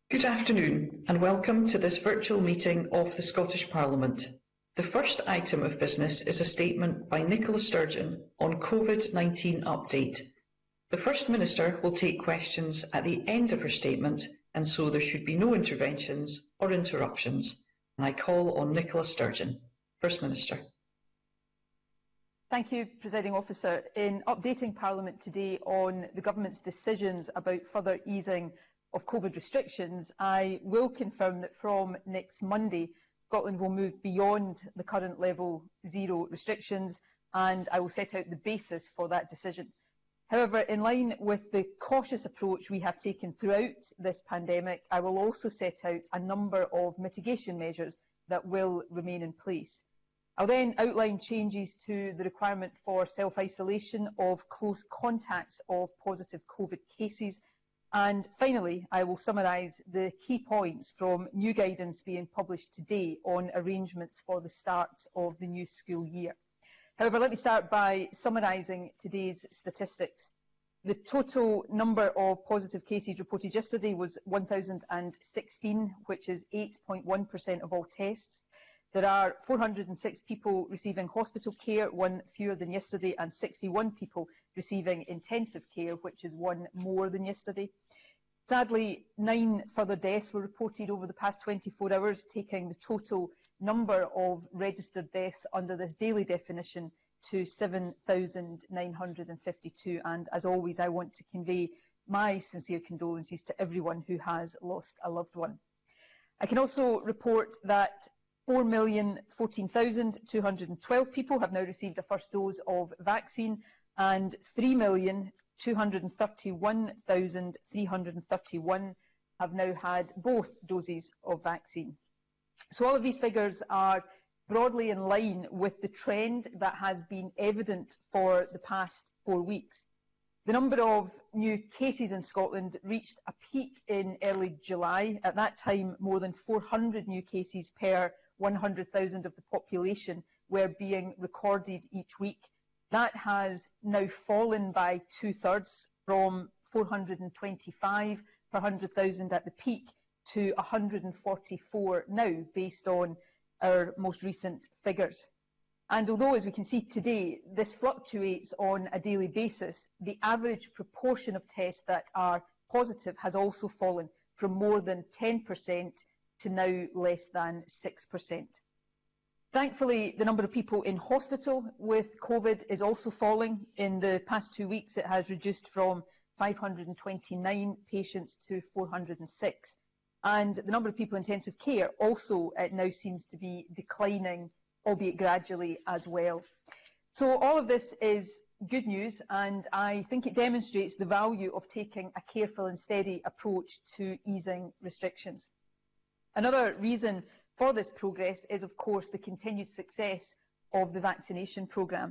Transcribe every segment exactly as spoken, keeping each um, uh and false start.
Good afternoon and welcome to this virtual meeting of the Scottish Parliament. The first item of business is a statement by Nicola Sturgeon on COVID nineteen update. The First Minister will take questions at the end of her statement, and so there should be no interventions or interruptions. And I call on Nicola Sturgeon. First Minister. Thank you, Presiding Officer. In updating Parliament today on the Government's decisions about further easing of COVID restrictions, I will confirm that from next Monday, Scotland will move beyond the current level zero restrictions, and I will set out the basis for that decision. However, in line with the cautious approach we have taken throughout this pandemic, I will also set out a number of mitigation measures that will remain in place. I'll then outline changes to the requirement for self-isolation of close contacts of positive COVID cases. And finally, I will summarise the key points from new guidance being published today on arrangements for the start of the new school year. However, let me start by summarising today's statistics. The total number of positive cases reported yesterday was one thousand sixteen, which is eight point one percent of all tests. There are four hundred and six people receiving hospital care, one fewer than yesterday, and sixty-one people receiving intensive care, which is one more than yesterday. Sadly, nine further deaths were reported over the past twenty-four hours, taking the total number of registered deaths under this daily definition to seven thousand nine hundred and fifty-two. And as always, I want to convey my sincere condolences to everyone who has lost a loved one. I can also report that four million fourteen thousand two hundred and twelve people have now received a first dose of vaccine, and three million two hundred and thirty-one thousand three hundred and thirty-one have now had both doses of vaccine. So all of these figures are broadly in line with the trend that has been evident for the past four weeks. The number of new cases in Scotland reached a peak in early July. At that time, more than four hundred new cases per one hundred thousand of the population were being recorded each week. That has now fallen by two-thirds, from four hundred and twenty-five per one hundred thousand at the peak to one hundred and forty-four now, based on our most recent figures. And although, as we can see today, this fluctuates on a daily basis, the average proportion of tests that are positive has also fallen from more than ten percent to now less than six percent. Thankfully, the number of people in hospital with COVID is also falling. In the past two weeks, it has reduced from five hundred and twenty-nine patients to four hundred and six. And the number of people in intensive care also uh, now seems to be declining, albeit gradually as well. So all of this is good news, and I think it demonstrates the value of taking a careful and steady approach to easing restrictions. Another reason for this progress is, of course, the continued success of the vaccination programme.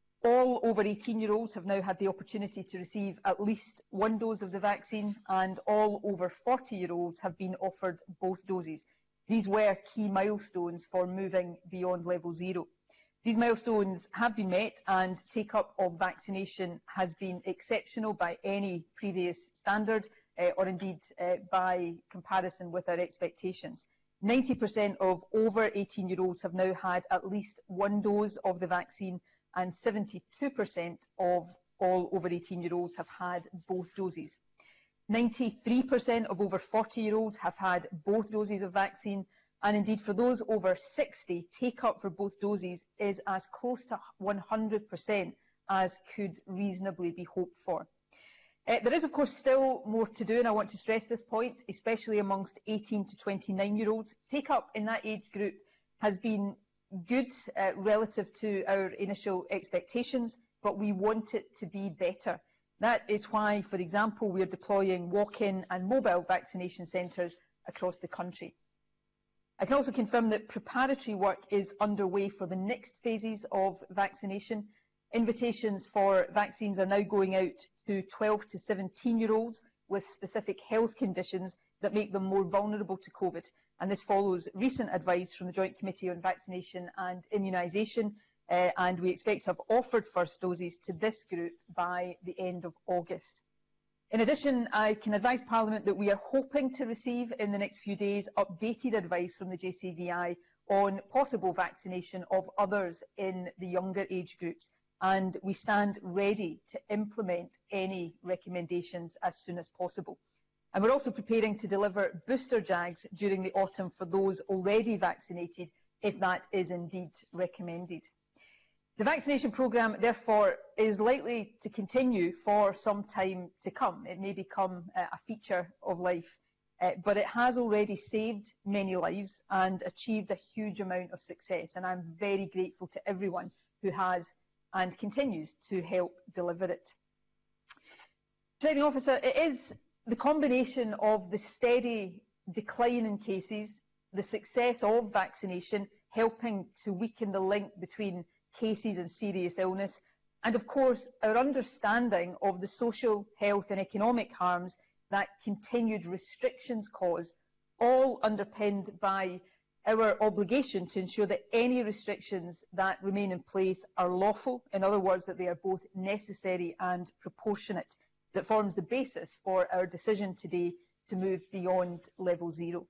All over eighteen-year-olds have now had the opportunity to receive at least one dose of the vaccine, and all over forty-year-olds have been offered both doses. These were key milestones for moving beyond level zero. These milestones have been met, and take-up of vaccination has been exceptional by any previous standard, uh, or indeed uh, by comparison with our expectations. ninety percent of over eighteen-year-olds have now had at least one dose of the vaccine, and seventy-two percent of all over eighteen-year-olds have had both doses. ninety-three percent of over forty-year-olds have had both doses of vaccine, and indeed for those over sixty, take-up for both doses is as close to one hundred percent as could reasonably be hoped for. Uh, there is, of course, still more to do, and I want to stress this point, especially amongst eighteen to twenty-nine-year-olds. Take-up in that age group has been good uh, relative to our initial expectations, but we want it to be better. That is why, for example, we are deploying walk-in and mobile vaccination centres across the country. I can also confirm that preparatory work is underway for the next phases of vaccination. Invitations for vaccines are now going out to twelve to seventeen-year-olds with specific health conditions that make them more vulnerable to COVID. And this follows recent advice from the Joint Committee on Vaccination and Immunisation, uh, and we expect to have offered first doses to this group by the end of August. In addition, I can advise Parliament that we are hoping to receive in the next few days updated advice from the J C V I on possible vaccination of others in the younger age groups, and we stand ready to implement any recommendations as soon as possible. And we're also preparing to deliver booster jags during the autumn for those already vaccinated, if that is indeed recommended. The vaccination programme, therefore, is likely to continue for some time to come. It may become uh, a feature of life, uh, but it has already saved many lives and achieved a huge amount of success, and I'm very grateful to everyone who has and continues to help deliver it. Presiding Officer, it is the combination of the steady decline in cases, the success of vaccination helping to weaken the link between cases and serious illness, and of course our understanding of the social, health and economic harms that continued restrictions cause, all underpinned by our obligation to ensure that any restrictions that remain in place are lawful, in other words, that they are both necessary and proportionate, that forms the basis for our decision today to move beyond level zero.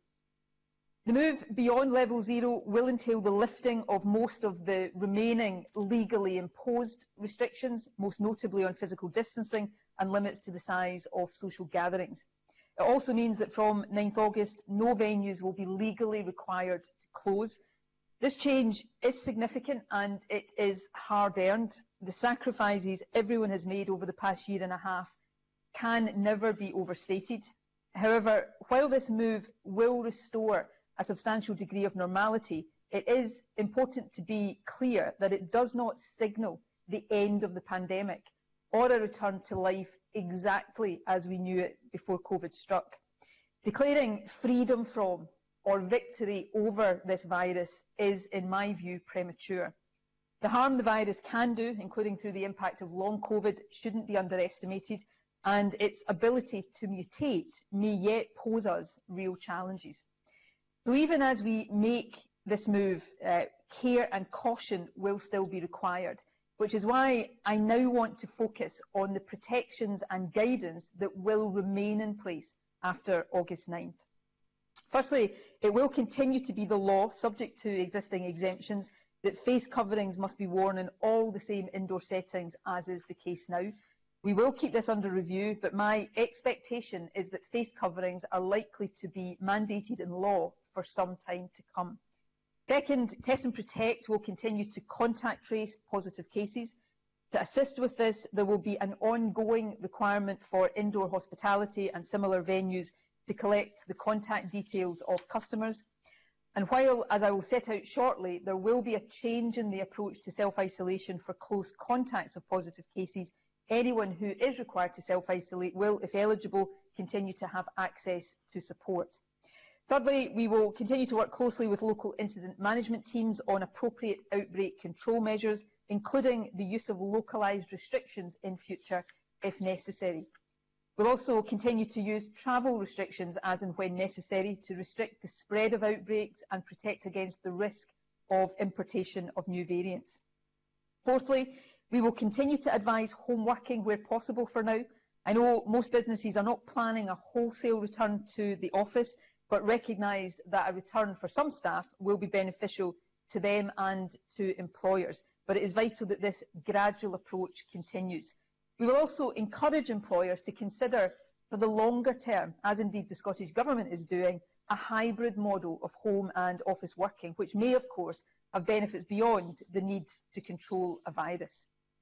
The move beyond level zero will entail the lifting of most of the remaining legally imposed restrictions, most notably on physical distancing and limits to the size of social gatherings. It also means that from ninth August, no venues will be legally required to close. This change is significant and it is hard-earned. The sacrifices everyone has made over the past year and a half can never be overstated. However, while this move will restore a substantial degree of normality, it is important to be clear that it does not signal the end of the pandemic or a return to life exactly as we knew it before COVID struck. Declaring freedom from or victory over this virus is, in my view, premature. The harm the virus can do, including through the impact of long COVID, shouldn't be underestimated, and its ability to mutate may yet pose us real challenges. So even as we make this move, uh, care and caution will still be required, which is why I now want to focus on the protections and guidance that will remain in place after August ninth. Firstly, it will continue to be the law, subject to existing exemptions, that face coverings must be worn in all the same indoor settings as is the case now. We will keep this under review, but my expectation is that face coverings are likely to be mandated in law for some time to come. Second, Test and Protect will continue to contact trace positive cases. To assist with this, there will be an ongoing requirement for indoor hospitality and similar venues to collect the contact details of customers. And while, as I will set out shortly, there will be a change in the approach to self-isolation for close contacts of positive cases, anyone who is required to self-isolate will, if eligible, continue to have access to support. Thirdly, we will continue to work closely with local incident management teams on appropriate outbreak control measures, including the use of localised restrictions in future if necessary. We'll also continue to use travel restrictions as and when necessary to restrict the spread of outbreaks and protect against the risk of importation of new variants. Fourthly, we will continue to advise home working where possible for now. I know most businesses are not planning a wholesale return to the office, but recognise that a return for some staff will be beneficial to them and to employers. But it is vital that this gradual approach continues. We will also encourage employers to consider for the longer term, as indeed the Scottish Government is doing, a hybrid model of home and office working, which may of course have benefits beyond the need to control a virus.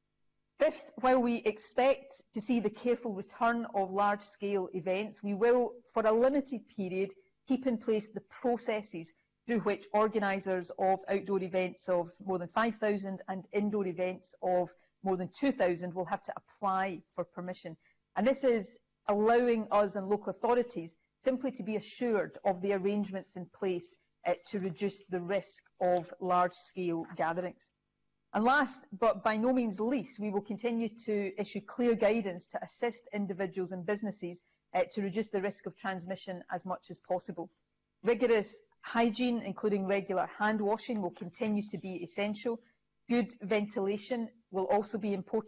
Fifth, while we expect to see the careful return of large-scale events, we will, for a limited period, keep in place the processes through which organisers of outdoor events of more than five thousand and indoor events of more than two thousand will have to apply for permission. And this is allowing us and local authorities simply to be assured of the arrangements in place uh, to reduce the risk of large-scale gatherings. And last, but by no means least, we will continue to issue clear guidance to assist individuals and businesses uh, to reduce the risk of transmission as much as possible. Rigorous hygiene, including regular hand washing, will continue to be essential. Good ventilation will also be important,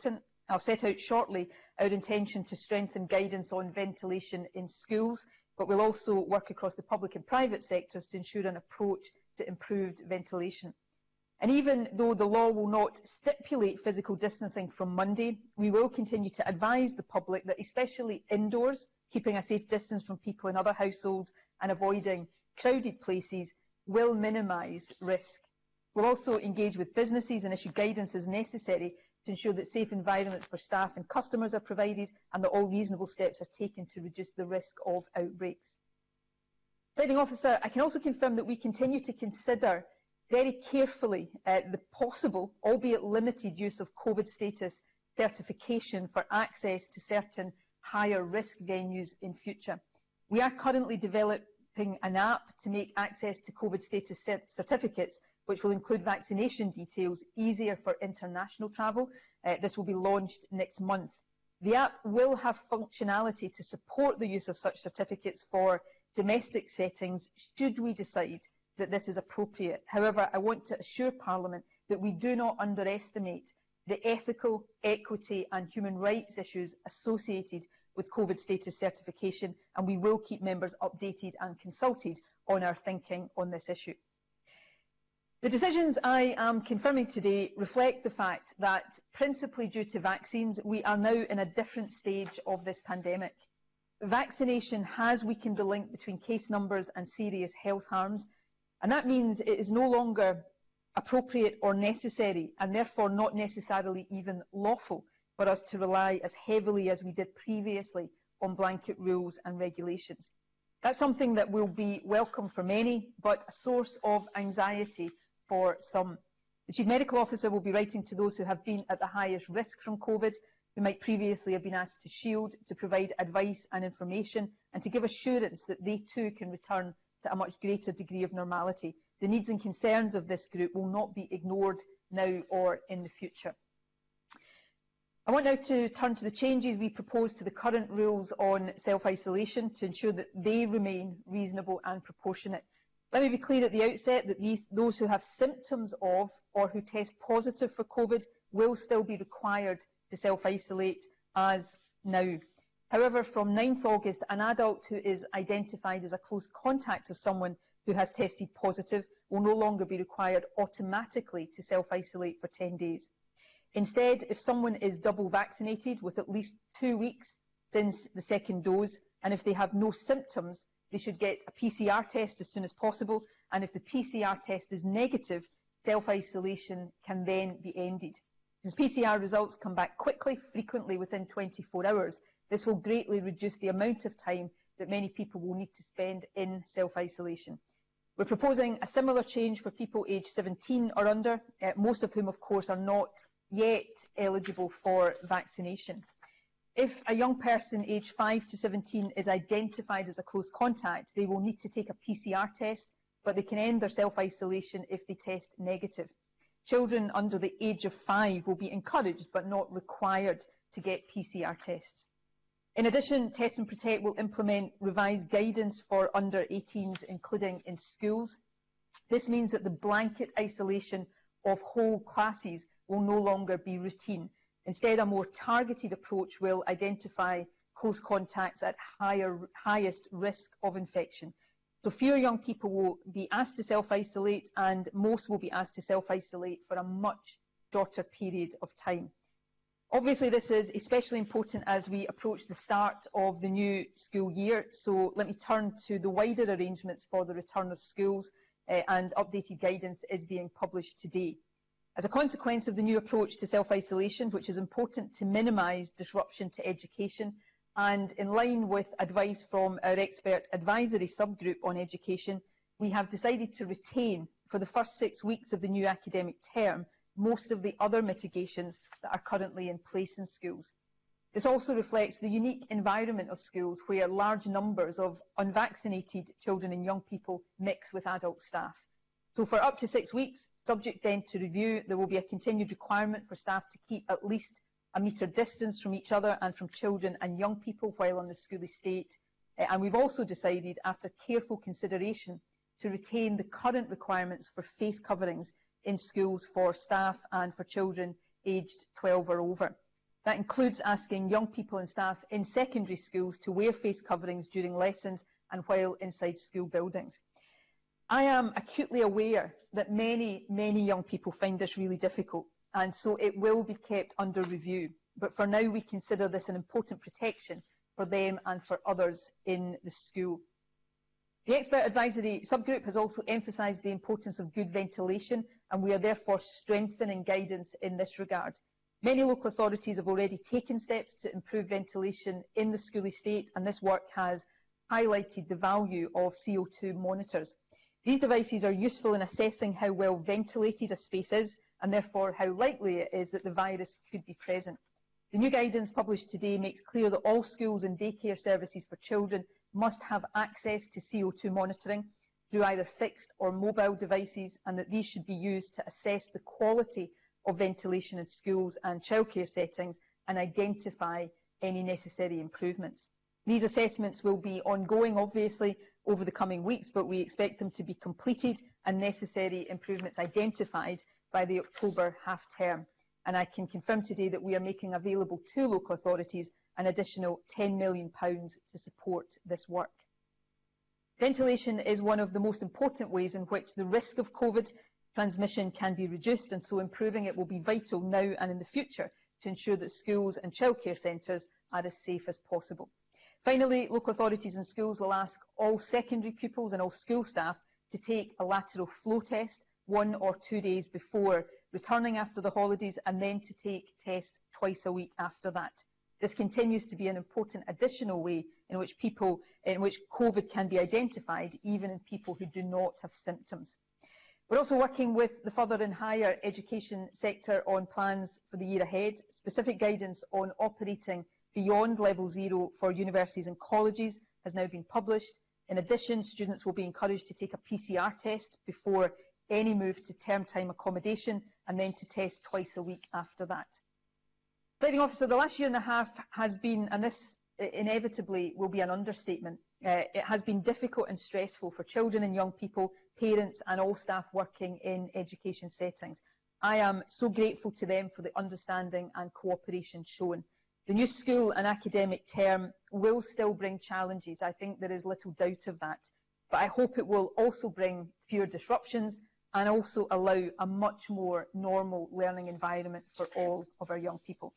I'll set out shortly our intention to strengthen guidance on ventilation in schools, but we'll also work across the public and private sectors to ensure an approach to improved ventilation. And even though the law will not stipulate physical distancing from Monday, we will continue to advise the public that, especially indoors, keeping a safe distance from people in other households and avoiding crowded places will minimise risk. We'll also engage with businesses and issue guidance as necessary to ensure that safe environments for staff and customers are provided and that all reasonable steps are taken to reduce the risk of outbreaks. Presiding Officer, I can also confirm that we continue to consider very carefully uh, the possible, albeit limited, use of COVID status certification for access to certain higher risk venues in future. We are currently developing an app to make access to COVID status cert certificates, which will include vaccination details, easier for international travel. Uh, this will be launched next month. The app will have functionality to support the use of such certificates for domestic settings, should we decide that this is appropriate. However, I want to assure Parliament that we do not underestimate the ethical, equity and human rights issues associated with COVID status certification, and we will keep members updated and consulted on our thinking on this issue. The decisions I am confirming today reflect the fact that, principally due to vaccines, we are now in a different stage of this pandemic. Vaccination has weakened the link between case numbers and serious health harms, and that means it is no longer appropriate or necessary, and therefore not necessarily even lawful, for us to rely as heavily as we did previously on blanket rules and regulations. That's something that will be welcome for many, but a source of anxiety for some. The Chief Medical Officer will be writing to those who have been at the highest risk from COVID, who might previously have been asked to shield, to provide advice and information, and to give assurance that they too can return to a much greater degree of normality. The needs and concerns of this group will not be ignored now or in the future. I want now to turn to the changes we propose to the current rules on self-isolation to ensure that they remain reasonable and proportionate. Let me be clear at the outset that these, those who have symptoms of or who test positive for COVID will still be required to self-isolate as now. However, from ninth August, an adult who is identified as a close contact of someone who has tested positive will no longer be required automatically to self-isolate for ten days. Instead, if someone is double vaccinated with at least two weeks since the second dose, and if they have no symptoms, they should get a P C R test as soon as possible, and if the P C R test is negative, self-isolation can then be ended. Since P C R results come back quickly, frequently within twenty-four hours, this will greatly reduce the amount of time that many people will need to spend in self-isolation. We're proposing a similar change for people aged seventeen or under, uh, most of whom, of course, are not yet eligible for vaccination. If a young person aged five to seventeen is identified as a close contact, they will need to take a P C R test, but they can end their self-isolation if they test negative. Children under the age of five will be encouraged but not required to get P C R tests. In addition, Test and Protect will implement revised guidance for under eighteens, including in schools. This means that the blanket isolation of whole classes will no longer be routine. Instead, a more targeted approach will identify close contacts at higher, highest risk of infection. So fewer young people will be asked to self-isolate, and most will be asked to self-isolate for a much shorter period of time. Obviously, this is especially important as we approach the start of the new school year, so let me turn to the wider arrangements for the return of schools, uh, and updated guidance is being published today. As a consequence of the new approach to self-isolation, which is important to minimise disruption to education, and in line with advice from our expert advisory subgroup on education, we have decided to retain, for the first six weeks of the new academic term, most of the other mitigations that are currently in place in schools. This also reflects the unique environment of schools, where large numbers of unvaccinated children and young people mix with adult staff. So for up to six weeks, subject then to review, there will be a continued requirement for staff to keep at least a metre distance from each other and from children and young people while on the school estate. Uh, and we've also decided, after careful consideration, to retain the current requirements for face coverings in schools for staff and for children aged twelve or over. That includes asking young people and staff in secondary schools to wear face coverings during lessons and while inside school buildings. I am acutely aware that many, many young people find this really difficult, and so it will be kept under review. But for now, we consider this an important protection for them and for others in the school. The Expert Advisory Subgroup has also emphasised the importance of good ventilation, and we are therefore strengthening guidance in this regard. Many local authorities have already taken steps to improve ventilation in the school estate, and this work has highlighted the value of C O two monitors. These devices are useful in assessing how well ventilated a space is, and therefore how likely it is that the virus could be present. The new guidance published today makes clear that all schools and daycare services for children must have access to C O two monitoring through either fixed or mobile devices, and that these should be used to assess the quality of ventilation in schools and childcare settings and identify any necessary improvements. These assessments will be ongoing, obviously, over the coming weeks, but we expect them to be completed and necessary improvements identified by the October half-term. And I can confirm today that we are making available to local authorities an additional ten million pounds to support this work. Ventilation is one of the most important ways in which the risk of COVID transmission can be reduced, and so improving it will be vital now and in the future to ensure that schools and childcare centres are as safe as possible. Finally, local authorities and schools will ask all secondary pupils and all school staff to take a lateral flow test one or two days before returning after the holidays, and then to take tests twice a week after that. This continues to be an important additional way in which people, in which COVID can be identified, even in people who do not have symptoms. We're also working with the further and higher education sector on plans for the year ahead. Specific guidance on operating beyond level zero for universities and colleges has now been published. In addition, students will be encouraged to take a P C R test before any move to term time accommodation, and then to test twice a week after that. Presiding Officer, the last year and a half has been, and this inevitably will be an understatement, uh, it has been difficult and stressful for children and young people, parents and all staff working in education settings. I am so grateful to them for the understanding and cooperation shown. The new school and academic term will still bring challenges. I think there is little doubt of that. But I hope it will also bring fewer disruptions and also allow a much more normal learning environment for all of our young people.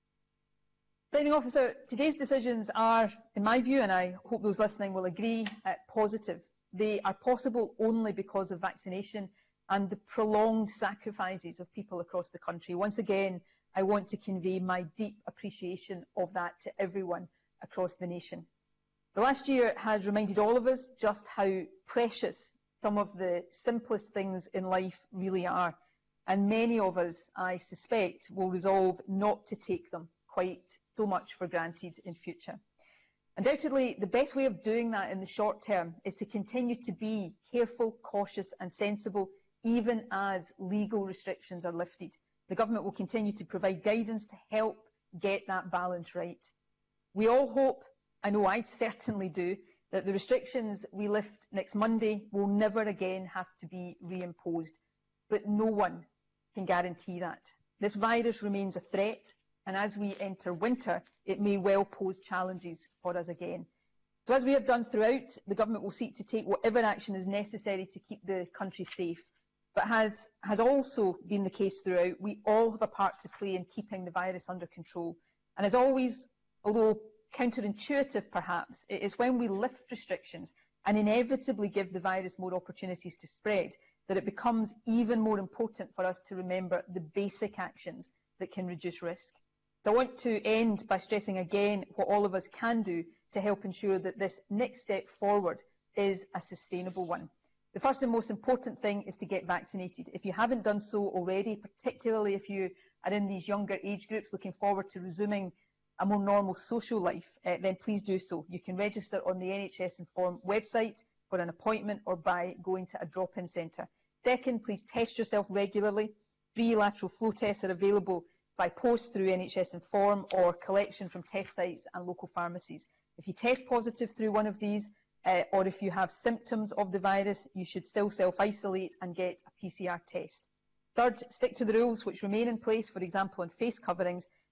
Presiding Officer, today's decisions are, in my view, and I hope those listening will agree, uh, positive. They are possible only because of vaccination and the prolonged sacrifices of people across the country. Once again, I want to convey my deep appreciation of that to everyone across the nation. The last year has reminded all of us just how precious some of the simplest things in life really are, and many of us, I suspect, will resolve not to take them quite so much for granted in future. Undoubtedly, the best way of doing that in the short term is to continue to be careful, cautious and sensible, even as legal restrictions are lifted. The government will continue to provide guidance to help get that balance right. We all hope, I know I certainly do, that the restrictions we lift next Monday will never again have to be reimposed. But no one can guarantee that. This virus remains a threat, and as we enter winter, it may well pose challenges for us again. So as we have done throughout, the government will seek to take whatever action is necessary to keep the country safe. But as has also been the case throughout, we all have a part to play in keeping the virus under control. And as always, although counterintuitive perhaps, it is when we lift restrictions and inevitably give the virus more opportunities to spread that it becomes even more important for us to remember the basic actions that can reduce risk. So I want to end by stressing again what all of us can do to help ensure that this next step forward is a sustainable one. The first and most important thing is to get vaccinated. If you haven't done so already, particularly if you are in these younger age groups looking forward to resuming a more normal social life, uh, then please do so. You can register on the N H S Inform website for an appointment or by going to a drop-in centre. Second, please test yourself regularly. Free lateral flow tests are available by post through N H S Inform or collection from test sites and local pharmacies. If you test positive through one of these, uh, or if you have symptoms of the virus, you should still self-isolate and get a P C R test. Third, stick to the rules which remain in place, for example on face coverings,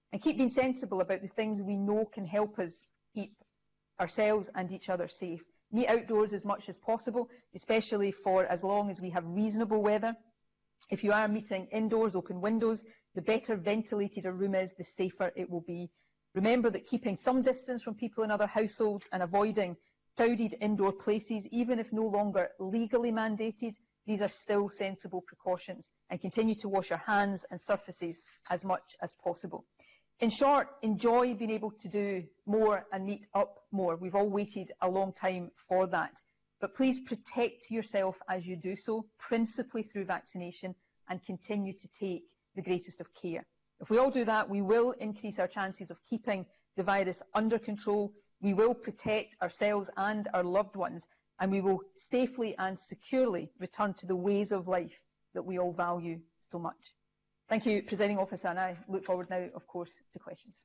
and keep being sensible about the things we know can help us keep ourselves and each other safe. Meet outdoors as much as possible, especially for as long as we have reasonable weather. If you are meeting indoors, open windows. The better ventilated a room is, the safer it will be. Remember that keeping some distance from people in other households and avoiding crowded indoor places, even if no longer legally mandated, these are still sensible precautions, and continue to wash your hands and surfaces as much as possible. In short, enjoy being able to do more and meet up more. We've all waited a long time for that. But please protect yourself as you do so, principally through vaccination, and continue to take the greatest of care. If we all do that, we will increase our chances of keeping the virus under control. We will protect ourselves and our loved ones, and we will safely and securely return to the ways of life that we all value so much. Thank you, Presiding Officer, and I look forward now, of course, to questions.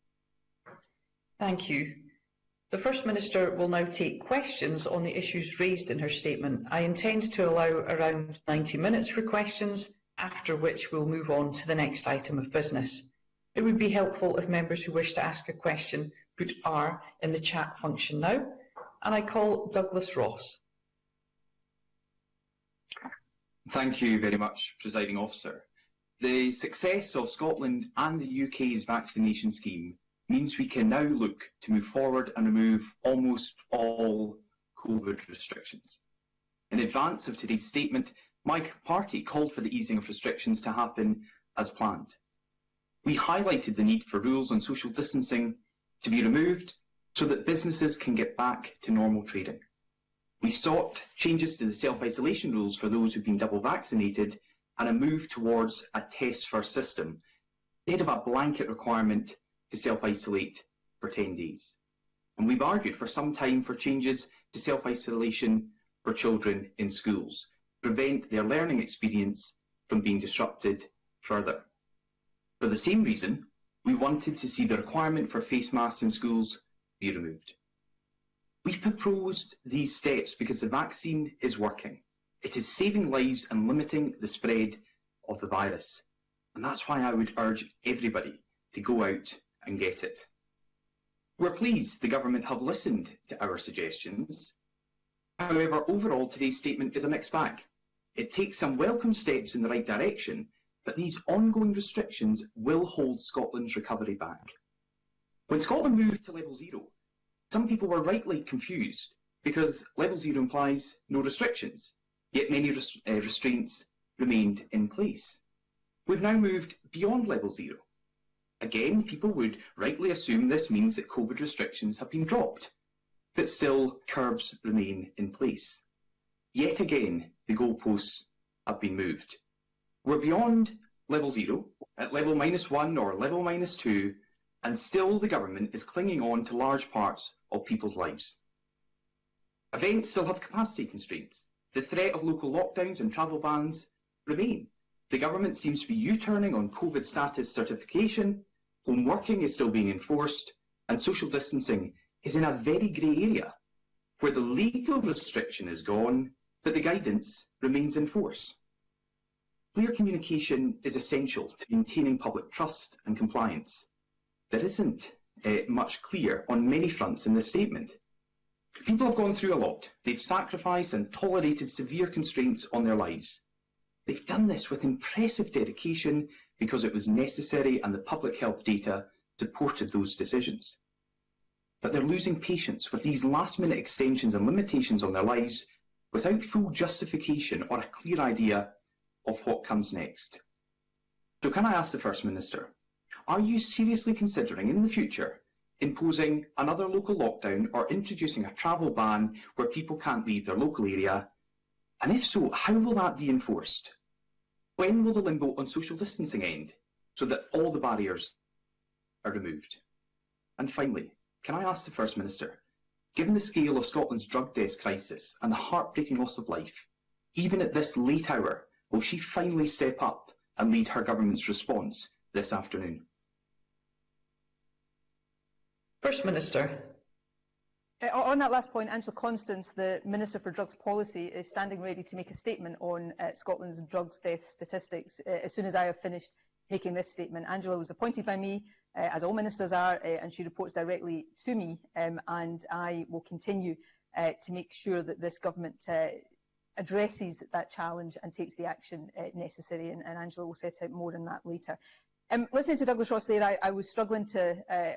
Thank you. The First Minister will now take questions on the issues raised in her statement. I intend to allow around ninety minutes for questions, after which we'll move on to the next item of business. It would be helpful if members who wish to ask a question put R in the chat function now, and I call Douglas Ross. Thank you very much, Presiding Officer. The success of Scotland and the U K's vaccination scheme means we can now look to move forward and remove almost all COVID restrictions. In advance of today's statement, my party called for the easing of restrictions to happen as planned. We highlighted the need for rules on social distancing to be removed so that businesses can get back to normal trading. We sought changes to the self-isolation rules for those who've been double vaccinated and a move towards a test-first system instead of a blanket requirement to self-isolate for ten days. And we've argued for some time for changes to self-isolation for children in schools, to prevent their learning experience from being disrupted further. For the same reason, we wanted to see the requirement for face masks in schools be removed. We've proposed these steps because the vaccine is working. It is saving lives and limiting the spread of the virus. And that's why I would urge everybody to go out and get it. We're pleased the government have listened to our suggestions. However, overall, today's statement is a mixed bag. It takes some welcome steps in the right direction, but these ongoing restrictions will hold Scotland's recovery back. When Scotland moved to level zero, some people were rightly confused because level zero implies no restrictions, yet many res uh, restraints remained in place. We've now moved beyond level zero. Again, people would rightly assume this means that COVID restrictions have been dropped, but still curbs remain in place. Yet again, the goalposts have been moved. We're beyond level zero, at level minus one or level minus two, and still the government is clinging on to large parts of people's lives. Events still have capacity constraints. The threat of local lockdowns and travel bans remain. The government seems to be U-turning on COVID status certification, home working is still being enforced, and social distancing is in a very grey area, where the legal restriction is gone, but the guidance remains in force. Clear communication is essential to maintaining public trust and compliance. There isn't uh, much clear on many fronts in this statement. People have gone through a lot. They've sacrificed and tolerated severe constraints on their lives. They've done this with impressive dedication because it was necessary and the public health data supported those decisions. But they're losing patience with these last-minute extensions and limitations on their lives without full justification or a clear idea of what comes next. So can I ask the First Minister, are you seriously considering in the future imposing another local lockdown or introducing a travel ban where people can't leave their local area? And if so, how will that be enforced? When will the limbo on social distancing end so that all the barriers are removed? And finally, can I ask the First Minister, given the scale of Scotland's drug death crisis and the heartbreaking loss of life, even at this late hour, will she finally step up and lead her government's response this afternoon? First Minister. Uh, on that last point, Angela Constance, the Minister for Drugs Policy, is standing ready to make a statement on uh, Scotland's drugs death statistics uh, as soon as I have finished making this statement. Angela was appointed by me uh, as all ministers are, uh, and she reports directly to me, um, and I will continue uh, to make sure that this government uh, addresses that challenge and takes the action uh, necessary, and, and Angela will set out more on that later. Um, listening to Douglas Ross there, I, I was struggling to uh,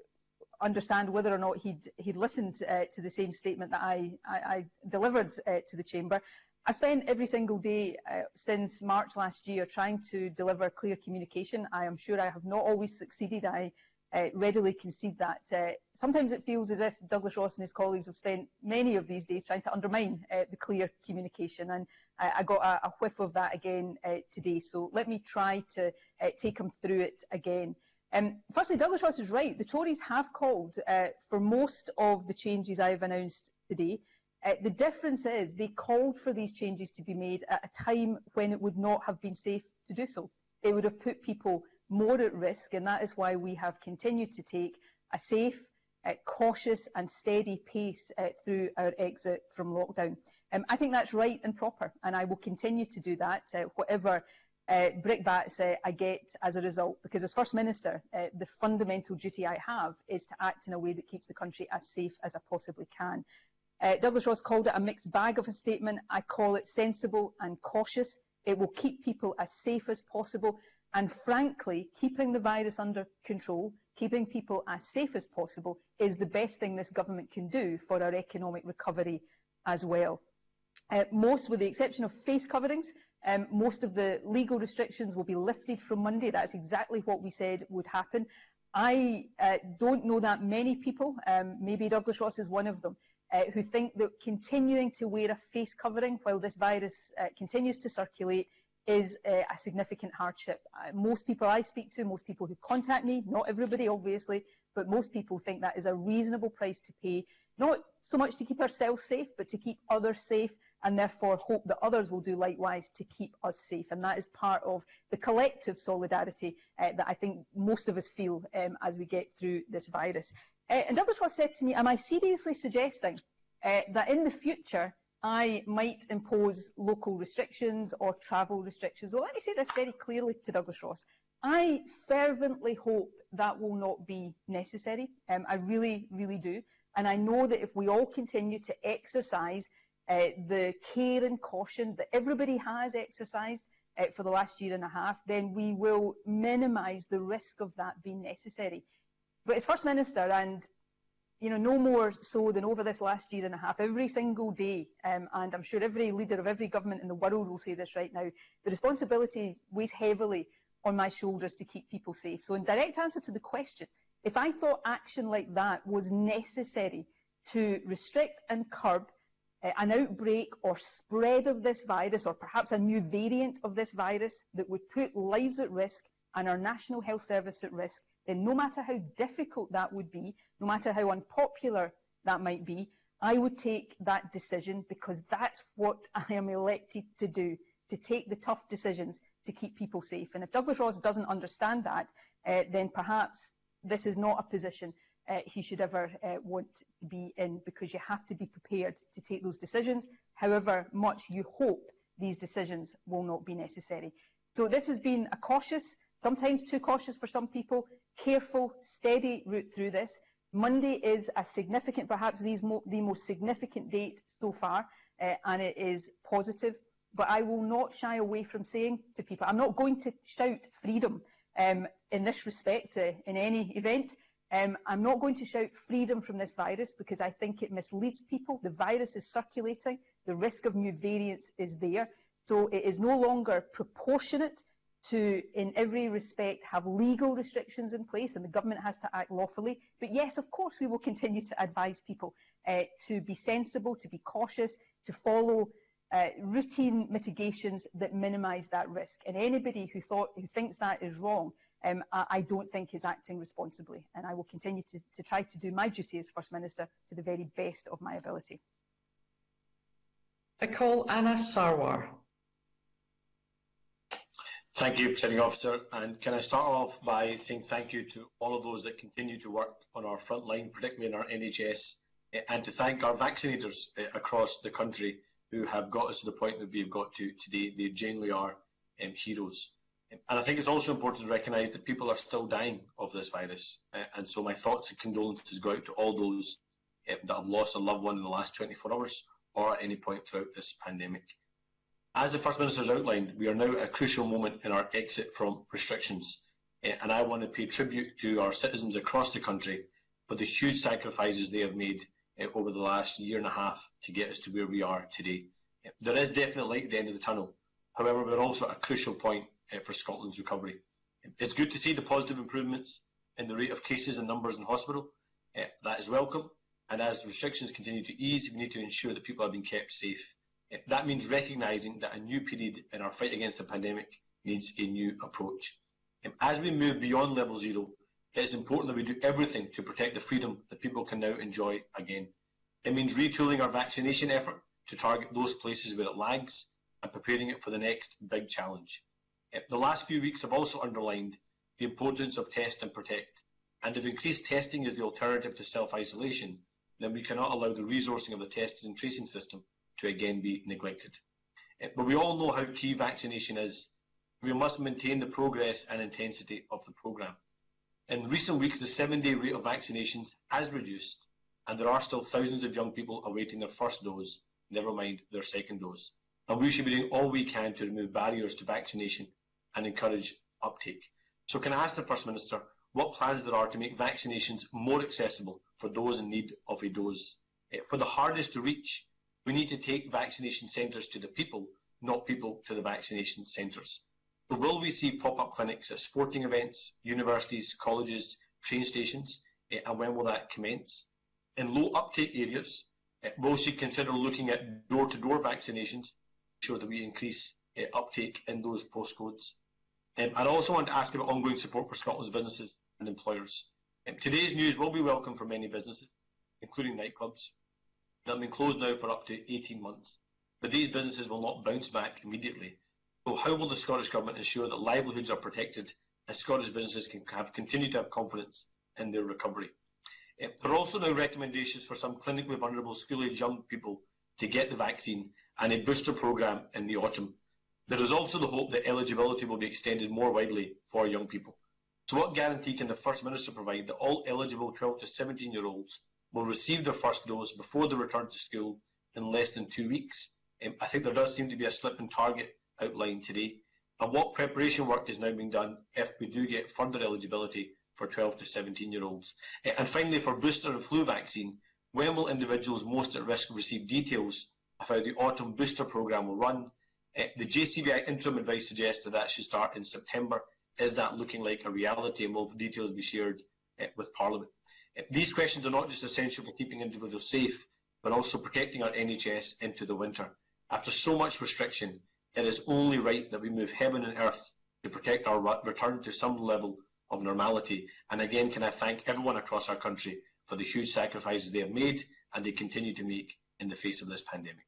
understand whether or not he'd, he'd listened uh, to the same statement that I, I, I delivered uh, to the Chamber. I spent every single day uh, since March last year trying to deliver clear communication. I am sure I have not always succeeded. I uh, readily concede that. Uh, sometimes it feels as if Douglas Ross and his colleagues have spent many of these days trying to undermine uh, the clear communication, and I, I got a, a whiff of that again uh, today. So let me try to uh, take him through it again. Um, firstly, Douglas Ross is right. The Tories have called uh, for most of the changes I have announced today. Uh, the difference is they called for these changes to be made at a time when it would not have been safe to do so. It would have put people more at risk, and that is why we have continued to take a safe, uh, cautious and steady pace uh, through our exit from lockdown. Um, I think that's right and proper, and I will continue to do that, uh, whatever Uh, brickbats uh, I get as a result, because as First Minister, uh, the fundamental duty I have is to act in a way that keeps the country as safe as I possibly can. Uh, Douglas Ross called it a mixed bag of a statement. I call it sensible and cautious. It will keep people as safe as possible, and frankly, keeping the virus under control, keeping people as safe as possible is the best thing this government can do for our economic recovery as well. Uh, most, with the exception of face coverings, Um, most of the legal restrictions will be lifted from Monday. That's exactly what we said would happen. I uh, don't know that many people, um, maybe Douglas Ross is one of them, uh, who think that continuing to wear a face covering while this virus uh, continues to circulate is uh, a significant hardship. Uh, most people I speak to, most people who contact me, not everybody obviously, but most people think that is a reasonable price to pay, not so much to keep ourselves safe, but to keep others safe, and therefore hope that others will do likewise to keep us safe. And that is part of the collective solidarity uh, that I think most of us feel um, as we get through this virus. Uh, and Douglas Ross said to me, am I seriously suggesting uh, that in the future I might impose local restrictions or travel restrictions? Well, let me say this very clearly to Douglas Ross. I fervently hope that will not be necessary. Um, I really, really do. And I know that if we all continue to exercise Uh, the care and caution that everybody has exercised uh, for the last year and a half, then we will minimise the risk of that being necessary. But as First Minister, and you know, no more so than over this last year and a half, every single day, um, and I'm sure every leader of every government in the world will say this right now, the responsibility weighs heavily on my shoulders to keep people safe. So in direct answer to the question, if I thought action like that was necessary to restrict and curb Uh, an outbreak or spread of this virus, or perhaps a new variant of this virus that would put lives at risk and our National Health Service at risk, then no matter how difficult that would be, no matter how unpopular that might be, I would take that decision, because that's what I am elected to do, to take the tough decisions to keep people safe. And if Douglas Ross doesn't understand that, uh, then perhaps this is not a position Uh, he should ever uh, want to be in, because you have to be prepared to take those decisions, however much you hope these decisions will not be necessary. So this has been a cautious, sometimes too cautious for some people, careful, steady route through this. Monday is a significant, perhaps these mo the most significant date so far, uh, and it is positive. But I will not shy away from saying to people, I'm not going to shout freedom um, in this respect uh, in any event. Um, I'm not going to shout freedom from this virus, because I think it misleads people. The virus is circulating. The risk of new variants is there. So it is no longer proportionate to, in every respect, have legal restrictions in place, and the government has to act lawfully. But yes, of course, we will continue to advise people uh, to be sensible, to be cautious, to follow uh, routine mitigations that minimise that risk. And anybody who, thought, who thinks that is wrong, Um, I, I don't think is acting responsibly, and I will continue to, to try to do my duty as First Minister to the very best of my ability. I call Anna Sarwar. Thank you, Presiding Officer, and can I start off by saying thank you to all of those that continue to work on our front line, particularly in our N H S, and to thank our vaccinators across the country who have got us to the point that we've got to today. They genuinely are um, heroes. And I think it's also important to recognise that people are still dying of this virus. Uh, and so my thoughts and condolences go out to all those uh, that have lost a loved one in the last twenty-four hours or at any point throughout this pandemic. As the First Minister has outlined, we are now at a crucial moment in our exit from restrictions. Uh, and I want to pay tribute to our citizens across the country for the huge sacrifices they have made uh, over the last year and a half to get us to where we are today. Uh, there is definitely light at the end of the tunnel. However, we're also at a crucial point uh, for Scotland's recovery. It's good to see the positive improvements in the rate of cases and numbers in hospital. Uh, that is welcome. And as restrictions continue to ease, we need to ensure that people are being kept safe. Uh, that means recognising that a new period in our fight against the pandemic needs a new approach. Um, as we move beyond level zero, it is important that we do everything to protect the freedom that people can now enjoy again. It means retooling our vaccination effort to target those places where it lags and preparing it for the next big challenge. The last few weeks have also underlined the importance of test and protect, and if increased testing is the alternative to self-isolation, then we cannot allow the resourcing of the testing and tracing system to again be neglected. But we all know how key vaccination is. We must maintain the progress and intensity of the programme. In recent weeks, the seven-day rate of vaccinations has reduced, and there are still thousands of young people awaiting their first dose, never mind their second dose. And we should be doing all we can to remove barriers to vaccination and encourage uptake. So can I ask the First Minister what plans there are to make vaccinations more accessible for those in need of a dose? For the hardest to reach, we need to take vaccination centres to the people, not people to the vaccination centres. So will we see pop-up clinics at sporting events, universities, colleges, train stations, and when will that commence? In low uptake areas, will she consider looking at door-to-door vaccinations, ensure that we increase uh, uptake in those postcodes? Um, I also want to ask about ongoing support for Scotland's businesses and employers. Um, today's news will be welcome for many businesses, including nightclubs, that have been closed now for up to eighteen months. But these businesses will not bounce back immediately. So how will the Scottish Government ensure that livelihoods are protected and Scottish businesses can have, continue to have confidence in their recovery? Um, there are also now recommendations for some clinically vulnerable school-aged young people to get the vaccine and a booster programme in the autumn. There is also the hope that eligibility will be extended more widely for young people. So what guarantee can the First Minister provide that all eligible twelve to seventeen year olds will receive their first dose before the return to school in less than two weeks? Um, I think there does seem to be a slip in target outlined today. And what preparation work is now being done if we do get further eligibility for twelve to seventeen year olds? Uh, and finally, for booster and flu vaccine, when will individuals most at risk receive details of how the autumn booster programme will run? Uh, the J C V I interim advice suggests that that should start in September. Is that looking like a reality, and will the details be shared uh, with Parliament? Uh, these questions are not just essential for keeping individuals safe, but also protecting our N H S into the winter. After so much restriction, it is only right that we move heaven and earth to protect our return to some level of normality. And again, can I thank everyone across our country for the huge sacrifices they have made and they continue to make in the face of this pandemic.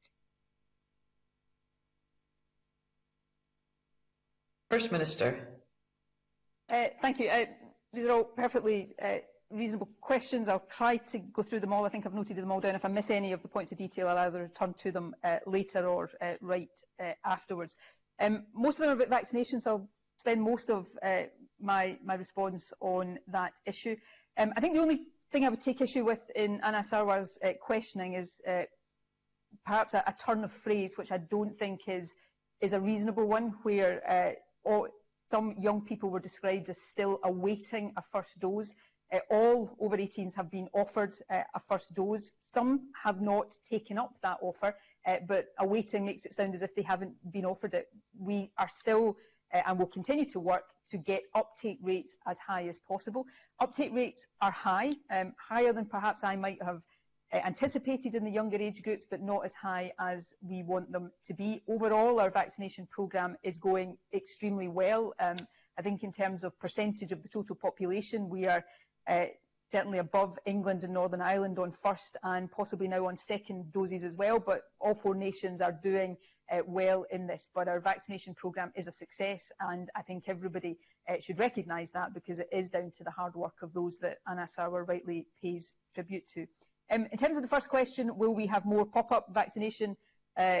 First Minister. Uh, thank you. Uh, these are all perfectly uh, reasonable questions. I'll try to go through them all. I think I've noted them all down. If I miss any of the points of detail, I'll either return to them uh, later or uh, right uh, afterwards. Um, most of them are about vaccinations, so I'll spend most of uh, my, my response on that issue. Um, I think the only thing I would take issue with in Anna Sarwar's uh, questioning is uh, perhaps a, a turn of phrase, which I don't think is, is a reasonable one, where uh, all, some young people were described as still awaiting a first dose. Uh, all over eighteens have been offered uh, a first dose. Some have not taken up that offer, uh, but awaiting makes it sound as if they haven't been offered it. We are still uh, and will continue to work to get uptake rates as high as possible. Uptake rates are high, um, higher than perhaps I might have uh, anticipated in the younger age groups, but not as high as we want them to be. Overall, our vaccination programme is going extremely well. Um, I think in terms of percentage of the total population, we are uh, certainly above England and Northern Ireland on first and possibly now on second doses as well, but all four nations are doing uh, well in this. But our vaccination programme is a success, and I think everybody uh, should recognise that, because it is down to the hard work of those that Anna Sarwar rightly pays tribute to. Um, in terms of the first question, will we have more pop-up vaccination uh,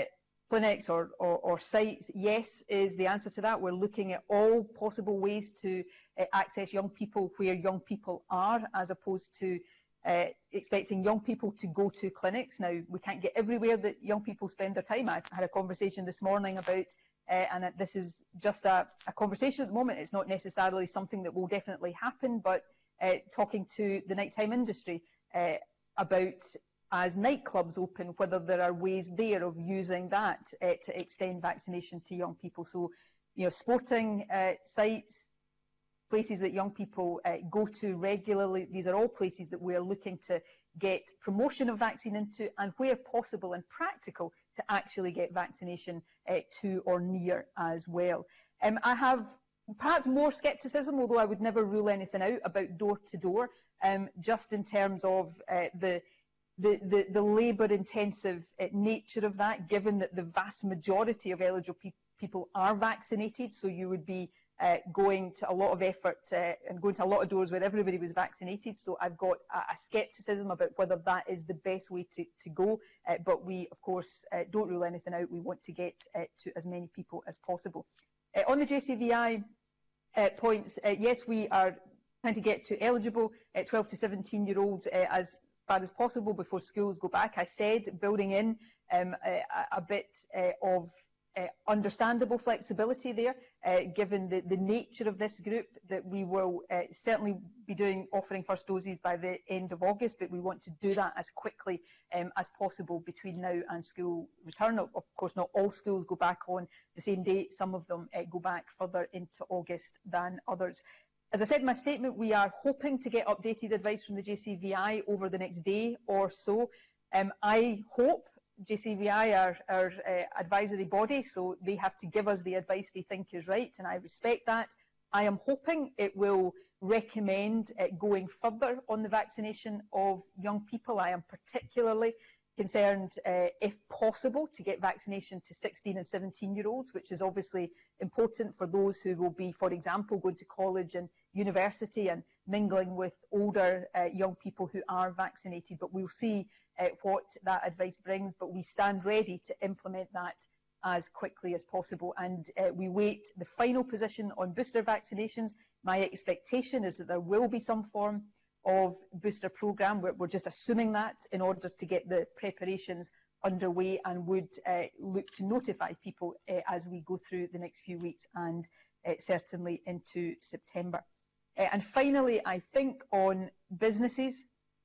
clinics or, or, or sites? Yes is the answer to that. We're looking at all possible ways to uh, access young people where young people are, as opposed to uh, expecting young people to go to clinics. Now, we can't get everywhere that young people spend their time. I had a conversation this morning about, uh, and this is just a, a conversation at the moment, it's not necessarily something that will definitely happen, but uh, talking to the nighttime industry uh, about, as nightclubs open, whether there are ways there of using that uh, to extend vaccination to young people. So, you know, sporting uh, sites, places that young people uh, go to regularly, these are all places that we're looking to get promotion of vaccine into, and where possible and practical, to actually get vaccination uh, to or near as well. Um, I have perhaps more scepticism, although I would never rule anything out, about door-to-door, um, just in terms of uh, the The, the, the labour-intensive uh, nature of that, given that the vast majority of eligible pe people are vaccinated. So you would be uh, going to a lot of effort uh, and going to a lot of doors where everybody was vaccinated. So I've got a, a scepticism about whether that is the best way to, to go. Uh, but we, of course, uh, don't rule anything out. We want to get uh, to as many people as possible. Uh, on the J C V I uh, points, uh, yes, we are trying to get to eligible uh, twelve to seventeen year olds uh, as far as possible before schools go back. I said building in um, a, a bit uh, of uh, understandable flexibility there, uh, given the, the nature of this group, that we will uh, certainly be doing offering first doses by the end of August, but we want to do that as quickly um, as possible between now and school return. Of course, not all schools go back on the same day. Some of them uh, go back further into August than others. As I said in my statement, we are hoping to get updated advice from the J C V I over the next day or so. Um, I hope J C V I are our uh, advisory body, so they have to give us the advice they think is right, and I respect that. I am hoping it will recommend uh, going further on the vaccination of young people. I am particularly concerned, uh, if possible, to get vaccination to sixteen and seventeen year olds, which is obviously important for those who will be, for example, going to college and university and mingling with older uh, young people who are vaccinated. But we'll see uh, what that advice brings, but we stand ready to implement that as quickly as possible. And uh, we wait the final position on booster vaccinations. My expectation is that there will be some form of booster programme. We're, we're just assuming that in order to get the preparations underway, and would uh, look to notify people uh, as we go through the next few weeks and uh, certainly into September. Uh, and finally, I think on businesses,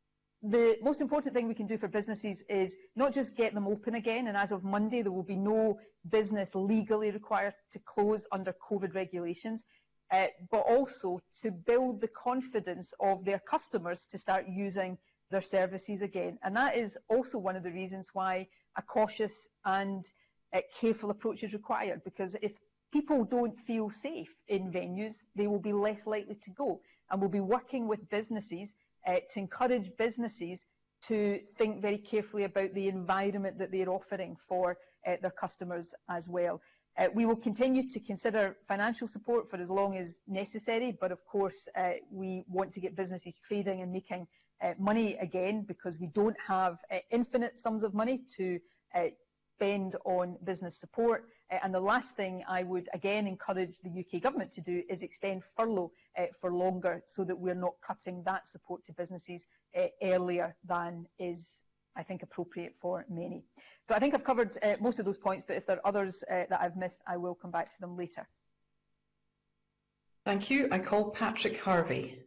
the most important thing we can do for businesses is not just get them open again, and as of Monday there will be no business legally required to close under COVID regulations, uh, but also to build the confidence of their customers to start using their services again. And that is also one of the reasons why a cautious and uh, careful approach is required, because if people don't feel safe in venues, they will be less likely to go. And we'll be working with businesses uh, to encourage businesses to think very carefully about the environment that they're offering for uh, their customers as well. Uh, we will continue to consider financial support for as long as necessary, but of course uh, we want to get businesses trading and making uh, money again, because we don't have uh, infinite sums of money to uh, spend on business support. Uh, and the last thing I would again encourage the U K government to do is extend furlough uh, for longer, so that we're not cutting that support to businesses uh, earlier than is, I think, appropriate for many. So I think I've covered uh, most of those points, but if there are others uh, that I've missed, I will come back to them later. Thank you. I call Patrick Harvey.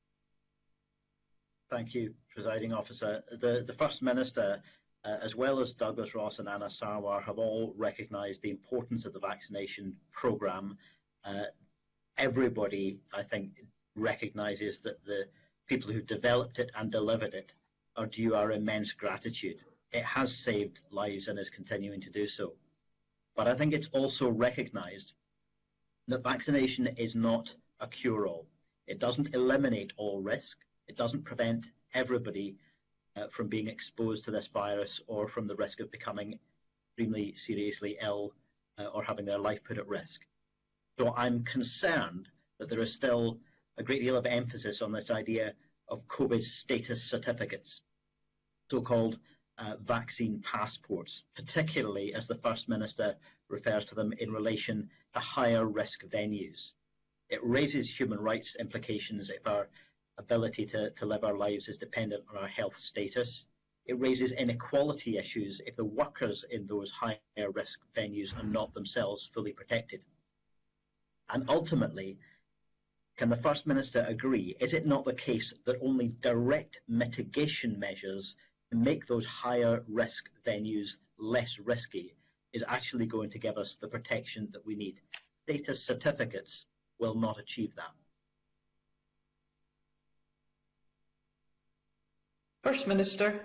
Thank you, Presiding Officer. The, the First Minister, uh, as well as Douglas Ross and Anna Sarwar, have all recognised the importance of the vaccination programme. Uh, everybody, I think, recognises that the people who developed it and delivered it are due our immense gratitude. It has saved lives and is continuing to do so. But I think it's also recognised that vaccination is not a cure-all. It doesn't eliminate all risk. It doesn't prevent everybody uh, from being exposed to this virus or from the risk of becoming extremely seriously ill uh, or having their life put at risk. So I'm concerned that there is still a great deal of emphasis on this idea of COVID status certificates, so-called uh, vaccine passports, particularly as the First Minister refers to them in relation to higher risk venues. It raises human rights implications if our ability to, to live our lives is dependent on our health status. It raises inequality issues if the workers in those higher risk venues are not themselves fully protected. And ultimately, can the First Minister agree, is it not the case that only direct mitigation measures to make those higher risk venues less risky is actually going to give us the protection that we need? Status certificates will not achieve that. First Minister.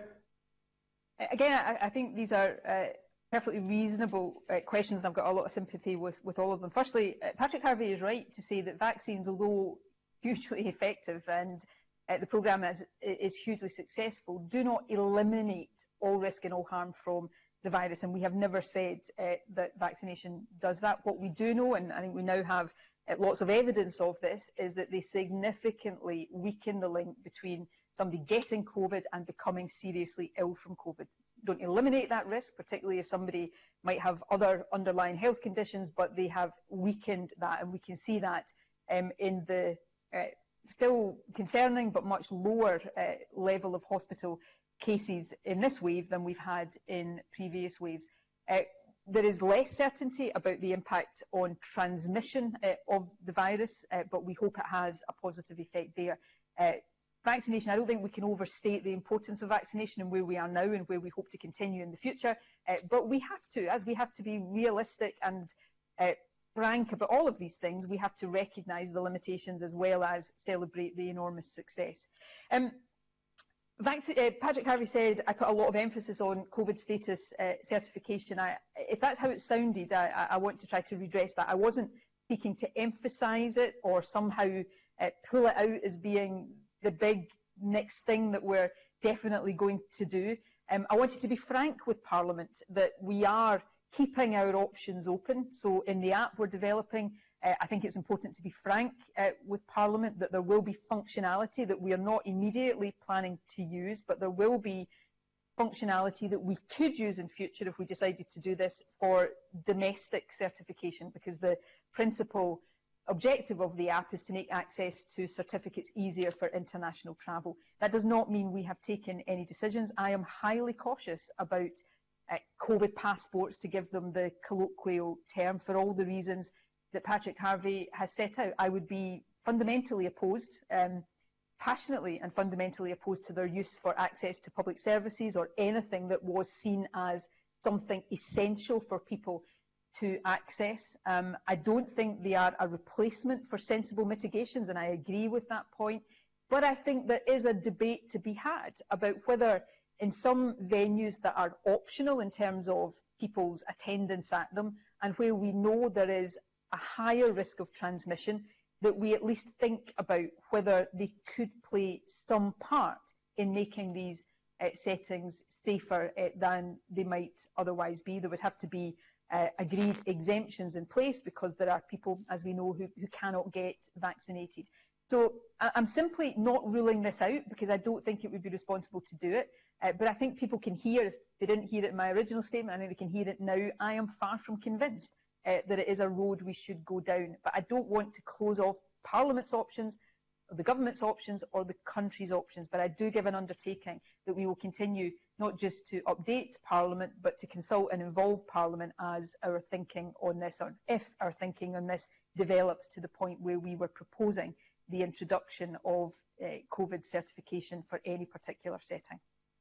Again, I, I think these are uh, perfectly reasonable uh, questions, and I've got a lot of sympathy with, with all of them. Firstly, uh, Patrick Harvey is right to say that vaccines, although hugely effective and uh, the programme is, is hugely successful, do not eliminate all risk and all harm from the virus, and we have never said uh, that vaccination does that. What we do know, and I think we now have uh, lots of evidence of this, is that they significantly weaken the link between somebody getting COVID and becoming seriously ill from COVID. Don't eliminate that risk, particularly if somebody might have other underlying health conditions, but they have weakened that, and we can see that um, in the uh, still concerning but much lower uh, level of hospital cases in this wave than we've had in previous waves. Uh, there is less certainty about the impact on transmission uh, of the virus, uh, but we hope it has a positive effect there. Uh, Vaccination, I don't think we can overstate the importance of vaccination and where we are now and where we hope to continue in the future, uh, but we have to, as we have to be realistic and uh, frank about all of these things, we have to recognise the limitations as well as celebrate the enormous success. Um, Vaccine, uh, Patrick Harvey said, I put a lot of emphasis on COVID status uh, certification. I, if that's how it sounded, I, I want to try to redress that. I wasn't seeking to emphasise it or somehow uh, pull it out as being the big next thing that we're definitely going to do. Um, I wanted to be frank with Parliament that we are keeping our options open. So in the app we're developing, uh, I think it's important to be frank uh, with Parliament that there will be functionality that we are not immediately planning to use, but there will be functionality that we could use in future if we decided to do this for domestic certification, because the principal objective of the app is to make access to certificates easier for international travel. That does not mean we have taken any decisions. I am highly cautious about uh, COVID passports, to give them the colloquial term, for all the reasons that Patrick Harvey has set out. I would be fundamentally opposed, um, passionately and fundamentally opposed to their use for access to public services or anything that was seen as something essential for people to access. Um, I don't think they are a replacement for sensible mitigations, and I agree with that point. But I think there is a debate to be had about whether in some venues that are optional in terms of people's attendance at them, and where we know there is a higher risk of transmission, that we at least think about whether they could play some part in making these uh, settings safer uh, than they might otherwise be. There would have to be Uh, agreed exemptions in place because there are people, as we know, who, who cannot get vaccinated. So I, I'm simply not ruling this out because I don't think it would be responsible to do it. Uh, but I think people can hear, if they didn't hear it in my original statement, I think they can hear it now. I am far from convinced uh, that it is a road we should go down. But I don't want to close off Parliament's options, or the government's options, or the country's options. But I do give an undertaking that we will continue not just to update Parliament, but to consult and involve Parliament as our thinking on this, or if our thinking on this develops to the point where we were proposing the introduction of uh, COVID certification for any particular setting.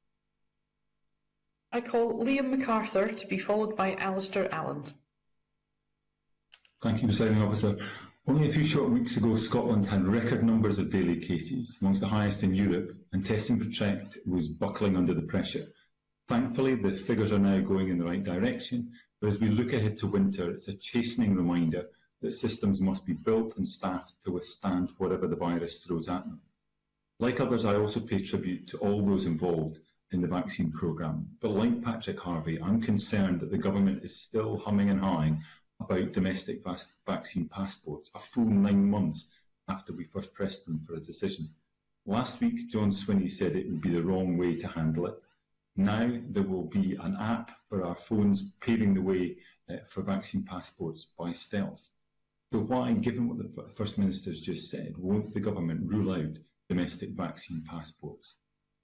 I call Liam MacArthur to be followed by Alistair Allen. Thank you, Presiding Officer. Only a few short weeks ago, Scotland had record numbers of daily cases, amongst the highest in Europe, and testing for tract was buckling under the pressure. Thankfully, the figures are now going in the right direction, but as we look ahead to winter, it's a chastening reminder that systems must be built and staffed to withstand whatever the virus throws at them. Like others, I also pay tribute to all those involved in the vaccine programme, but like Patrick Harvey, I'm concerned that the government is still humming and hawing about domestic vaccine passports a full nine months after we first pressed them for a decision. Last week, John Swinney said it would be the wrong way to handle it. Now there will be an app for our phones paving the way uh, for vaccine passports by stealth. So why, given what the First Minister's just said, won't the government rule out domestic vaccine passports?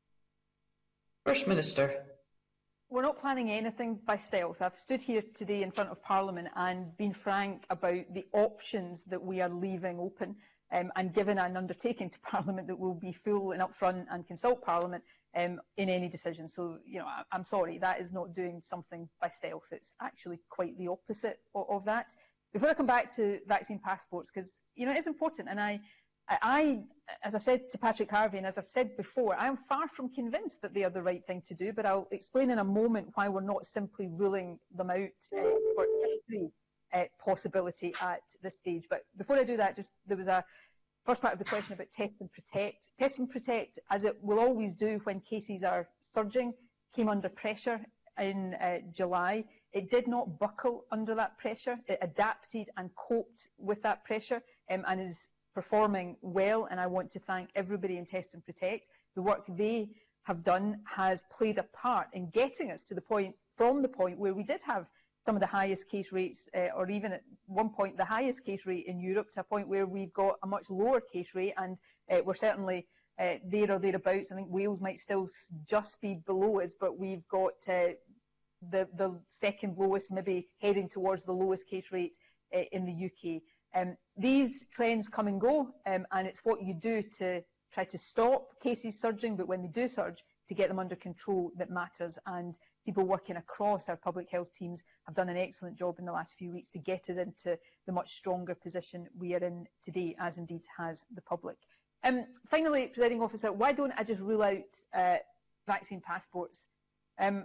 First Minister. We're not planning anything by stealth. I've stood here today in front of Parliament and been frank about the options that we are leaving open, um, and given an undertaking to Parliament that will be full and upfront and consult Parliament um, in any decision. So, you know, I, I'm sorry, that is not doing something by stealth. It's actually quite the opposite of, of that. Before I come back to vaccine passports, because, you know, it is important, and I, I, as I said to Patrick Harvey, and as I've said before, I am far from convinced that they are the right thing to do, but I'll explain in a moment why we're not simply ruling them out uh, for every uh, possibility at this stage. But before I do that, just there was a first part of the question about test and protect. Test and protect, as it will always do when cases are surging, came under pressure in uh, July. It did not buckle under that pressure. It adapted and coped with that pressure um, and is performing well, and I want to thank everybody in Test and Protect. The work they have done has played a part in getting us to the point, from the point where we did have some of the highest case rates, uh, or even at one point the highest case rate in Europe, to a point where we've got a much lower case rate, and uh, we're certainly uh, there or thereabouts. I think Wales might still just be below us, but we've got uh, the, the second lowest, maybe heading towards the lowest case rate uh, in the U K. Um, these trends come and go, um, and it's what you do to try to stop cases surging, but when they do surge, to get them under control that matters. And people working across our public health teams have done an excellent job in the last few weeks to get us into the much stronger position we are in today, as indeed has the public. Um, finally, Presiding Officer, why don't I just rule out uh, vaccine passports? Um,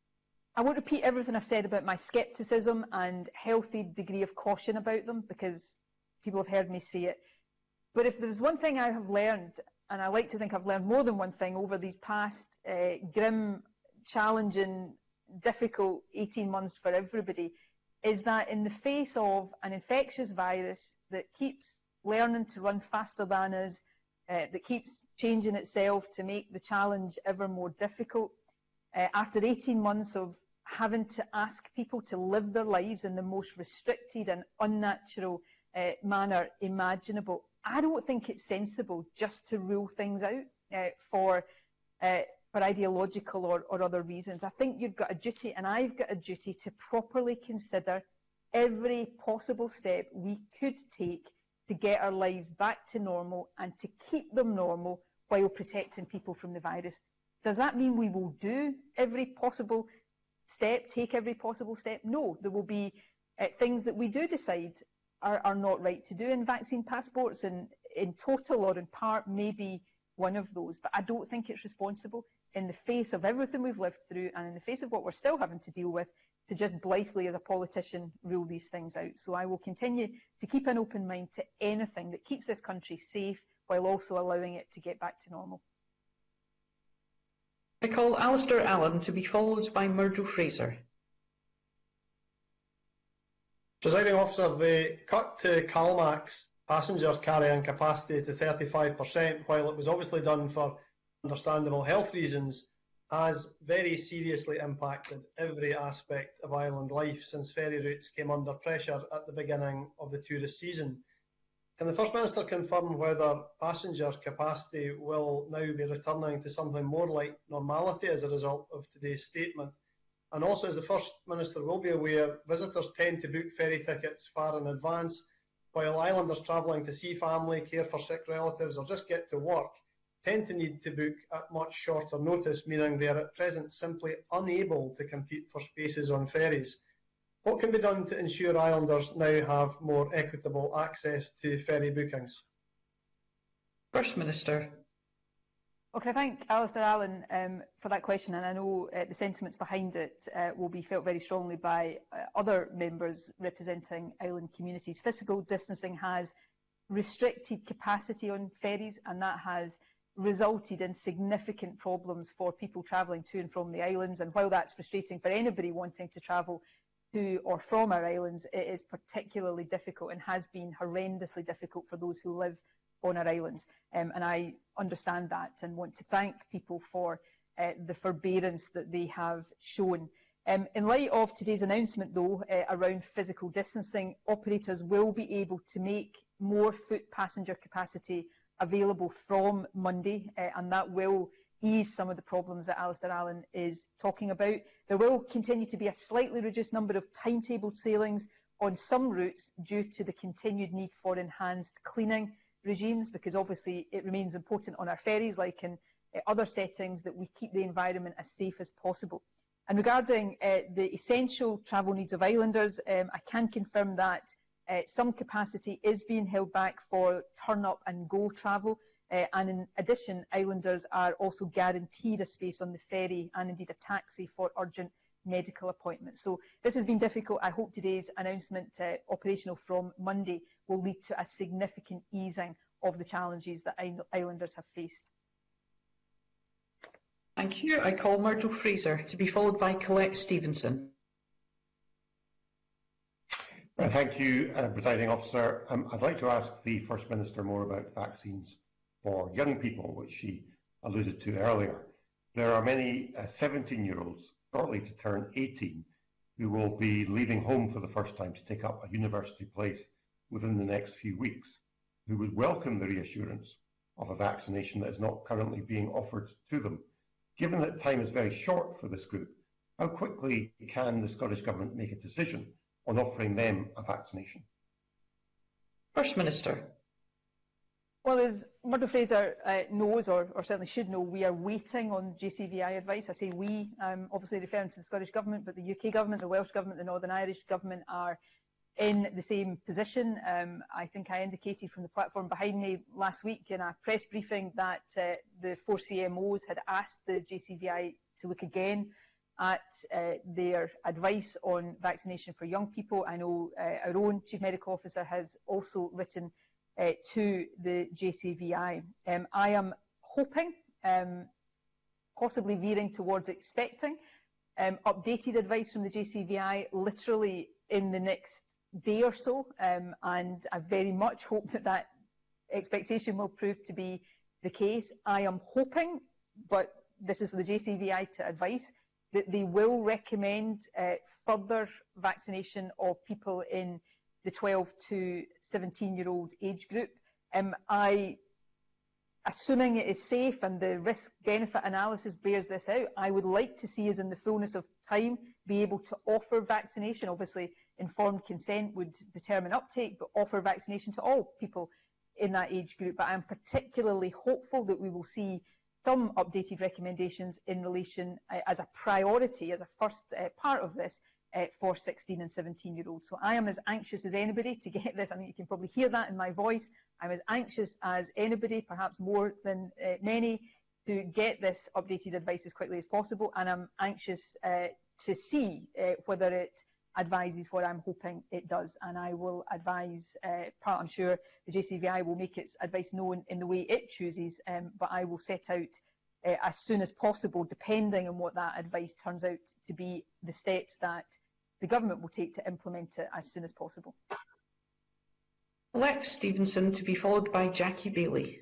I won't repeat everything I've said about my scepticism and healthy degree of caution about them, because people have heard me say it. But if there's one thing I have learned, and I like to think I've learned more than one thing over these past uh, grim, challenging, difficult eighteen months for everybody, is that in the face of an infectious virus that keeps learning to run faster than us, uh, that keeps changing itself to make the challenge ever more difficult, uh, after eighteen months of having to ask people to live their lives in the most restricted and unnatural uh, manner imaginable, I don't think it's sensible just to rule things out uh, for, uh, for ideological or, or other reasons. I think you've got a duty, and I've got a duty, to properly consider every possible step we could take to get our lives back to normal and to keep them normal while protecting people from the virus. Does that mean we will do every possible step, take every possible step? No, there will be uh, things that we do decide are, are not right to do, and vaccine passports in, in total or in part may be one of those. But I don't think it's responsible, in the face of everything we've lived through and in the face of what we're still having to deal with, to just blithely, as a politician, rule these things out. So I will continue to keep an open mind to anything that keeps this country safe while also allowing it to get back to normal. I call Alistair Allen to be followed by Murdo Fraser. Presiding Officer, the cut to CalMac's passenger carrying capacity to thirty-five percent, while it was obviously done for understandable health reasons, has very seriously impacted every aspect of island life since ferry routes came under pressure at the beginning of the tourist season. Can the First Minister confirm whether passenger capacity will now be returning to something more like normality as a result of today's statement? And also, as the First Minister will be aware, visitors tend to book ferry tickets far in advance, while islanders travelling to see family, care for sick relatives or just get to work tend to need to book at much shorter notice, meaning they are at present simply unable to compete for spaces on ferries. What can be done to ensure islanders now have more equitable access to ferry bookings? First Minister. Okay, I thank Alistair Allen um, for that question, and I know uh, the sentiments behind it uh, will be felt very strongly by uh, other members representing island communities. Physical distancing has restricted capacity on ferries, and that has resulted in significant problems for people travelling to and from the islands. And while that's frustrating for anybody wanting to travel to or from our islands, it is particularly difficult and has been horrendously difficult for those who live on our islands. Um, and I understand that and want to thank people for uh, the forbearance that they have shown. Um, in light of today's announcement, though, uh, around physical distancing, operators will be able to make more foot passenger capacity available from Monday, uh, and that will ease some of the problems that Alistair Allen is talking about. There will continue to be a slightly reduced number of timetabled sailings on some routes due to the continued need for enhanced cleaning regimes, because obviously it remains important on our ferries, like in uh, other settings, that we keep the environment as safe as possible. And regarding uh, the essential travel needs of islanders, um, I can confirm that uh, some capacity is being held back for turn-up and go travel, uh, and in addition, islanders are also guaranteed a space on the ferry and indeed a taxi for urgent medical appointments. So this has been difficult. I hope today's announcement, uh, operational from Monday, will lead to a significant easing of the challenges that islanders have faced. Thank you. I call Myrtle Fraser, to be followed by Colette Stevenson. Uh, thank you, uh, Presiding Officer. Um, I'd like to ask the First Minister more about vaccines for young people, which she alluded to earlier. There are many seventeen-year-olds shortly to turn eighteen who will be leaving home for the first time to take up a university place within the next few weeks, who would welcome the reassurance of a vaccination that is not currently being offered to them. Given that time is very short for this group, how quickly can the Scottish Government make a decision on offering them a vaccination? First Minister. Well, as Murdo Fraser uh, knows, or, or certainly should know, we are waiting on J C V I advice. I say we, um, obviously referring to the Scottish Government, but the U K Government, the Welsh Government, the Northern Irish Government are in the same position. Um, I think I indicated from the platform behind me last week in a press briefing that uh, the four C M Os had asked the J C V I to look again at uh, their advice on vaccination for young people. I know uh, our own Chief Medical Officer has also written uh, to the J C V I. Um, I am hoping, um, possibly veering towards expecting, um, updated advice from the J C V I literally in the next day or so, um, and I very much hope that that expectation will prove to be the case. I am hoping, but this is for the J C V I to advise, that they will recommend uh, further vaccination of people in the twelve to seventeen year old age group. Um, I, assuming it is safe and the risk-benefit analysis bears this out, I would like to see us in the fullness of time be able to offer vaccination. Obviously, informed consent would determine uptake, but offer vaccination to all people in that age group. But I am particularly hopeful that we will see some updated recommendations in relation uh, as a priority, as a first uh, part of this, uh, for sixteen and seventeen year olds. So I am as anxious as anybody to get this. I think you can probably hear that in my voice. I'm as anxious as anybody, perhaps more than uh, many, to get this updated advice as quickly as possible. And I'm anxious uh, to see uh, whether it advises what I'm hoping it does, and I will advise, uh, part, I'm sure the J C V I will make its advice known in the way it chooses, um, but I will set out uh, as soon as possible, depending on what that advice turns out to be, the steps that the government will take to implement it as soon as possible. Colette Stevenson, to be followed by Jackie Bailey.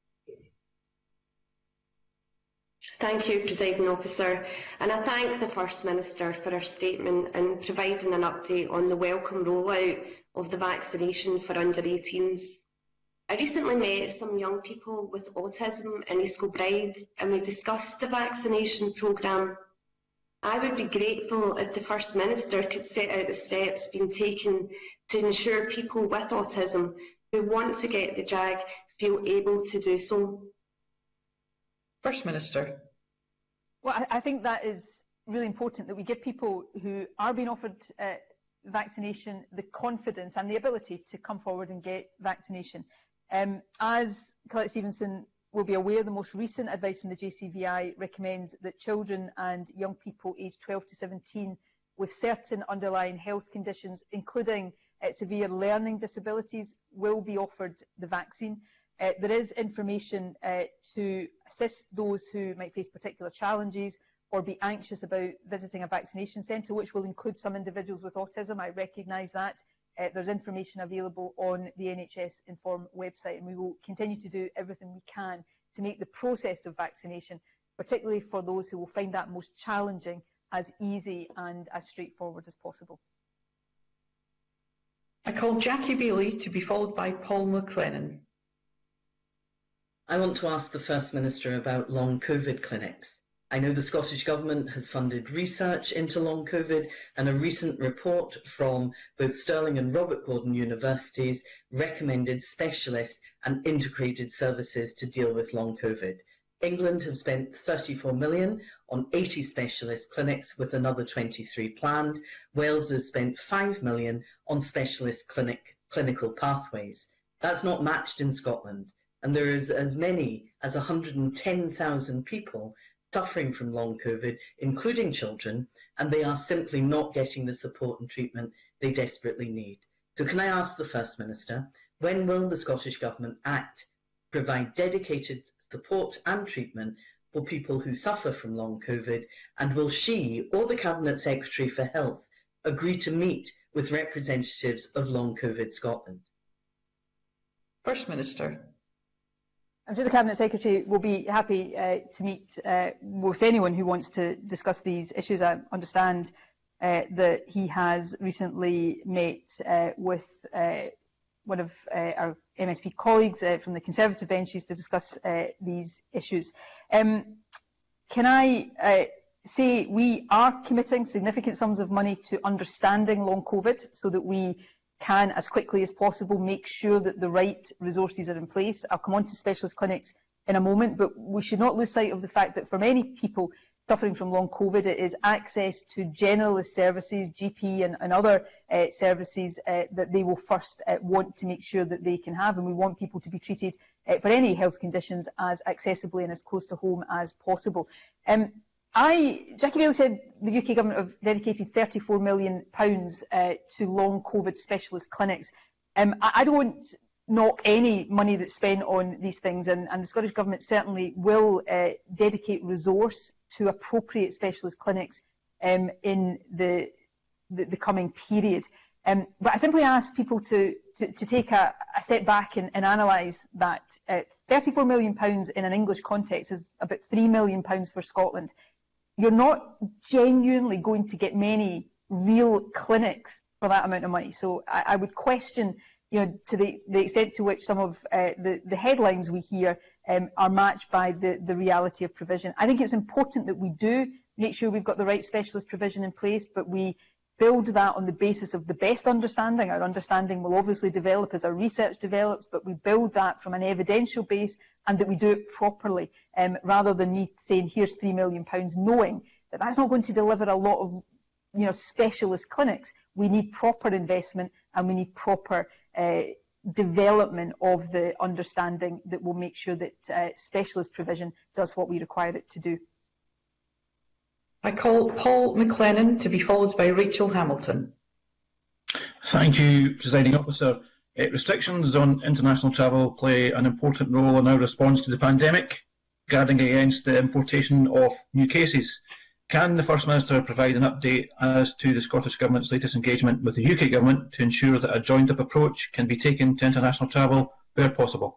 Thank you, Presiding Officer, and I thank the First Minister for her statement and providing an update on the welcome rollout of the vaccination for under eighteens. I recently met some young people with autism in East Kilbride and we discussed the vaccination programme. I would be grateful if the First Minister could set out the steps being taken to ensure people with autism who want to get the jab feel able to do so. First Minister. Well, I, I think that is really important, that we give people who are being offered uh, vaccination the confidence and the ability to come forward and get vaccination. Um, as Colette Stevenson will be aware, the most recent advice from the J C V I recommends that children and young people aged twelve to seventeen with certain underlying health conditions, including uh, severe learning disabilities, will be offered the vaccine. Uh, there is information uh, to assist those who might face particular challenges or be anxious about visiting a vaccination centre, which will include some individuals with autism. I recognise that. Uh, there's information available on the N H S Inform website, and we will continue to do everything we can to make the process of vaccination particularly for those who will find that most challenging, as easy and as straightforward as possible. I call Jackie Bailey to be followed by Paul McLennan. I want to ask the First Minister about long COVID clinics. I know the Scottish Government has funded research into long COVID, and a recent report from both Stirling and Robert Gordon universities recommended specialist and integrated services to deal with long COVID. England have spent thirty-four million on eighty specialist clinics with another twenty-three planned. Wales has spent five million on specialist clinic, clinical pathways. That's not matched in Scotland, and there is as many as one hundred ten thousand people suffering from long COVID, including children, and they are simply not getting the support and treatment they desperately need. So can I ask the First Minister, when will the Scottish Government act, provide dedicated support and treatment for people who suffer from long COVID, and will she or the Cabinet Secretary for Health agree to meet with representatives of Long COVID Scotland? First Minister. I'm sure the Cabinet Secretary will be happy uh, to meet uh, with anyone who wants to discuss these issues. I understand uh, that he has recently met uh, with uh, one of uh, our M S P colleagues uh, from the Conservative benches to discuss uh, these issues. Um, can I uh, say we are committing significant sums of money to understanding long COVID so that we can, as quickly as possible, make sure that the right resources are in place. I'll come on to specialist clinics in a moment, but we should not lose sight of the fact that for many people suffering from long COVID, it is access to generalist services, G P and, and other uh, services uh, that they will first uh, want to make sure that they can have, and we want people to be treated uh, for any health conditions as accessibly and as close to home as possible. Um, I, Jackie Bailey said the U K Government have dedicated thirty-four million pounds uh, to long COVID specialist clinics. Um, I, I don't knock any money that's spent on these things, and, and the Scottish Government certainly will uh, dedicate resource to appropriate specialist clinics um, in the, the, the coming period. Um, but I simply ask people to, to, to take a, a step back and, and analyse that. Uh, thirty-four million pounds in an English context is about three million pounds for Scotland. You're not genuinely going to get many real clinics for that amount of money. So I, I would question, you know, to the, the extent to which some of uh, the, the headlines we hear um, are matched by the, the reality of provision. I think it's important that we do make sure we've got the right specialist provision in place, but we build that on the basis of the best understanding. Our understanding will obviously develop as our research develops, but we build that from an evidential base and that we do it properly, um, rather than me saying, here's three million pounds, knowing that that's not going to deliver a lot of, you know, specialist clinics. We need proper investment and we need proper uh, development of the understanding that will make sure that uh, specialist provision does what we require it to do. I call Paul McLennan to be followed by Rachel Hamilton. Thank you, Presiding Officer. Uh, restrictions on international travel play an important role in our response to the pandemic, guarding against the importation of new cases. Can the First Minister provide an update as to the Scottish Government's latest engagement with the U K Government to ensure that a joined-up approach can be taken to international travel where possible?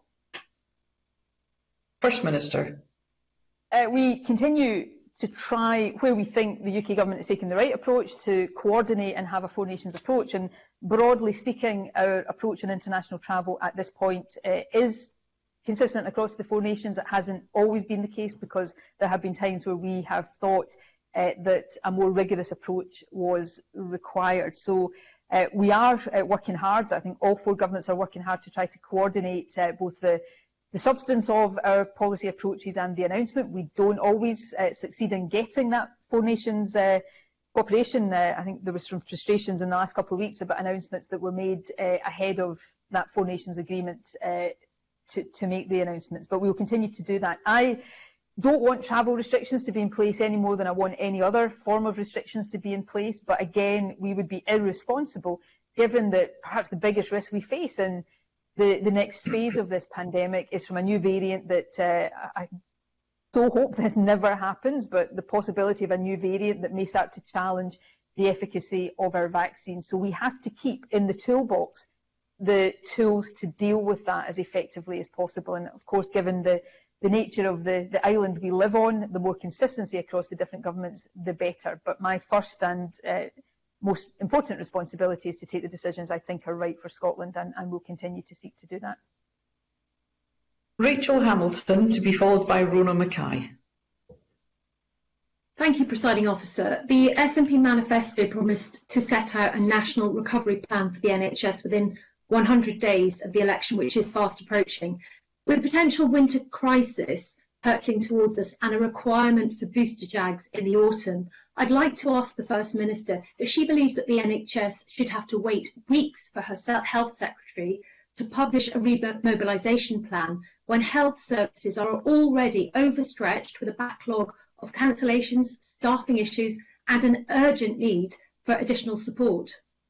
First Minister. Uh, we continue to try, where we think the U K Government is taking the right approach, to coordinate and have a Four Nations approach. And broadly speaking, our approach on international travel at this point uh, is consistent across the Four Nations. It hasn't always been the case, because there have been times where we have thought uh, that a more rigorous approach was required. So uh, we are uh, working hard. I think all four governments are working hard to try to coordinate uh, both the The substance of our policy approaches and the announcement. We don't always uh, succeed in getting that Four Nations uh, cooperation. Uh, I think there was some frustrations in the last couple of weeks about announcements that were made uh, ahead of that Four Nations agreement uh, to, to make the announcements, but we will continue to do that. I don't want travel restrictions to be in place any more than I want any other form of restrictions to be in place, but again, we would be irresponsible given that perhaps the biggest risk we face in The, the next phase of this pandemic is from a new variant that uh, I so hope this never happens, but the possibility of a new variant that may start to challenge the efficacy of our vaccine. So we have to keep in the toolbox the tools to deal with that as effectively as possible. And of course, given the, the nature of the, the island we live on, the more consistency across the different governments, the better. But my first and uh, most important responsibility is to take the decisions I think are right for Scotland, and, and will continue to seek to do that. Rachel Hamilton, to be followed by Rona Mackay. Thank you, Presiding Officer. The S N P manifesto promised to set out a national recovery plan for the N H S within one hundred days of the election, which is fast approaching. With a potential winter crisis hurtling towards us and a requirement for booster jags in the autumn, I'd like to ask the First Minister if she believes that the N H S should have to wait weeks for her Health Secretary to publish a remobilisation plan when health services are already overstretched with a backlog of cancellations, staffing issues and an urgent need for additional support.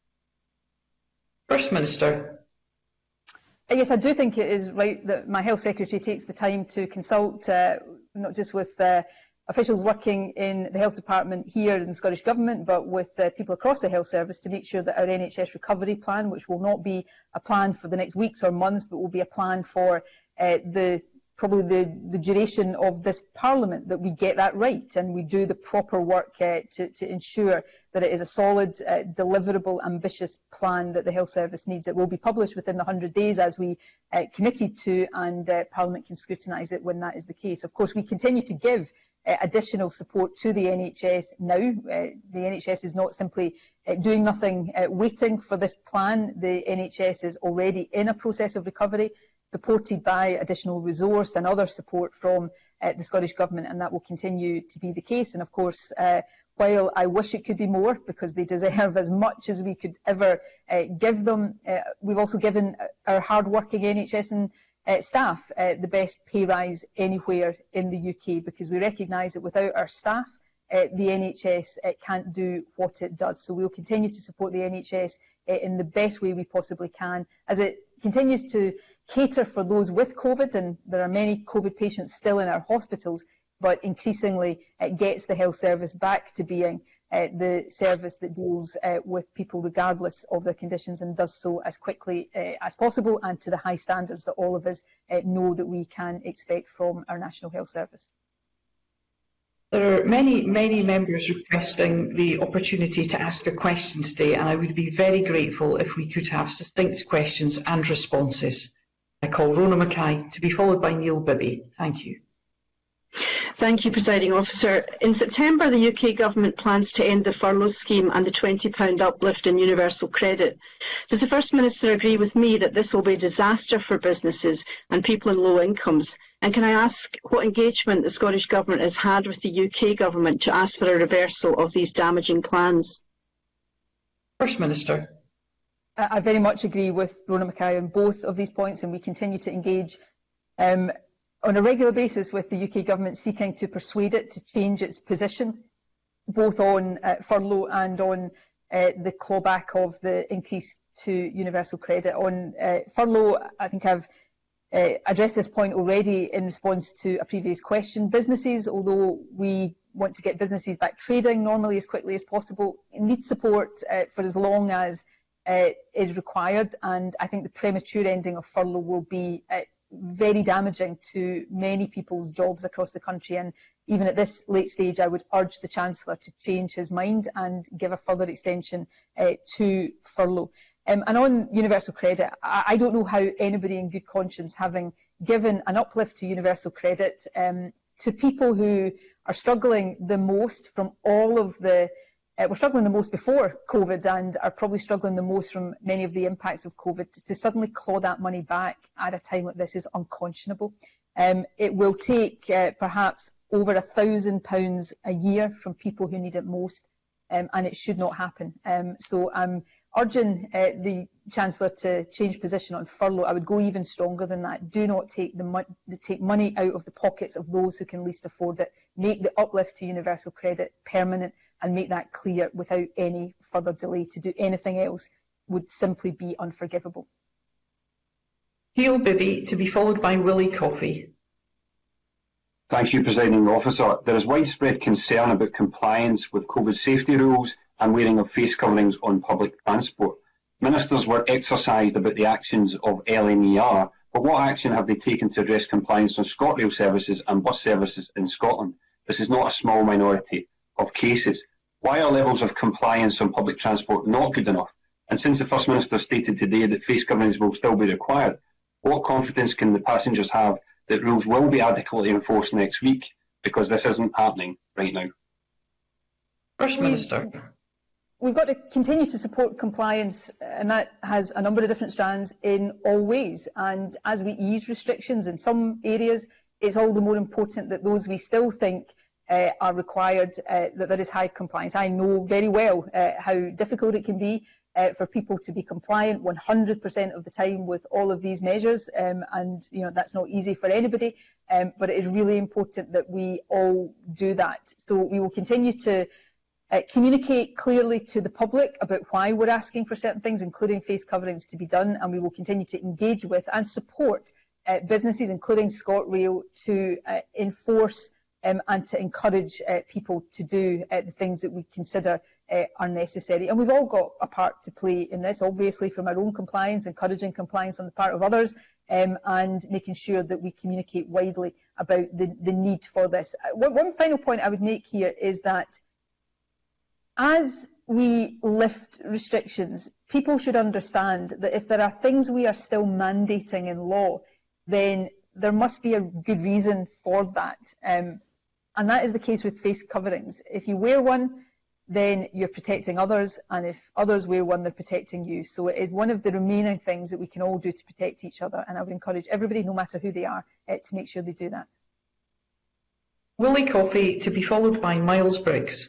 First Minister. Yes, I do think it is right that my Health Secretary takes the time to consult uh, not just with uh, officials working in the Health Department here in the Scottish Government, but with uh, people across the Health Service to make sure that our N H S recovery plan, which will not be a plan for the next weeks or months, but will be a plan for uh, the probably the, the duration of this Parliament, that we get that right and we do the proper work uh, to, to ensure that it is a solid, uh, deliverable, ambitious plan that the Health Service needs. It will be published within the one hundred days as we uh, committed to, and uh, Parliament can scrutinise it when that is the case. Of course, we continue to give uh, additional support to the N H S now. Uh, the N H S is not simply uh, doing nothing, uh, waiting for this plan. The N H S is already in a process of recovery, supported by additional resource and other support from uh, the Scottish Government, and that will continue to be the case. And of course, uh, while I wish it could be more, because they deserve as much as we could ever uh, give them, uh, we've also given our hard-working N H S and uh, staff uh, the best pay rise anywhere in the U K, because we recognise that without our staff, uh, the N H S uh, can't do what it does. So we'll continue to support the N H S uh, in the best way we possibly can, as it continues to cater for those with COVID, and there are many COVID patients still in our hospitals, but increasingly it gets the health service back to being uh, the service that deals uh, with people regardless of their conditions, and does so as quickly uh, as possible and to the high standards that all of us uh, know that we can expect from our National Health Service. There are many, many members requesting the opportunity to ask a question today, and I would be very grateful if we could have succinct questions and responses. I call Rona Mackay, to be followed by Neil Bibby. Thank you. Thank you, Presiding Officer. In September, the U K Government plans to end the furlough scheme and the twenty pound uplift in universal credit. Does the First Minister agree with me that this will be a disaster for businesses and people in low incomes? And can I ask what engagement the Scottish Government has had with the U K Government to ask for a reversal of these damaging plans? First Minister. I very much agree with Rona Mackay on both of these points, and we continue to engage um, on a regular basis with the U K Government, seeking to persuade it to change its position, both on uh, furlough and on uh, the clawback of the increase to universal credit. On uh, furlough, I think I've uh, addressed this point already in response to a previous question. Businesses, although we want to get businesses back trading normally as quickly as possible, need support uh, for as long as uh, is required, and I think the premature ending of furlough will be uh, very damaging to many people's jobs across the country. And even at this late stage, I would urge the Chancellor to change his mind and give a further extension uh, to furlough. Um, and on universal credit, I, I don't know how anybody in good conscience, having given an uplift to universal credit um, to people who are struggling the most from all of the Uh, we're struggling the most before COVID and are probably struggling the most from many of the impacts of COVID, to, to suddenly claw that money back at a time like this is unconscionable. Um, it will take uh, perhaps over a thousand pounds a year from people who need it most, um, and it should not happen. Um, so I'm urging uh, the Chancellor to change position on furlough. I would go even stronger than that. Do not take, the mo take money out of the pockets of those who can least afford it. Make the uplift to universal credit permanent, and make that clear without any further delay. To do anything else would simply be unforgivable. Neil Bibby, to be followed by Willie Coffey. Thank you, Presiding Officer. There is widespread concern about compliance with COVID safety rules and wearing of face coverings on public transport. Ministers were exercised about the actions of L N E R, but what action have they taken to address compliance on ScotRail services and bus services in Scotland? This is not a small minority of cases. Why are levels of compliance on public transport not good enough? And since the First Minister stated today that face coverings will still be required, what confidence can the passengers have that rules will be adequately enforced next week? Because this isn't happening right now. First Minister. We've got to continue to support compliance, and that has a number of different strands in all ways. And as we ease restrictions in some areas, it's all the more important that those we still think uh, are required, uh, that there is high compliance. I know very well uh, how difficult it can be uh, for people to be compliant one hundred percent of the time with all of these measures, um, and you know that's not easy for anybody. Um, but it is really important that we all do that. So we will continue to Uh, communicate clearly to the public about why we're asking for certain things, including face coverings, to be done, and we will continue to engage with and support uh, businesses, including ScotRail, to uh, enforce um, and to encourage uh, people to do uh, the things that we consider uh, are necessary. And we've all got a part to play in this, obviously, from our own compliance, encouraging compliance on the part of others, um, and making sure that we communicate widely about the, the need for this. Uh, one, one final point I would make here is that as we lift restrictions, people should understand that if there are things we are still mandating in law, then there must be a good reason for that. Um, and that is the case with face coverings. If you wear one, then you're protecting others, and if others wear one, they're protecting you. So it is one of the remaining things that we can all do to protect each other, and I would encourage everybody, no matter who they are, uh, to make sure they do that. Willie Coffey, to be followed by Miles Briggs.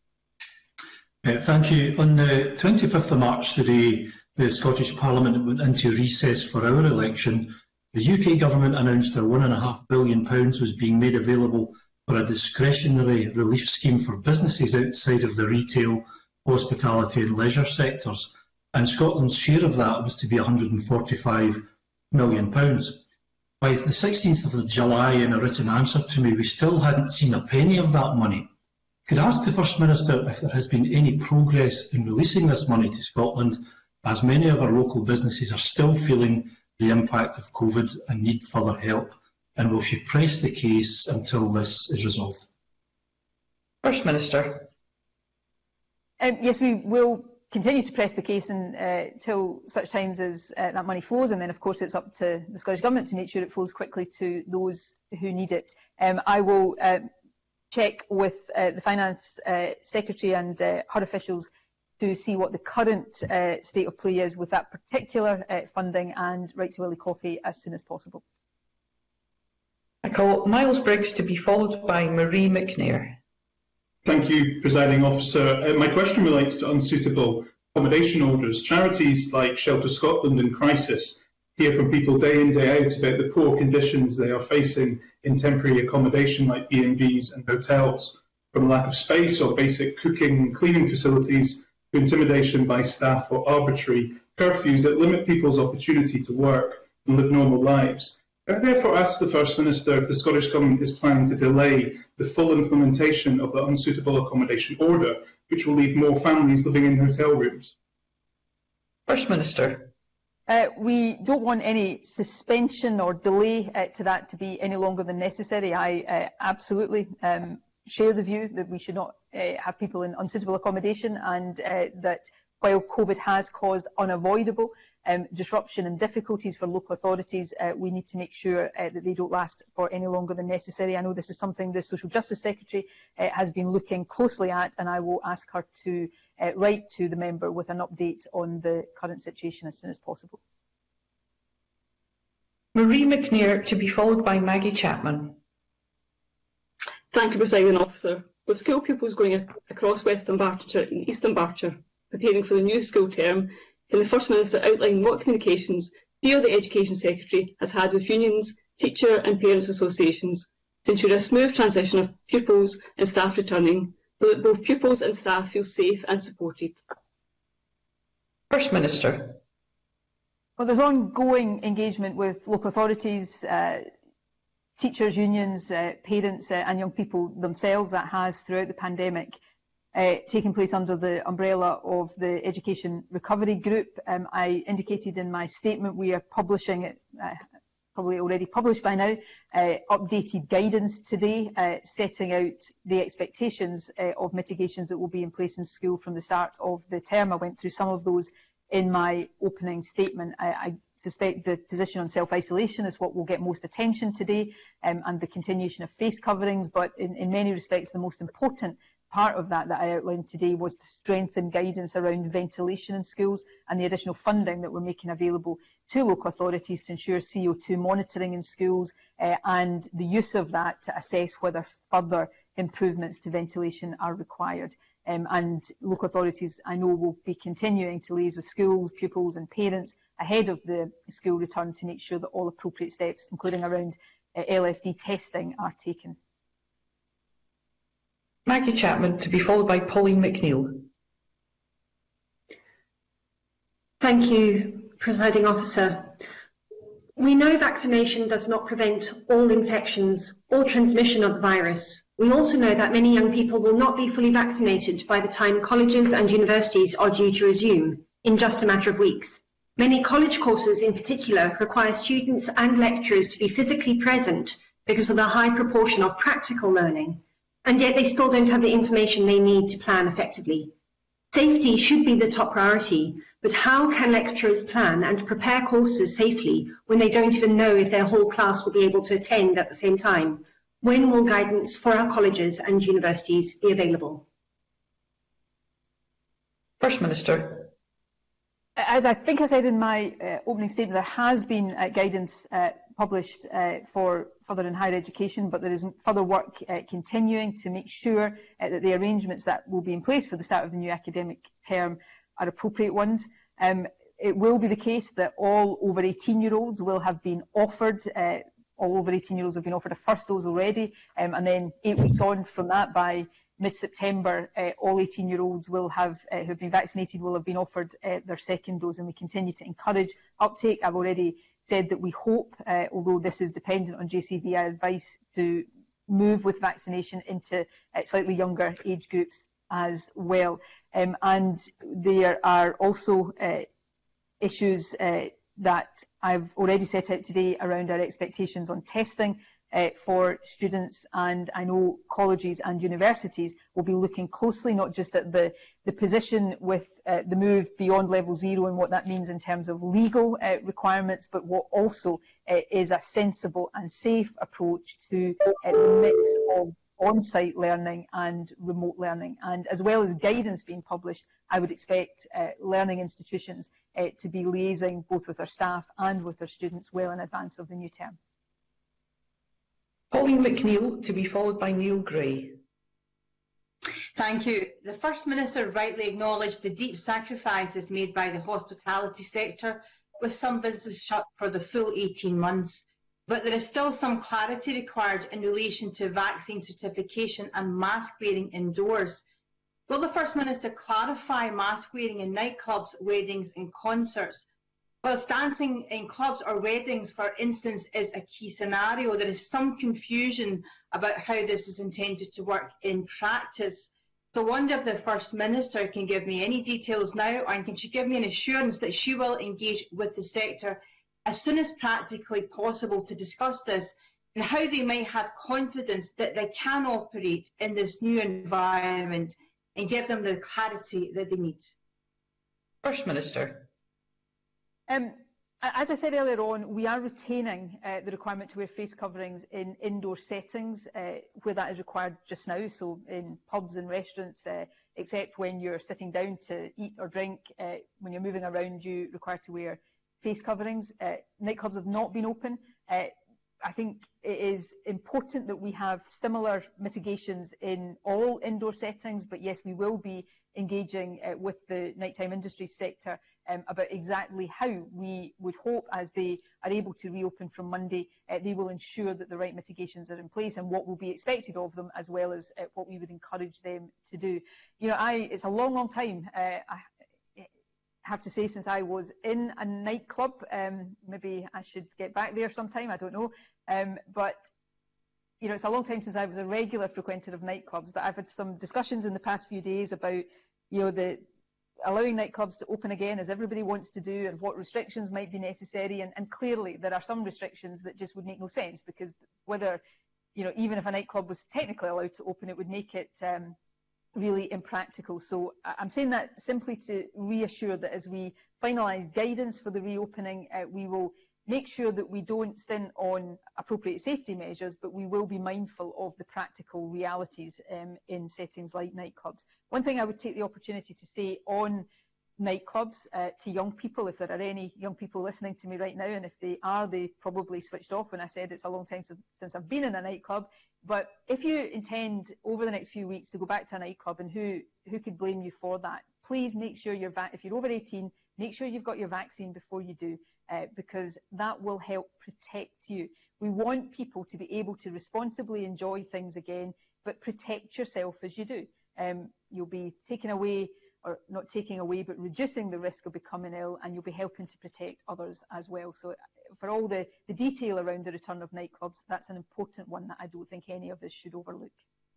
Uh, thank you. On the twenty-fifth of March, the day the Scottish Parliament went into recess for our election, the U K Government announced that one point five billion pounds was being made available for a discretionary relief scheme for businesses outside of the retail, hospitality and leisure sectors, and Scotland's share of that was to be one hundred and forty-five million pounds. By the sixteenth of July, in a written answer to me, we still hadn't seen a penny of that money. Could I ask the First Minister if there has been any progress in releasing this money to Scotland, as many of our local businesses are still feeling the impact of COVID and need further help, and will she press the case until this is resolved? First Minister. Um, yes, we will continue to press the case until uh, such times as uh, that money flows, and then of course it's up to the Scottish Government to make sure it flows quickly to those who need it. Um, I will um, check with uh, the Finance uh, Secretary and uh, her officials to see what the current uh, state of play is with that particular uh, funding, and write to Willie Coffey as soon as possible. I call Miles Briggs to be followed by Marie McNair. Thank you, Presiding Officer. Uh, my question relates to unsuitable accommodation orders. Charities like Shelter Scotland and Crisis hear from people day in, day out about the poor conditions they are facing in temporary accommodation like B and Bs and hotels, from lack of space or basic cooking and cleaning facilities to intimidation by staff or arbitrary curfews that limit people's opportunity to work and live normal lives. I therefore ask the First Minister if the Scottish Government is planning to delay the full implementation of the unsuitable accommodation order, which will leave more families living in hotel rooms. First Minister. Uh, we don't want any suspension or delay uh, to that to be any longer than necessary. I uh, absolutely um, share the view that we should not uh, have people in unsuitable accommodation, and uh, that while COVID has caused unavoidable um, disruption and difficulties for local authorities, uh, we need to make sure uh, that they don't last for any longer than necessary. I know this is something the Social Justice Secretary uh, has been looking closely at, and I will ask her to uh, write to the member with an update on the current situation as soon as possible. Marie McNair, to be followed by Maggie Chapman. Thank you, Presiding Officer. With school pupils going across Western Bartonshire and Eastern Bartonshire preparing for the new school term, can the First Minister outline what communications he or the Education Secretary has had with unions, teacher and parents associations to ensure a smooth transition of pupils and staff returning, so that both pupils and staff feel safe and supported? First Minister. Well, there's ongoing engagement with local authorities, uh, teachers, unions, uh, parents uh, and young people themselves. That has, throughout the pandemic, uh, taken place under the umbrella of the Education Recovery Group. Um, I indicated in my statement we are publishing it uh, probably already published by now, uh, updated guidance today, uh, setting out the expectations uh, of mitigations that will be in place in school from the start of the term. I went through some of those in my opening statement. I, I suspect the position on self-isolation is what will get most attention today, um, and the continuation of face coverings, but in, in many respects the most important part of that that I outlined today was to strengthen guidance around ventilation in schools and the additional funding that we're making available to local authorities to ensure C O two monitoring in schools uh, and the use of that to assess whether further improvements to ventilation are required. Um, and local authorities, I know, will be continuing to liaise with schools, pupils and parents ahead of the school return to make sure that all appropriate steps, including around uh, L F D testing, are taken. Maggie Chapman, to be followed by Pauline McNeill. Thank you, Presiding Officer. We know vaccination does not prevent all infections or transmission of the virus. We also know that many young people will not be fully vaccinated by the time colleges and universities are due to resume, in just a matter of weeks. Many college courses in particular require students and lecturers to be physically present because of the high proportion of practical learning, and yet they still don't have the information they need to plan effectively. Safety should be the top priority, but how can lecturers plan and prepare courses safely when they don't even know if their whole class will be able to attend at the same time? When will guidance for our colleges and universities be available? First Minister. As I think I said in my uh, opening statement, there has been uh, guidance uh, published uh, for further and higher education, but there is further work uh, continuing to make sure uh, that the arrangements that will be in place for the start of the new academic term are appropriate ones. Um, it will be the case that all over eighteen year olds will have been offered, uh, all over eighteen year olds have been offered a first dose already, um, and then eight weeks on from that, by mid-September, uh, all eighteen year olds will have, uh, who have been vaccinated will have been offered uh, their second dose, and we continue to encourage uptake. I've already said that we hope, uh, although this is dependent on J C V I advice, to move with vaccination into uh, slightly younger age groups as well. Um, and there are also uh, issues uh, that I've already set out today around our expectations on testing Uh, for students, and I know colleges and universities will be looking closely not just at the, the position with uh, the move beyond level zero and what that means in terms of legal uh, requirements, but what also uh, is a sensible and safe approach to uh, the mix of on-site learning and remote learning. And as well as guidance being published, I would expect uh, learning institutions uh, to be liaising both with their staff and with their students well in advance of the new term. Pauline McNeill, to be followed by Neil Gray. Thank you. The First Minister rightly acknowledged the deep sacrifices made by the hospitality sector, with some businesses shut for the full eighteen months. But there is still some clarity required in relation to vaccine certification and mask wearing indoors. Will the First Minister clarify mask wearing in nightclubs, weddings and concerts? Whilst dancing in clubs or weddings, for instance, is a key scenario, there is some confusion about how this is intended to work in practice. So I wonder if the First Minister can give me any details now, and can she give me an assurance that she will engage with the sector as soon as practically possible to discuss this, and how they might have confidence that they can operate in this new environment and give them the clarity that they need. First Minister. Um, as I said earlier on, we are retaining uh, the requirement to wear face coverings in indoor settings uh, where that is required just now, so in pubs and restaurants, uh, except when you're sitting down to eat or drink. Uh, when you're moving around, you're required to wear face coverings. Uh, nightclubs have not been open. Uh, I think it is important that we have similar mitigations in all indoor settings, but yes, we will be engaging uh, with the nighttime industry sector um, about exactly how we would hope, as they are able to reopen from Monday, uh, they will ensure that the right mitigations are in place and what will be expected of them, as well as uh, what we would encourage them to do. You know, I, it's a long, long time, uh, I have to say, since I was in a nightclub. Um, maybe I should get back there sometime, I don't know. Um, but you know, it's a long time since I was a regular frequenter of nightclubs, but I've had some discussions in the past few days about, you know, the allowing nightclubs to open again, as everybody wants to do, and what restrictions might be necessary. And, and clearly there are some restrictions that just would make no sense, because whether, you know, even if a nightclub was technically allowed to open, it would make it um, really impractical. So I'm saying that simply to reassure that as we finalise guidance for the reopening, uh, we will make sure that we don't stint on appropriate safety measures, but we will be mindful of the practical realities um, in settings like nightclubs. One thing I would take the opportunity to say on nightclubs uh, to young people, if there are any young people listening to me right now, and if they are, they probably switched off when I said it's a long time since I've been in a nightclub. But if you intend over the next few weeks to go back to a nightclub, and who who could blame you for that, please make sure you're va if you're over eighteen, make sure you've got your vaccine before you do, uh, because that will help protect you. We want people to be able to responsibly enjoy things again, but protect yourself as you do. Um, you'll be taking away, or not taking away, but reducing the risk of becoming ill, and you'll be helping to protect others as well. So for all the, the detail around the return of nightclubs, that's an important one that I don't think any of us should overlook.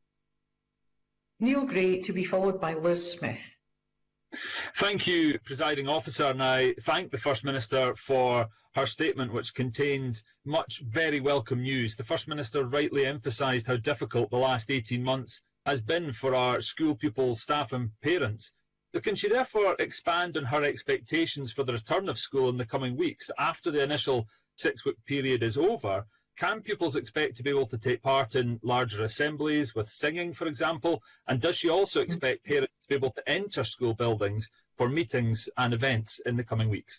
Neil Gray, to be followed by Liz Smith. Thank you, Presiding Officer, and I thank the First Minister for her statement, which contained much very welcome news. The First Minister rightly emphasised how difficult the last eighteen months has been for our school pupils, staff and parents. So can she therefore expand on her expectations for the return of school in the coming weeks after the initial six-week period is over? Can pupils expect to be able to take part in larger assemblies with singing, for example? And does she also expect parents to be able to enter school buildings for meetings and events in the coming weeks?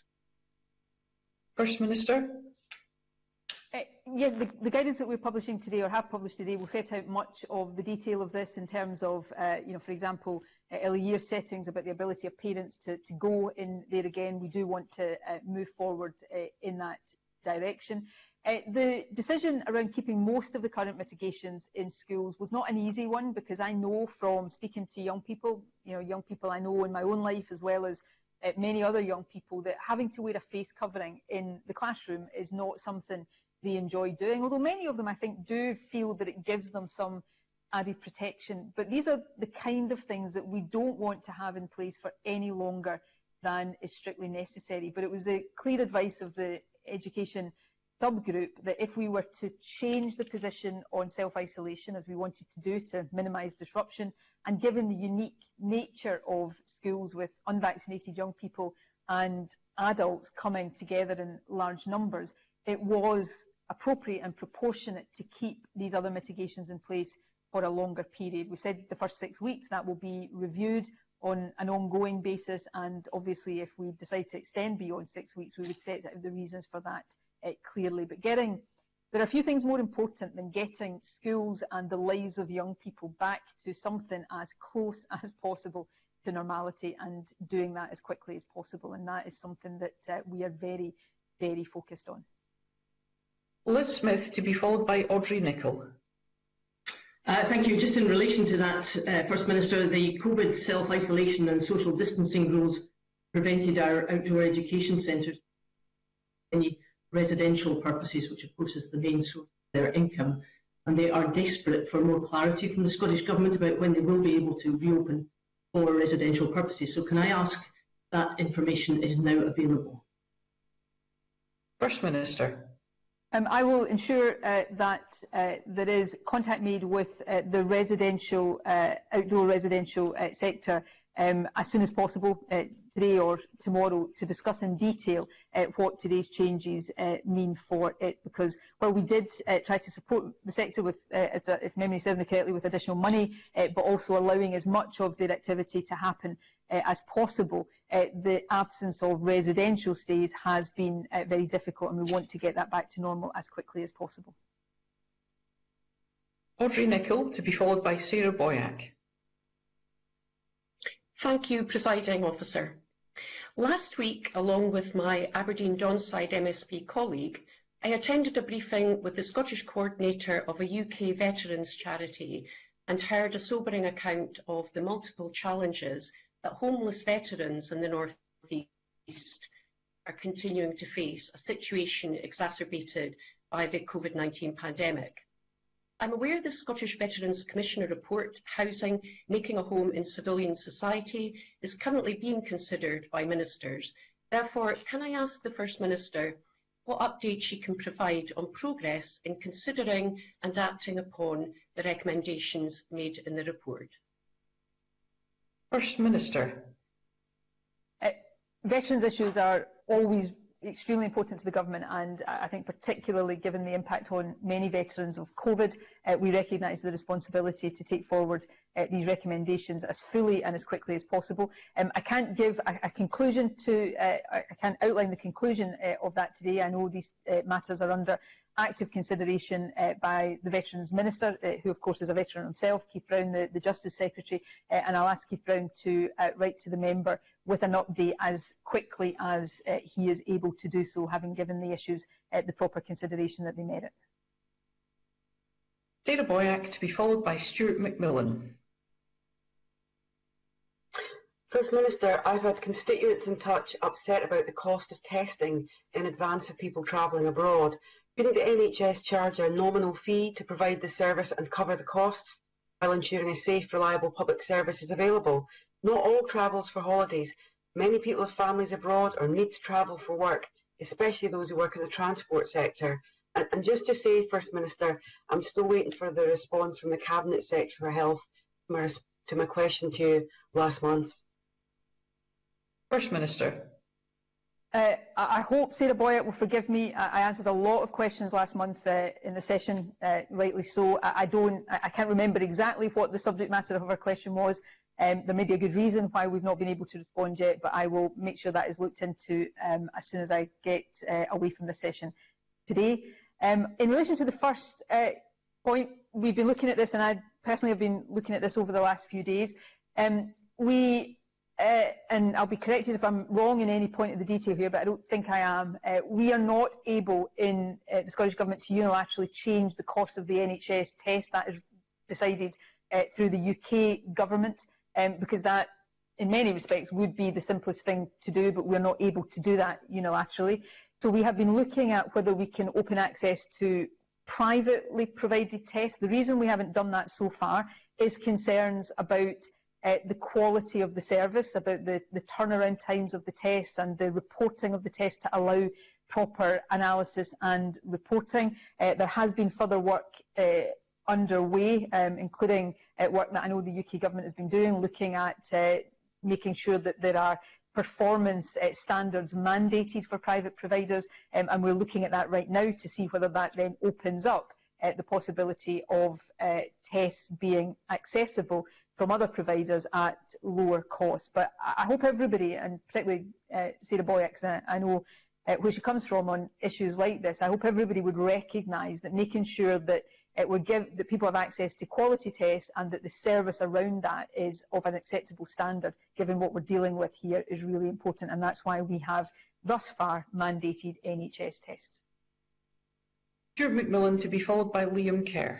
First Minister. Uh, yeah, the, the guidance that we're publishing today, or have published today, will set out much of the detail of this in terms of, uh, you know, for example, uh, early years settings, about the ability of parents to, to go in there again. We do want to uh, move forward uh, in that direction. Uh, the decision around keeping most of the current mitigations in schools was not an easy one, because I know from speaking to young people, you know, young people I know in my own life, as well as uh, many other young people, that having to wear a face covering in the classroom is not something they enjoy doing, although many of them, I think, do feel that it gives them some added protection. But these are the kind of things that we don't want to have in place for any longer than is strictly necessary. But it was the clear advice of the education subgroup that if we were to change the position on self-isolation, as we wanted to do to minimise disruption, and given the unique nature of schools with unvaccinated young people and adults coming together in large numbers, it was appropriate and proportionate to keep these other mitigations in place for a longer period. We said the first six weeks, that will be reviewed on an ongoing basis, and obviously if we decide to extend beyond six weeks, we would set out the reasons for that uh, clearly. But getting, there are a few things more important than getting schools and the lives of young people back to something as close as possible to normality, and doing that as quickly as possible. And that is something that uh, we are very, very focused on. Liz Smith, to be followed by Audrey Nicholl. Uh, thank you. Just in relation to that, uh, First Minister, the COVID self-isolation and social distancing rules prevented our outdoor education centres any residential purposes, which of course is the main source of their income, and they are desperate for more clarity from the Scottish Government about when they will be able to reopen for residential purposes. So can I ask that information is now available? First Minister. Um, I will ensure uh, that uh, there is contact made with uh, the residential, uh, outdoor residential uh, sector um, as soon as possible, uh, today or tomorrow, to discuss in detail uh, what today's changes uh, mean for it. Because while we did uh, try to support the sector with, uh, as a, if memory serves me correctly, with additional money, uh, but also allowing as much of their activity to happen uh, as possible, uh, the absence of residential stays has been uh, very difficult, and we want to get that back to normal as quickly as possible. Audrey Nicholl, to be followed by Sarah Boyack. Thank you, Presiding Officer. Last week, along with my Aberdeen Donside M S P colleague, I attended a briefing with the Scottish coordinator of a U K veterans charity and heard a sobering account of the multiple challenges that homeless veterans in the North East are continuing to face, a situation exacerbated by the COVID nineteen pandemic. I'm aware the Scottish Veterans Commissioner report, Housing, Making a Home in Civilian Society, is currently being considered by ministers. Therefore, can I ask the First Minister what update she can provide on progress in considering and acting upon the recommendations made in the report? First Minister. Uh, veterans issues are always extremely important to the government, and I think particularly given the impact on many veterans of COVID, uh, we recognise the responsibility to take forward uh, these recommendations as fully and as quickly as possible. Um, I can't give a, a conclusion to, uh, I can't outline the conclusion uh, of that today. I know these uh, matters are under active consideration uh, by the Veterans Minister, uh, who of course is a veteran himself, Keith Brown, the, the Justice Secretary, uh, and I'll ask Keith Brown to uh, write to the member with an update as quickly as uh, he is able to do so, having given the issues uh, the proper consideration that they merit. Sarah Boyack, to be followed by Stuart McMillan. First Minister, I've had constituents in touch upset about the cost of testing in advance of people travelling abroad. Couldn't the N H S charge a nominal fee to provide the service and cover the costs while ensuring a safe, reliable public service is available? Not all travels for holidays. Many people have families abroad or need to travel for work, especially those who work in the transport sector. And, and just to say, First Minister, I'm still waiting for the response from the Cabinet Secretary for Health to my, to my question to you last month. First Minister. Uh, I hope Sarah Boyack will forgive me. I, I answered a lot of questions last month uh, in the session, uh, rightly so. I, I don't, I, I can't remember exactly what the subject matter of her question was. Um, there may be a good reason why we've not been able to respond yet, but I will make sure that is looked into um, as soon as I get uh, away from the session today. Um, in relation to the first uh, point, we've been looking at this, and I personally have been looking at this over the last few days. Um, we Uh, and I'll be corrected if I'm wrong in any point of the detail here, but I don't think I am. Uh, we are not able in uh, the Scottish Government to unilaterally change the cost of the N H S test. That is decided uh, through the U K Government, um, because that in many respects would be the simplest thing to do, but we're not able to do that unilaterally. So we have been looking at whether we can open access to privately provided tests. The reason we haven't done that so far is concerns about Uh, the quality of the service, about the, the turnaround times of the tests and the reporting of the tests to allow proper analysis and reporting. Uh, there has been further work uh, underway, um, including uh, work that I know the U K Government has been doing, looking at uh, making sure that there are performance uh, standards mandated for private providers, um, and we're looking at that right now to see whether that then opens up uh, the possibility of uh, tests being accessible from other providers at lower cost. But I hope everybody, and particularly uh, Sarah Boyack, I know uh, where she comes from on issues like this, I hope everybody would recognise that making sure that it would give that people have access to quality tests and that the service around that is of an acceptable standard, given what we're dealing with here, is really important, and that's why we have thus far mandated N H S tests. Stuart McMillan, to be followed by Liam Kerr.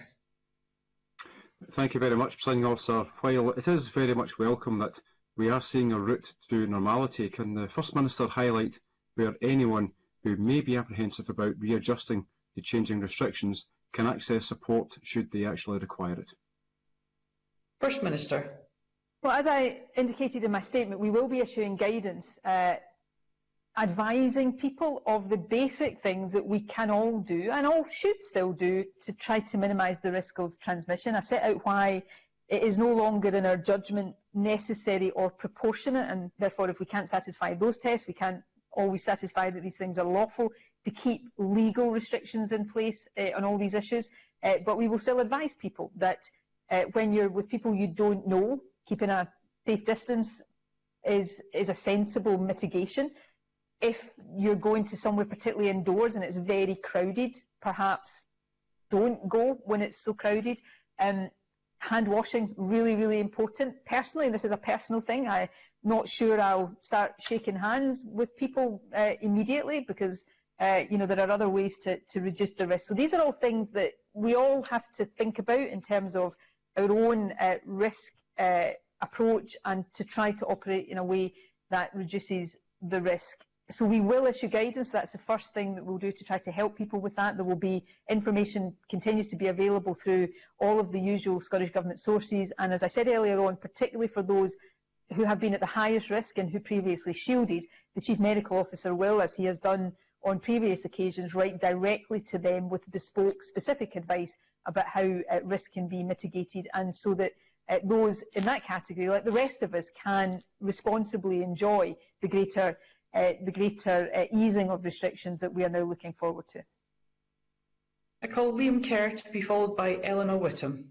Thank you very much, Presiding Officer. While it is very much welcome that we are seeing a route to normality, can the First Minister highlight where anyone who may be apprehensive about readjusting to changing restrictions can access support should they actually require it? First Minister. Well, as I indicated in my statement, we will be issuing guidance uh, advising people of the basic things that we can all do and all should still do to try to minimise the risk of transmission. I've set out why it is no longer in our judgment necessary or proportionate, and therefore if we can't satisfy those tests, we can't always satisfy that these things are lawful, to keep legal restrictions in place uh, on all these issues. Uh, but we will still advise people that uh, when you're with people you don't know, keeping a safe distance is, is a sensible mitigation. If you're going to somewhere particularly indoors and it's very crowded, perhaps don't go when it's so crowded. Um, hand washing, really, really important. Personally, this is a personal thing, I'm not sure I'll start shaking hands with people uh, immediately because uh, you know, there are other ways to, to reduce the risk. So these are all things that we all have to think about in terms of our own uh, risk uh, approach and to try to operate in a way that reduces the risk. so we will issue guidance. That's the first thing that we'll do to try to help people with that. There will be information continues to be available through all of the usual Scottish Government sources, and as I said earlier on, particularly for those who have been at the highest risk and who previously shielded, the Chief Medical Officer will, as he has done on previous occasions, write directly to them with bespoke specific advice about how uh, risk can be mitigated, and so that uh, those in that category, like the rest of us, can responsibly enjoy the greater, uh, the greater uh, easing of restrictions that we are now looking forward to. I call Liam Kerr to be followed by Eleanor Whittam.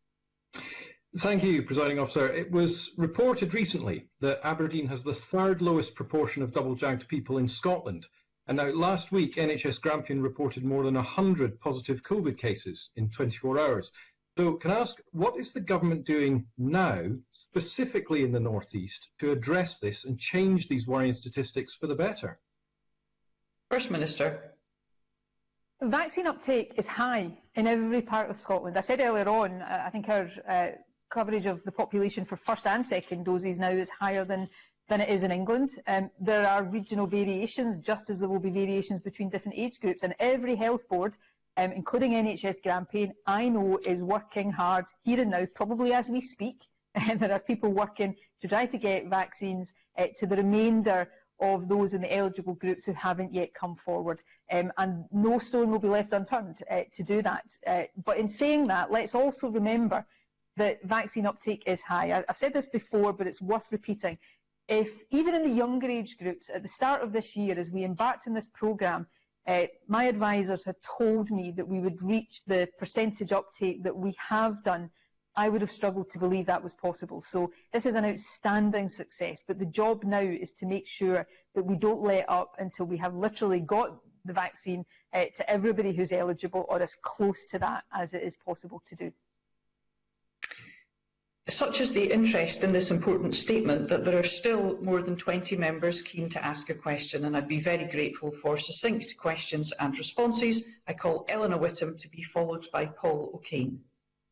Thank you, Presiding Officer. It was reported recently that Aberdeen has the third lowest proportion of double-jagged people in Scotland. And now, last week, N H S Grampian reported more than one hundred positive COVID cases in twenty-four hours. So, can I ask, what is the government doing now, specifically in the North East, to address this and change these worrying statistics for the better? First Minister. Vaccine uptake is high in every part of Scotland. I said earlier on, uh, I think our uh, coverage of the population for first and second doses now is higher than, than it is in England. Um, there are regional variations, just as there will be variations between different age groups, and every health board, um, including N H S Grampian, I know is working hard here and now, probably as we speak. There are people working to try to get vaccines uh, to the remainder of those in the eligible groups who haven't yet come forward, um, and no stone will be left unturned uh, to do that. Uh, but in saying that, let's also remember that vaccine uptake is high. I, I've said this before, but it's worth repeating. If even in the younger age groups, at the start of this year, as we embarked on this programme, uh, my advisors had told me that we would reach the percentage uptake that we have done, I would have struggled to believe that was possible. So this is an outstanding success, but the job now is to make sure that we don't let up until we have literally got the vaccine uh, to everybody who's eligible, or as close to that as it is possible to do. Such is the interest in this important statement that there are still more than twenty members keen to ask a question, and I'd be very grateful for succinct questions and responses. I call Eleanor Whittam to be followed by Paul O'Kane.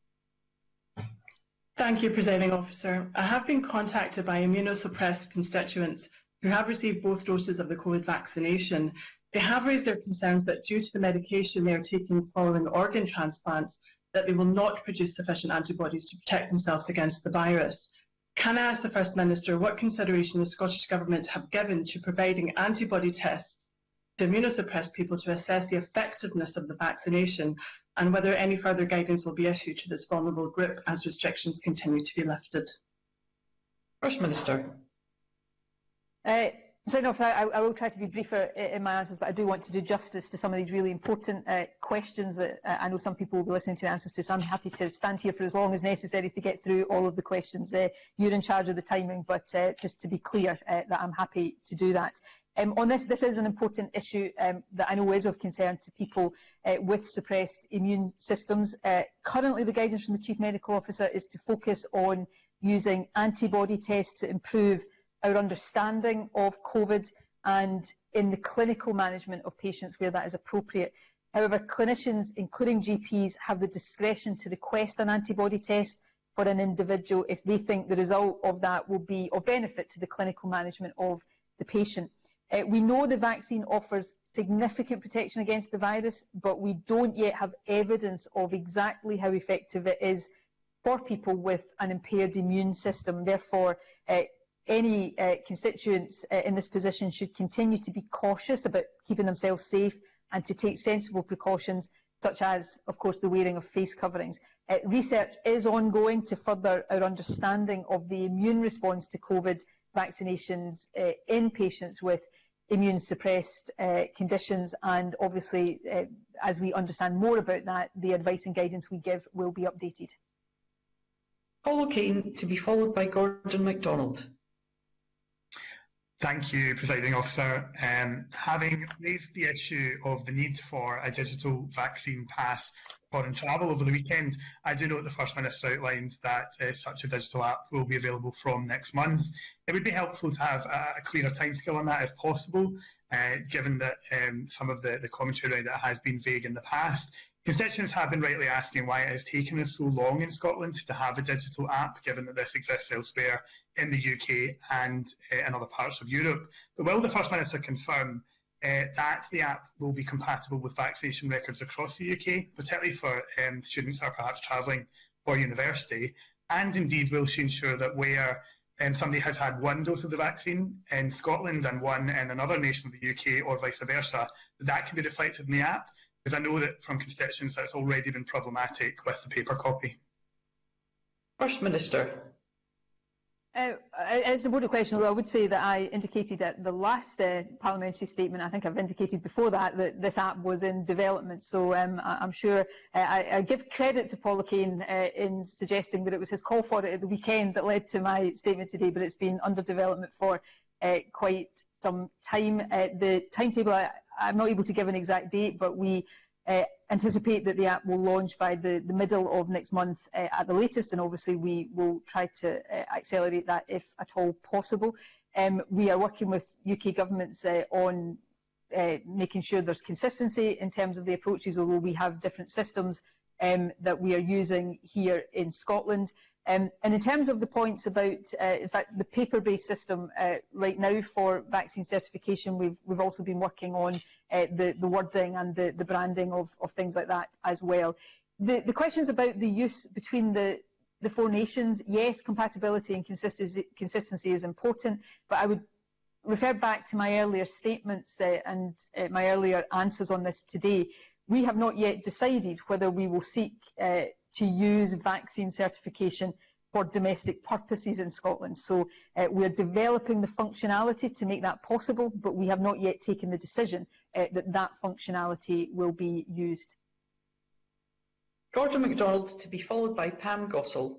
Thank you, Presiding Officer. I have been contacted by immunosuppressed constituents who have received both doses of the COVID vaccination. They have raised their concerns that due to the medication they are taking following organ transplants, that they will not produce sufficient antibodies to protect themselves against the virus. Can I ask the First Minister what consideration the Scottish Government have given to providing antibody tests to immunosuppressed people to assess the effectiveness of the vaccination, and whether any further guidance will be issued to this vulnerable group as restrictions continue to be lifted? First Minister. Uh, So no, I, I will try to be briefer in my answers, but I do want to do justice to some of these really important uh, questions that uh, I know some people will be listening to the answers to, so I'm happy to stand here for as long as necessary to get through all of the questions. Uh, you're in charge of the timing, but uh, just to be clear uh, that I'm happy to do that. Um, on this, this is an important issue um, that I know is of concern to people uh, with suppressed immune systems. Uh, currently, the guidance from the Chief Medical Officer is to focus on using antibody tests to improve our understanding of COVID and in the clinical management of patients where that is appropriate. However, clinicians, including G Ps, have the discretion to request an antibody test for an individual if they think the result of that will be of benefit to the clinical management of the patient. Uh, we know the vaccine offers significant protection against the virus, but we don't yet have evidence of exactly how effective it is for people with an impaired immune system. Therefore, uh, any uh, constituents uh, in this position should continue to be cautious about keeping themselves safe and to take sensible precautions, such as, of course, the wearing of face coverings. Uh, research is ongoing to further our understanding of the immune response to COVID vaccinations uh, in patients with immune-suppressed uh, conditions, and obviously, uh, as we understand more about that, the advice and guidance we give will be updated. Paul O'Kane to be followed by Gordon MacDonald. Thank you, Presiding Officer. Um, having raised the issue of the need for a digital vaccine pass for foreign travel over the weekend, I do note the First Minister outlined that uh, such a digital app will be available from next month. It would be helpful to have a, a clearer timescale on that if possible, uh, given that um, some of the, the commentary around it has been vague in the past. Constituents have been rightly asking why it has taken us so long in Scotland to have a digital app, given that this exists elsewhere in the U K and uh, in other parts of Europe. But will the First Minister confirm uh, that the app will be compatible with vaccination records across the U K, particularly for um, students who are perhaps travelling for university? And indeed, will she ensure that where um, somebody has had one dose of the vaccine in Scotland and one in another nation of the U K, or vice versa, that, that can be reflected in the app? Because I know that from constituents that's already been problematic with the paper copy. First Minister. Uh, it's a border question, although I would say that I indicated at the last uh, parliamentary statement, I think I've indicated before that, that this app was in development. So um, I, I'm sure uh, I, I give credit to Paul O'Kane uh, in suggesting that it was his call for it at the weekend that led to my statement today, but it's been under development for uh, quite some time. Uh, the timetable, I, I'm not able to give an exact date, but we uh, anticipate that the app will launch by the, the middle of next month uh, at the latest, and obviously we will try to uh, accelerate that if at all possible. Um, we are working with U K governments uh, on uh, making sure there's consistency in terms of the approaches, although we have different systems um, that we are using here in Scotland. Um, and in terms of the points about, uh, in fact, the paper-based system uh, right now for vaccine certification, we've, we've also been working on uh, the, the wording and the, the branding of, of things like that as well. The, the questions about the use between the, the four nations, yes, compatibility and consistency, consistency is important, but I would refer back to my earlier statements uh, and uh, my earlier answers on this today. We have not yet decided whether we will seek uh, to use vaccine certification for domestic purposes in Scotland. So uh, we're developing the functionality to make that possible, but we have not yet taken the decision uh, that that functionality will be used. Gordon MacDonald, to be followed by Pam Gossel.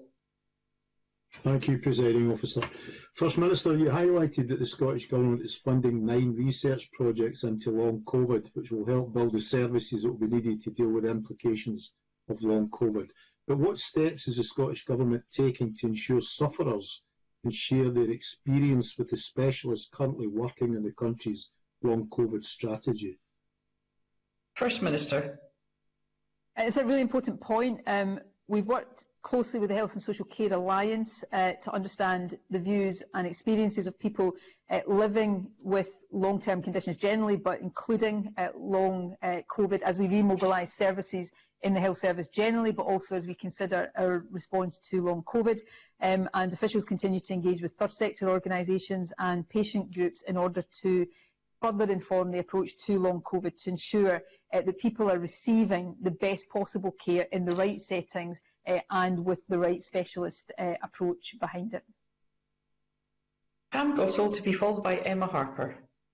Thank you, Presiding Officer. First Minister, you highlighted that the Scottish Government is funding nine research projects into long COVID, which will help build the services that will be needed to deal with the implications of long COVID. But what steps is the Scottish Government taking to ensure sufferers can share their experience with the specialists currently working in the country's long COVID strategy? First Minister. It's a really important point. Um, we've worked closely with the Health and Social Care Alliance uh, to understand the views and experiences of people uh, living with long-term conditions generally, but including uh, long uh, COVID, as we remobilise services in the health service generally, but also as we consider our response to long COVID. Um, and officials continue to engage with third sector organisations and patient groups in order to further inform the approach to long COVID to ensure uh, that people are receiving the best possible care in the right settings uh, and with the right specialist uh, approach behind it. Pam Gossel, to be followed by Emma Harper.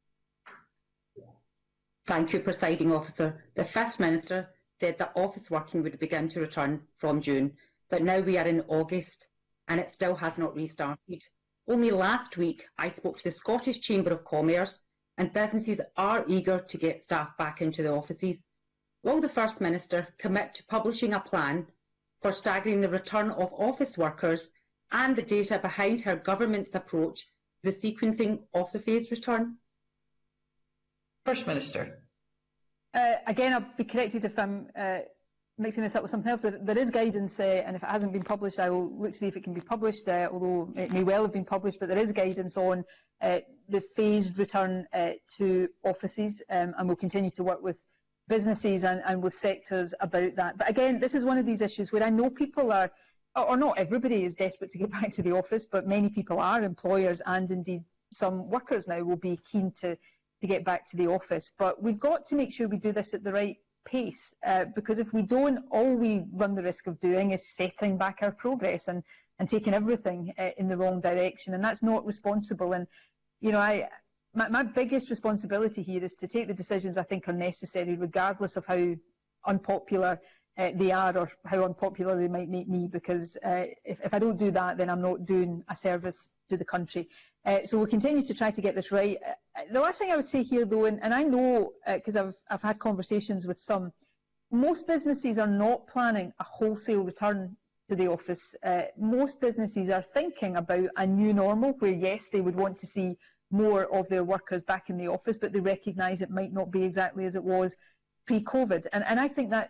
Thank you, Presiding Officer. The First Minister said that office working would begin to return from June, but now we are in August and it still has not restarted. Only last week I spoke to the Scottish Chamber of Commerce, and businesses are eager to get staff back into the offices. Will the First Minister commit to publishing a plan for staggering the return of office workers and the data behind her government's approach to the sequencing of the phased return? First Minister. Uh, again, I'll be corrected if I'm uh, mixing this up with something else. There, there is guidance, uh, and if it hasn't been published, I will look to see if it can be published, uh, although it may well have been published, but there is guidance on uh, the phased return uh, to offices, um, and we'll continue to work with businesses and, and with sectors about that. But again, this is one of these issues where I know people are, or not everybody is desperate to get back to the office, but many people are, employers and indeed some workers now will be keen to to get back to the office. But we've got to make sure we do this at the right pace, uh, because if we don't, all we run the risk of doing is setting back our progress and, and taking everything uh, in the wrong direction, and that's not responsible. And, you know, I, my, my biggest responsibility here is to take the decisions I think are necessary, regardless of how unpopular uh, they are or how unpopular they might make me, because uh, if, if I don't do that, then I'm not doing a service to the country. Uh, so we'll continue to try to get this right. Uh, the last thing I would say here, though, and, and I know because uh, I've, I've had conversations with some, most businesses are not planning a wholesale return to the office. Uh, most businesses are thinking about a new normal where, yes, they would want to see more of their workers back in the office, but they recognise it might not be exactly as it was pre-COVID. And, and I think that's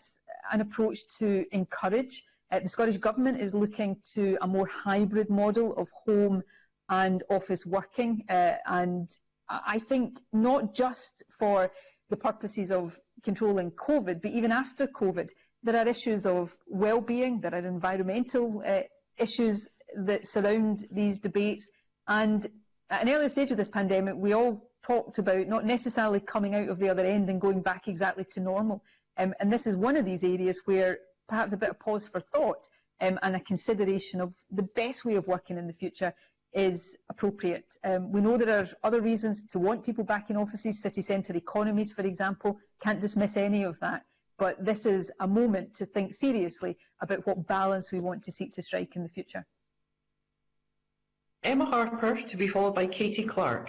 an approach to encourage. Uh, the Scottish Government is looking to a more hybrid model of home and office working, uh, and I think not just for the purposes of controlling COVID, but even after COVID, there are issues of well-being, there are environmental uh, issues that surround these debates, and at an earlier stage of this pandemic, we all talked about not necessarily coming out of the other end and going back exactly to normal. Um, and this is one of these areas where perhaps a bit of pause for thought um, and a consideration of the best way of working in the future is appropriate. Um, we know there are other reasons to want people back in offices, city centre economies, for example, can't dismiss any of that. But this is a moment to think seriously about what balance we want to seek to strike in the future. Emma Harper, to be followed by Katie Clark.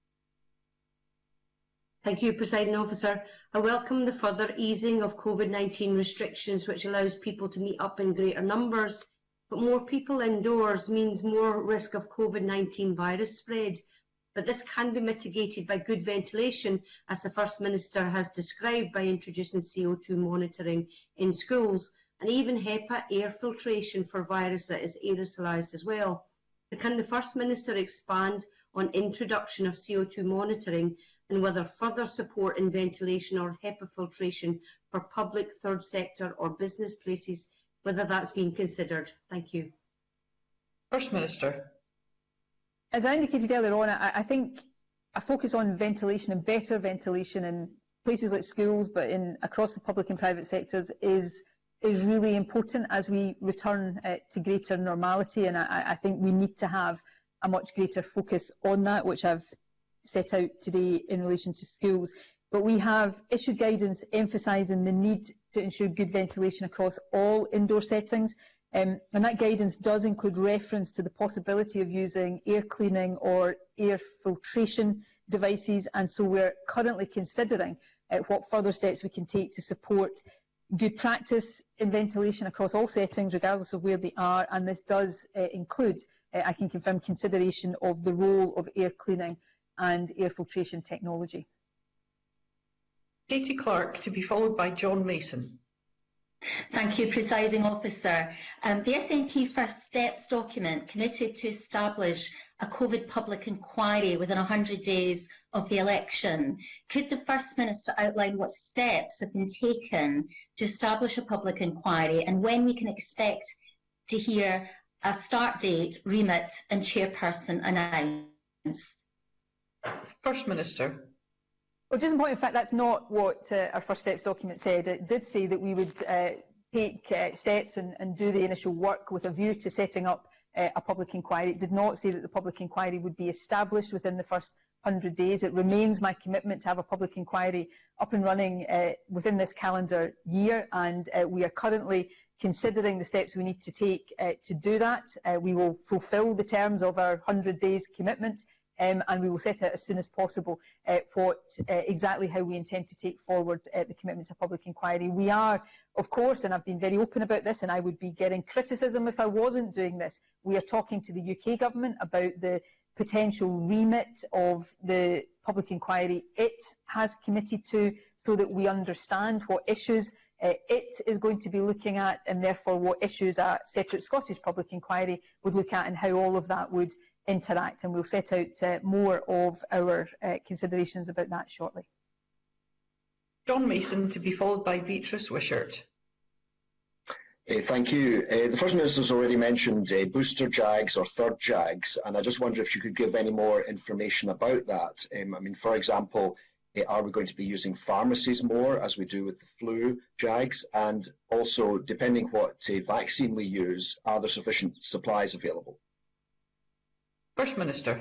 Thank you, Presiding Officer. I welcome the further easing of COVID nineteen restrictions, which allows people to meet up in greater numbers. But more people indoors means more risk of COVID nineteen virus spread. But this can be mitigated by good ventilation, as the First Minister has described, by introducing C O two monitoring in schools, and even HEPA air filtration for virus that is aerosolised as well. Can the First Minister expand on introduction of C O two monitoring and whether further support in ventilation or HEPA filtration for public, third sector or business places, whether that's being considered? Thank you. First Minister. As I indicated earlier on, I, I think a focus on ventilation and better ventilation in places like schools, but in across the public and private sectors, is is really important as we return uh, to greater normality, and I, I think we need to have a much greater focus on that, which I've set out today in relation to schools. But we have issued guidance emphasising the need to ensure good ventilation across all indoor settings, um, and that guidance does include reference to the possibility of using air cleaning or air filtration devices, and so we're currently considering uh, what further steps we can take to support good practice in ventilation across all settings, regardless of where they are, and this does uh, include, uh, I can confirm, consideration of the role of air cleaning and air filtration technology. Katie Clark, to be followed by John Mason. Thank you, Presiding Officer. Um, the S N P First Steps document committed to establish a COVID public inquiry within one hundred days of the election. Could the First Minister outline what steps have been taken to establish a public inquiry and when we can expect to hear a start date, remit and chairperson announced? First Minister. Well, just in point of fact, that's not what uh, our First Steps document said. It did say that we would uh, take uh, steps and, and do the initial work with a view to setting up uh, a public inquiry. It did not say that the public inquiry would be established within the first one hundred days. It remains my commitment to have a public inquiry up and running uh, within this calendar year, and uh, we are currently considering the steps we need to take uh, to do that. Uh, we will fulfil the terms of our one hundred days commitment. Um, and we will set out as soon as possible uh, what uh, exactly how we intend to take forward uh, the commitment to public inquiry. We are, of course, and I've been very open about this, and I would be getting criticism if I wasn't doing this, we are talking to the U K Government about the potential remit of the public inquiry it has committed to, so that we understand what issues uh, it is going to be looking at, and therefore what issues a separate Scottish public inquiry would look at, and how all of that would interact, and we'll set out uh, more of our uh, considerations about that shortly. John Mason, to be followed by Beatrice Wishart. Uh, thank you. Uh, the First Minister's already mentioned uh, booster Jags or third Jags, and I just wonder if you could give any more information about that. Um, I mean, for example, uh, are we going to be using pharmacies more as we do with the flu Jags? And also, depending what uh, vaccine we use, are there sufficient supplies available? First Minister.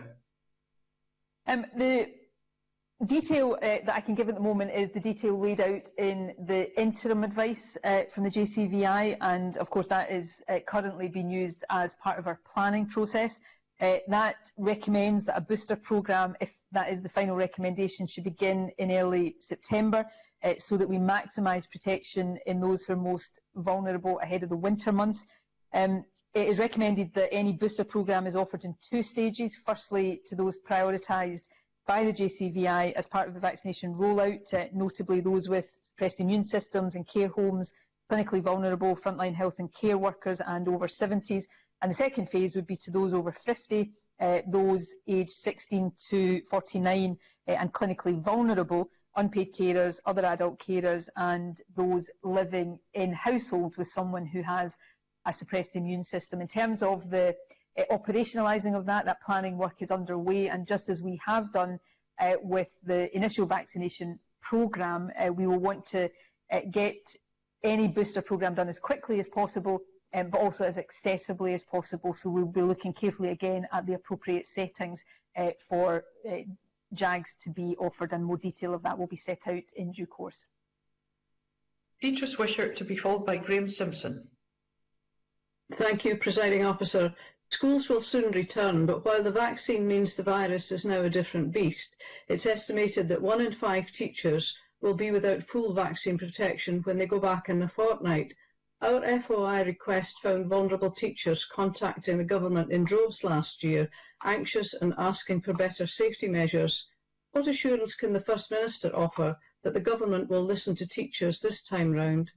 Um, the detail uh, that I can give at the moment is the detail laid out in the interim advice uh, from the J C V I, and of course that is uh, currently being used as part of our planning process. Uh, that recommends that a booster programme, if that is the final recommendation, should begin in early September, uh, so that we maximise protection in those who are most vulnerable ahead of the winter months. Um, It is recommended that any booster programme is offered in two stages. Firstly, to those prioritised by the J C V I as part of the vaccination rollout, uh, notably those with suppressed immune systems in care homes clinically vulnerable, frontline health and care workers and over seventies. And the second phase would be to those over fifty, uh, those aged sixteen to forty-nine uh, and clinically vulnerable, unpaid carers, other adult carers, and those living in households with someone who has a suppressed immune system. In terms of the uh, operationalising of that, that planning work is underway, and just as we have done uh, with the initial vaccination programme, uh, we will want to uh, get any booster programme done as quickly as possible, um, but also as accessibly as possible. So we'll be looking carefully again at the appropriate settings uh, for uh, JAGs to be offered, and more detail of that will be set out in due course. Beatrice Wishart to be followed by Graham Simpson. Thank you, Presiding Officer. Schools will soon return, but while the vaccine means the virus is now a different beast, it's estimated that one in five teachers will be without full vaccine protection when they go back in a fortnight. Our F O I request found vulnerable teachers contacting the government in droves last year, anxious and asking for better safety measures. What assurance can the First Minister offer that the government will listen to teachers this time round?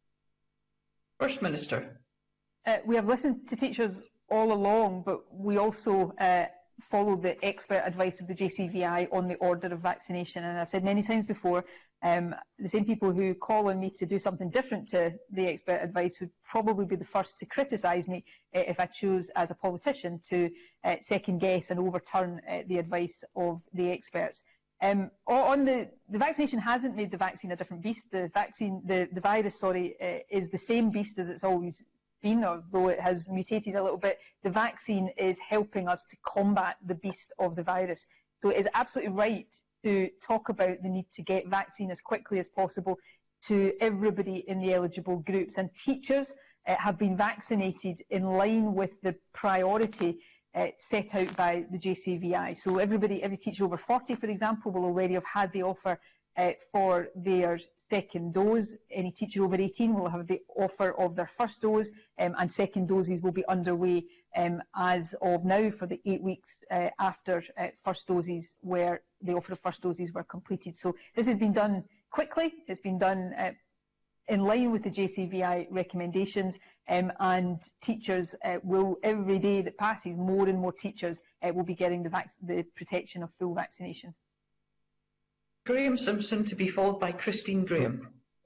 First Minister. Uh, we have listened to teachers all along, but we also uh, follow the expert advice of the J C V I on the order of vaccination. And I've said many times before, um, the same people who call on me to do something different to the expert advice would probably be the first to criticise me uh, if I choose as a politician to uh, second guess and overturn uh, the advice of the experts. Um, on the, the vaccination hasn't made the vaccine a different beast. The vaccine, the, the virus, sorry, uh, is the same beast as it's always been, although it has mutated a little bit. The vaccine is helping us to combat the beast of the virus. So it is absolutely right to talk about the need to get vaccine as quickly as possible to everybody in the eligible groups. And teachers uh, have been vaccinated in line with the priority uh, set out by the J C V I. So everybody, every teacher over forty, for example, will already have had the offer Uh, for their second dose. Any teacher over eighteen will have the offer of their first dose, um, and second doses will be underway um, as of now for the eight weeks uh, after uh, first doses, where the offer of first doses were completed. So this has been done quickly. It's been done uh, in line with the J C V I recommendations, um, and teachers uh, will, every day that passes, more and more teachers uh, will be getting the, vac the protection of full vaccination. Graham Simpson to be followed by Christine Graham.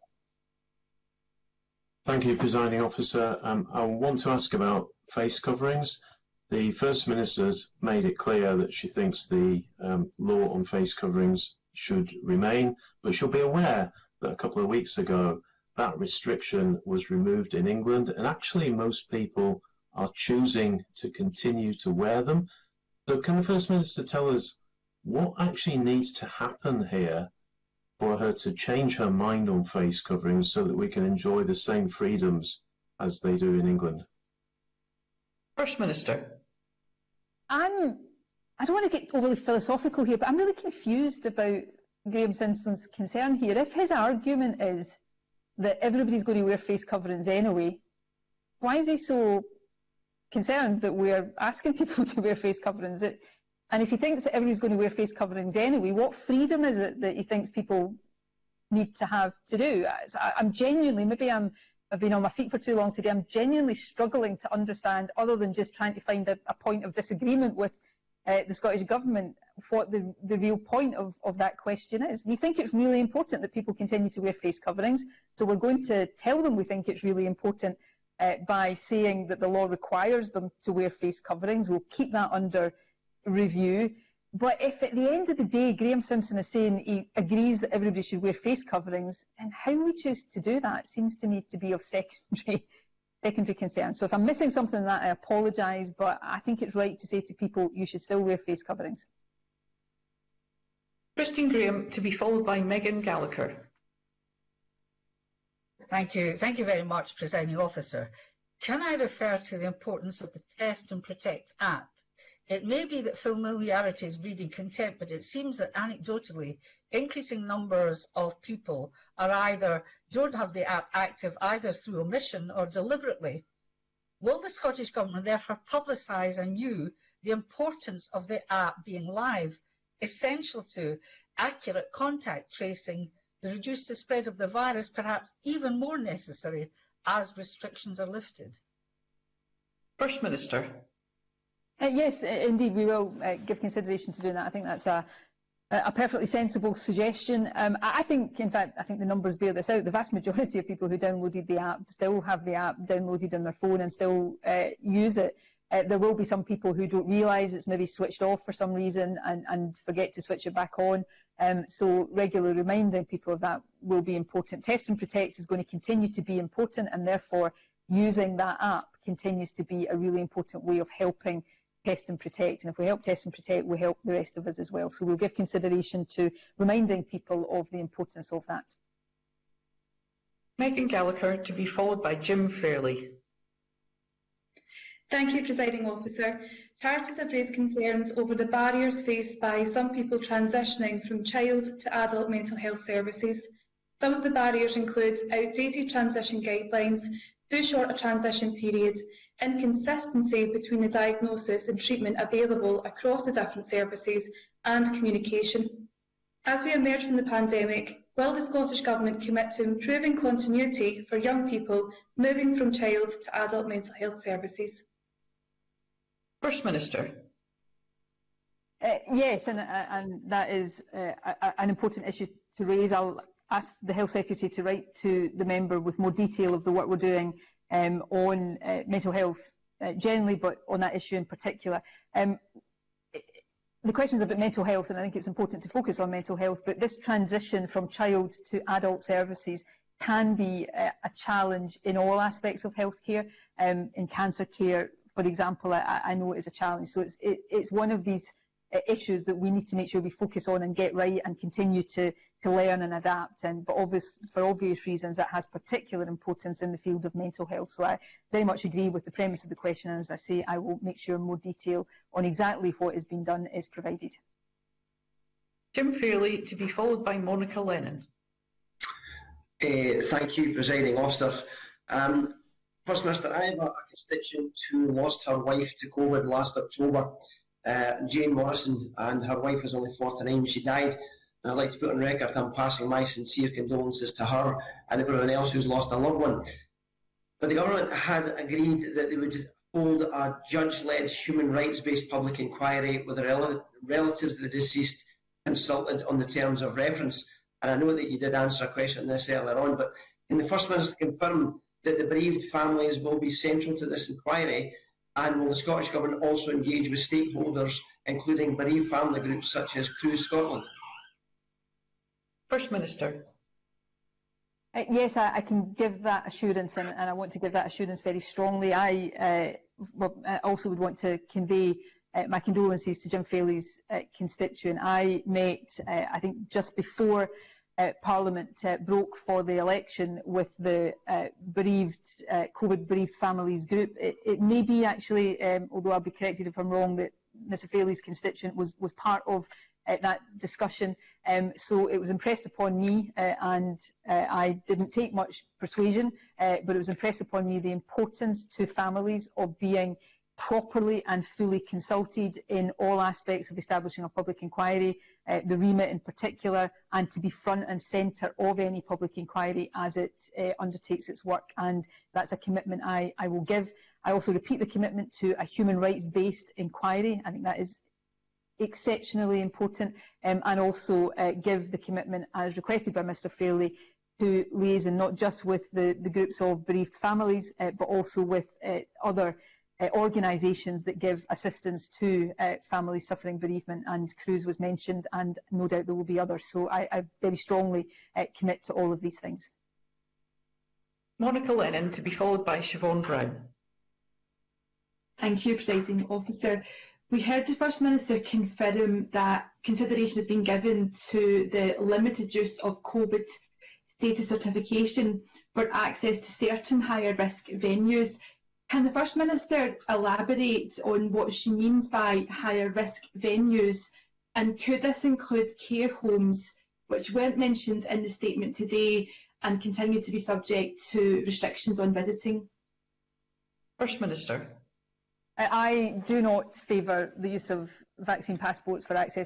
Thank you, Presiding Officer. Um, I want to ask about face coverings. The First Minister has made it clear that she thinks the um, law on face coverings should remain, but she'll be aware that a couple of weeks ago that restriction was removed in England, and actually most people are choosing to continue to wear them. So can the First Minister tell us what actually needs to happen here for her to change her mind on face coverings so that we can enjoy the same freedoms as they do in England? First Minister. I'm, I don't want to get overly philosophical here, but I'm really confused about Graham Simpson's concern here. If his argument is that everybody's going to wear face coverings anyway, why is he so concerned that we're asking people to wear face coverings? It, And if he thinks that everybody's going to wear face coverings anyway, what freedom is it that he thinks people need to have to do? I, I'm genuinely, maybe I'm, I've been on my feet for too long today, I'm genuinely struggling to understand, other than just trying to find a, a point of disagreement with uh, the Scottish Government, what the, the real point of, of that question is. We think it's really important that people continue to wear face coverings, so we're going to tell them we think it's really important uh, by saying that the law requires them to wear face coverings. We'll keep that under review. But if at the end of the day Graham Simpson is saying he agrees that everybody should wear face coverings, and how we choose to do that seems to me to be of secondary secondary concern. So if I'm missing something in that, I apologise, but I think it's right to say to people you should still wear face coverings. Christine Graham to be followed by Megan Gallagher. Thank you. Thank you very much, Presiding Officer. Can I refer to the importance of the Test and Protect app? It may be that familiarity is breeding contempt, but it seems that anecdotally, increasing numbers of people are either don't have the app active either through omission or deliberately. Will the Scottish Government therefore publicise anew the importance of the app being live, essential to accurate contact tracing, to reduce the spread of the virus, perhaps even more necessary as restrictions are lifted? First Minister. Uh, yes, indeed, we will uh, give consideration to doing that. I think that's a, a perfectly sensible suggestion. Um, I think, in fact, I think the numbers bear this out. The vast majority of people who downloaded the app still have the app downloaded on their phone and still uh, use it. Uh, there will be some people who don't realise it's maybe switched off for some reason and, and forget to switch it back on. Um, so regularly reminding people of that will be important. Test and Protect is going to continue to be important, and therefore using that app continues to be a really important way of helping Test and Protect. And if we help Test and Protect, we help the rest of us as well. So we'll give consideration to reminding people of the importance of that. Megan Gallagher, to be followed by Jim Fairley. Thank you, Presiding Officer. Charities have raised concerns over the barriers faced by some people transitioning from child to adult mental health services. Some of the barriers include outdated transition guidelines, too short a transition period, inconsistency between the diagnosis and treatment available across the different services, and communication. As we emerge from the pandemic, will the Scottish Government commit to improving continuity for young people moving from child to adult mental health services? First Minister. Uh, yes, and, uh, and that is uh, a, an important issue to raise. I'll ask the Health Secretary to write to the member with more detail of the work we're doing um, on uh, mental health uh, generally, but on that issue in particular. Um, the question is about mental health, and I think it's important to focus on mental health, but this transition from child to adult services can be a, a challenge in all aspects of healthcare. Um, in cancer care, for example, I, I know it is a challenge. So it's, it, it's one of these uh, issues that we need to make sure we focus on and get right and continue to, to learn and adapt. And, but obvious, for obvious reasons, that has particular importance in the field of mental health. So I very much agree with the premise of the question. And as I say, I will make sure more detail on exactly what is being done is provided. Jim Fairley, to be followed by Monica Lennon. Uh, thank you, Presiding Officer. Um, First Minister, I have a, a constituent who lost her wife to COVID last October, uh, Jane Morrison, and her wife was only forty-nine when she died. And I'd like to put on record I'm passing my sincere condolences to her and everyone else who's lost a loved one. But the government had agreed that they would hold a judge-led human rights-based public inquiry with the rel relatives of the deceased consulted on the terms of reference. And I know that you did answer a question on this earlier on, but can the First Minister confirm that the bereaved families will be central to this inquiry, and will the Scottish Government also engage with stakeholders, including bereaved family groups such as Cruise Scotland? First Minister. Uh, yes, I, I can give that assurance, and, and I want to give that assurance very strongly. I, uh, well, I also would want to convey uh, my condolences to Jim Fairley's uh, constituent. I met, uh, I think, just before Uh, Parliament uh, broke for the election with the uh, bereaved, uh, COVID bereaved families group. It, it may be actually, um, although I'll be corrected if I'm wrong, that Mister Fairley's constituent was, was part of uh, that discussion. Um, so it was impressed upon me, uh, and uh, I didn't take much persuasion, uh, but it was impressed upon me the importance to families of being properly and fully consulted in all aspects of establishing a public inquiry, uh, the remit in particular, and to be front and centre of any public inquiry as it uh, undertakes its work. And that's a commitment I, I will give. I also repeat the commitment to a human rights-based inquiry. I think that is exceptionally important, um, and also uh, give the commitment, as requested by Mr Fairley, to liaison not just with the, the groups of bereaved families, uh, but also with uh, other Uh, organisations that give assistance to uh, families suffering bereavement, and Cruise was mentioned, and no doubt there will be others. So I, I very strongly uh, commit to all of these things. Monica Lennon, to be followed by Siobhan Brown. Thank you, Presiding Officer. We heard the First Minister confirm that consideration has been given to the limited use of COVID status certification for access to certain higher risk venues. Can the First Minister elaborate on what she means by higher risk venues, and could this include care homes, which weren't mentioned in the statement today and continue to be subject to restrictions on visiting? First Minister. I do not favour the use of vaccine passports for access to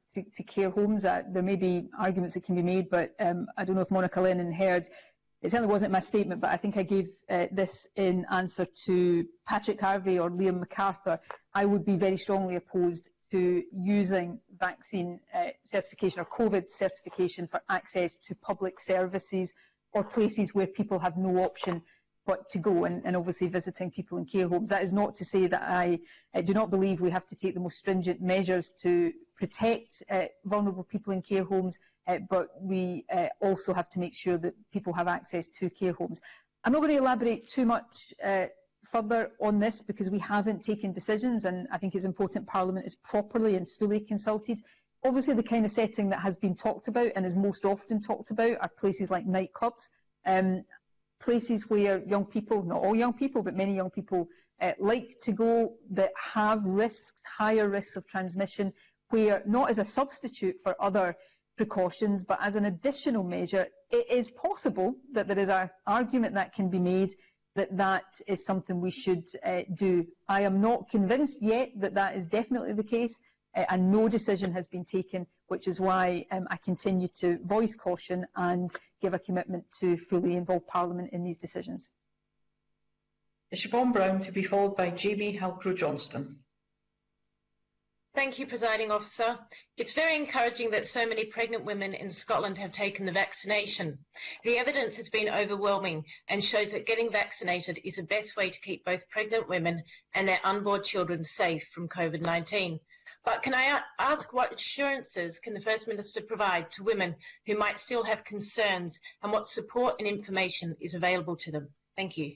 to, to care homes. Uh, there may be arguments that can be made, but um, I don't know if Monica Lennon heard. It certainly wasn't my statement, but I think I gave uh, this in answer to Patrick Harvey or Liam MacArthur. I would be very strongly opposed to using vaccine uh, certification or COVID certification for access to public services or places where people have no option but to go, and, and obviously visiting people in care homes. That is not to say that I uh, do not believe we have to take the most stringent measures to protect uh, vulnerable people in care homes, uh, but we uh, also have to make sure that people have access to care homes. I'm not going to elaborate too much uh, further on this because we haven't taken decisions, and I think it's important Parliament is properly and fully consulted. Obviously, the kind of setting that has been talked about and is most often talked about are places like nightclubs, um, places where young people, not all young people, but many young people uh, like to go, that have risks, higher risks of transmission, where not as a substitute for other precautions, but as an additional measure, it is possible that there is an argument that can be made that that is something we should uh, do. I am not convinced yet that that is definitely the case, uh, and no decision has been taken, which is why um, I continue to voice caution and give a commitment to fully involve Parliament in these decisions. Siobhan Brown, to be followed by Jamie Halcrow-Johnston. Thank you, Presiding Officer. It's very encouraging that so many pregnant women in Scotland have taken the vaccination. The evidence has been overwhelming and shows that getting vaccinated is the best way to keep both pregnant women and their unborn children safe from COVID nineteen. But can I ask what assurances can the First Minister provide to women who might still have concerns, and what support and information is available to them? Thank you.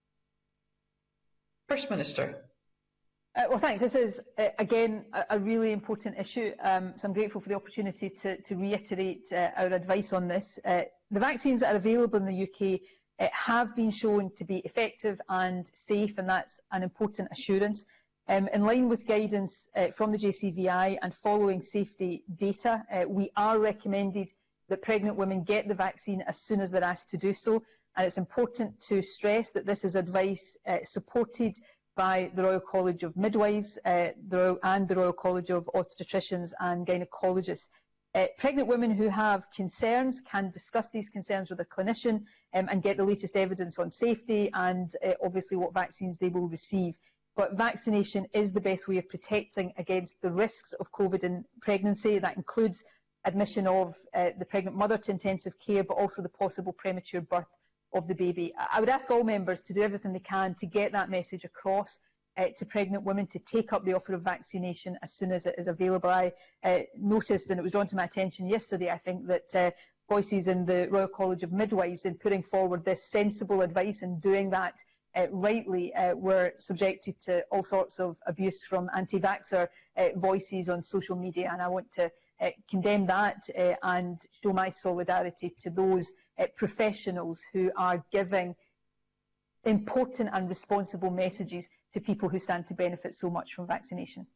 First Minister. Uh, well, thanks. This is, uh, again, a, a really important issue, um, so I'm grateful for the opportunity to, to reiterate uh, our advice on this. Uh, the vaccines that are available in the U K uh, have been shown to be effective and safe, and that's an important assurance. Um, in line with guidance uh, from the J C V I and following safety data, uh, we are recommended that pregnant women get the vaccine as soon as they're asked to do so, and it's important to stress that this is advice uh, supported by the Royal College of Midwives uh, the Royal, and the Royal College of Obstetricians and Gynaecologists. Uh, pregnant women who have concerns can discuss these concerns with a clinician um, and get the latest evidence on safety and uh, obviously what vaccines they will receive. But vaccination is the best way of protecting against the risks of COVID in pregnancy. That includes admission of uh, the pregnant mother to intensive care, but also the possible premature birth of the baby. I would ask all members to do everything they can to get that message across uh, to pregnant women to take up the offer of vaccination as soon as it is available. I uh, noticed, and it was drawn to my attention yesterday, I think, that uh, voices in the Royal College of Midwives, in putting forward this sensible advice and doing that uh, rightly, uh, were subjected to all sorts of abuse from anti-vaxxer uh, voices on social media, and I want to uh, condemn that uh, and show my solidarity to those uh, professionals who are giving important and responsible messages to people who stand to benefit so much from vaccination.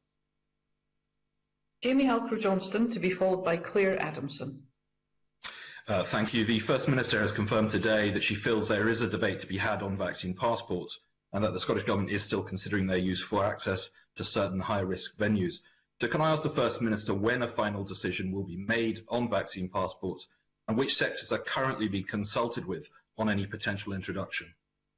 Jamie Halcrow-Johnston, to be followed by Claire Adamson. Uh, thank you. The First Minister has confirmed today that she feels there is a debate to be had on vaccine passports and that the Scottish Government is still considering their use for access to certain high-risk venues. So can I ask the First Minister when a final decision will be made on vaccine passports and which sectors are currently being consulted with on any potential introduction?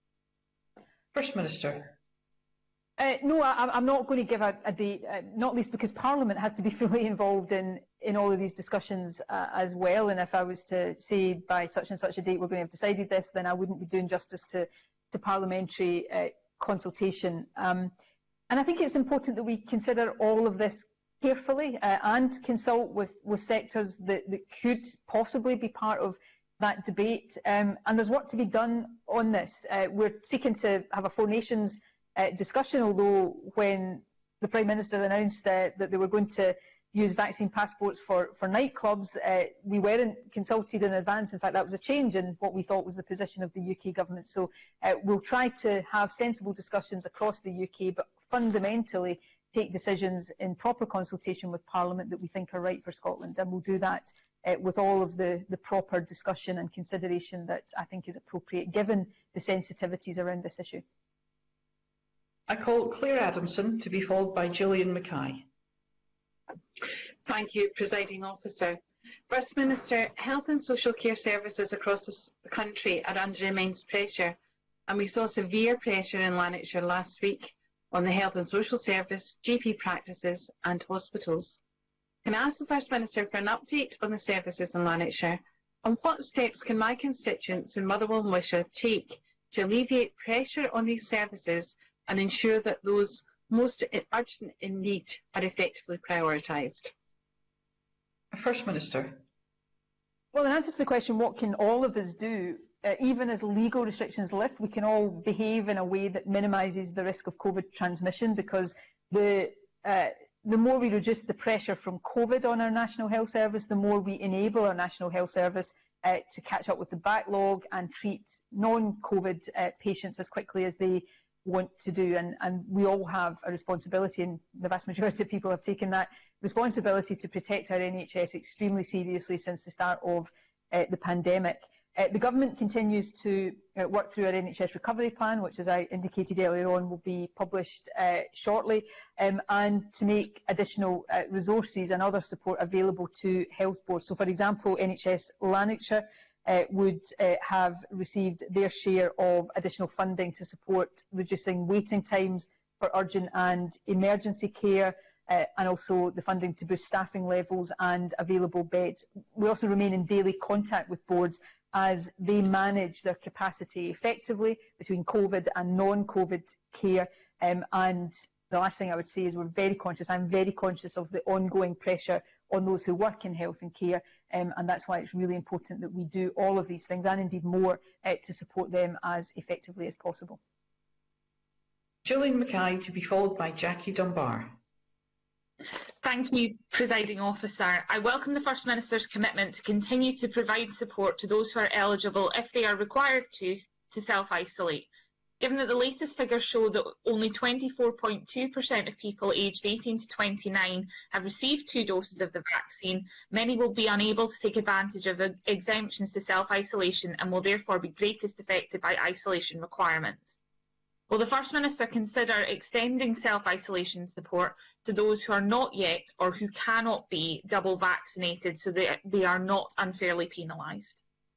First Minister. Uh, no, I, I'm not going to give a, a date, uh, not least because Parliament has to be fully involved in, in all of these discussions uh, as well. And if I was to say by such and such a date we're going to have decided this, then I wouldn't be doing justice to, to parliamentary uh, consultation. Um, and I think it's important that we consider all of this carefully uh, and consult with, with sectors that, that could possibly be part of that debate. Um, and there's work to be done on this. Uh, we're seeking to have a Four Nations uh, discussion, although when the Prime Minister announced uh, that they were going to use vaccine passports for, for nightclubs, uh, we weren't consulted in advance. In fact, that was a change in what we thought was the position of the U K Government. So uh, we'll try to have sensible discussions across the U K, but fundamentally take decisions in proper consultation with Parliament that we think are right for Scotland, and we'll do that uh, with all of the, the proper discussion and consideration that I think is appropriate given the sensitivities around this issue. I call Claire Adamson, to be followed by Gillian Mackay. Thank you, Presiding Officer. First Minister, health and social care services across the country are under immense pressure, and we saw severe pressure in Lanarkshire last week on the health and social service, G P practices and hospitals. Can I ask the First Minister for an update on the services in Lanarkshire, and what steps can my constituents in Motherwell and Wishaw take to alleviate pressure on these services and ensure that those most urgent in need are effectively prioritised? First Minister. Well, in answer to the question, what can all of us do? Uh, even as legal restrictions lift, we can all behave in a way that minimises the risk of COVID transmission, because the uh, the more we reduce the pressure from COVID on our National Health Service, the more we enable our National Health Service uh, to catch up with the backlog and treat non-COVID uh, patients as quickly as they want to do. And, and we all have a responsibility, and the vast majority of people have taken that responsibility to protect our N H S extremely seriously since the start of uh, the pandemic. Uh, the Government continues to uh, work through our N H S recovery plan, which, as I indicated earlier on, will be published uh, shortly, um, and to make additional uh, resources and other support available to health boards. So, for example, N H S Lanarkshire uh, would uh, have received their share of additional funding to support reducing waiting times for urgent and emergency care, Uh, and also the funding to boost staffing levels and available beds. We also remain in daily contact with boards as they manage their capacity effectively between COVID and non-COVID care. Um, and the last thing I would say is we're very conscious, I'm very conscious of the ongoing pressure on those who work in health and care, um, and that's why it's really important that we do all of these things, and indeed more, uh, to support them as effectively as possible. Gillian Mackay, to be followed by Jackie Dunbar. Thank you, Presiding Officer. I welcome the First Minister's commitment to continue to provide support to those who are eligible, if they are required to, to self-isolate. Given that the latest figures show that only twenty-four point two percent of people aged eighteen to twenty-nine have received two doses of the vaccine, many will be unable to take advantage of exemptions to self-isolation and will therefore be greatest affected by isolation requirements. Will the First Minister consider extending self-isolation support to those who are not yet or who cannot be double vaccinated so that they are not unfairly penalised?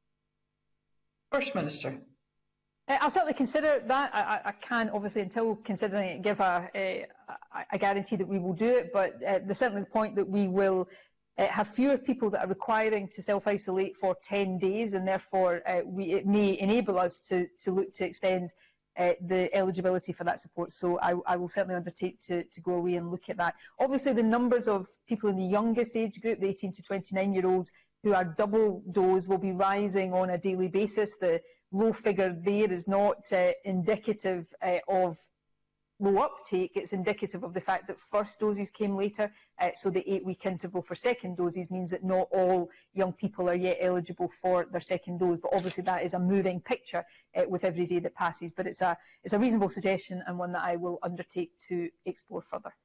First Minister. Uh, I'll certainly consider that. I, I, I can't, obviously, until considering it, give a, a, a guarantee that we will do it, but uh, there's certainly the point that we will uh, have fewer people that are requiring to self-isolate for ten days, and therefore uh, we, it may enable us to, to look to extend Uh, the eligibility for that support. So I, I will certainly undertake to, to go away and look at that. Obviously, the numbers of people in the youngest age group, the eighteen to twenty-nine year olds who are double dose, will be rising on a daily basis. The low figure there is not uh, indicative uh, of low uptake. It's indicative of the fact that first doses came later, uh, so the eight-week interval for second doses means that not all young people are yet eligible for their second dose. But obviously that is a moving picture uh, with every day that passes. But it's a, it's a reasonable suggestion, and one that I will undertake to explore further.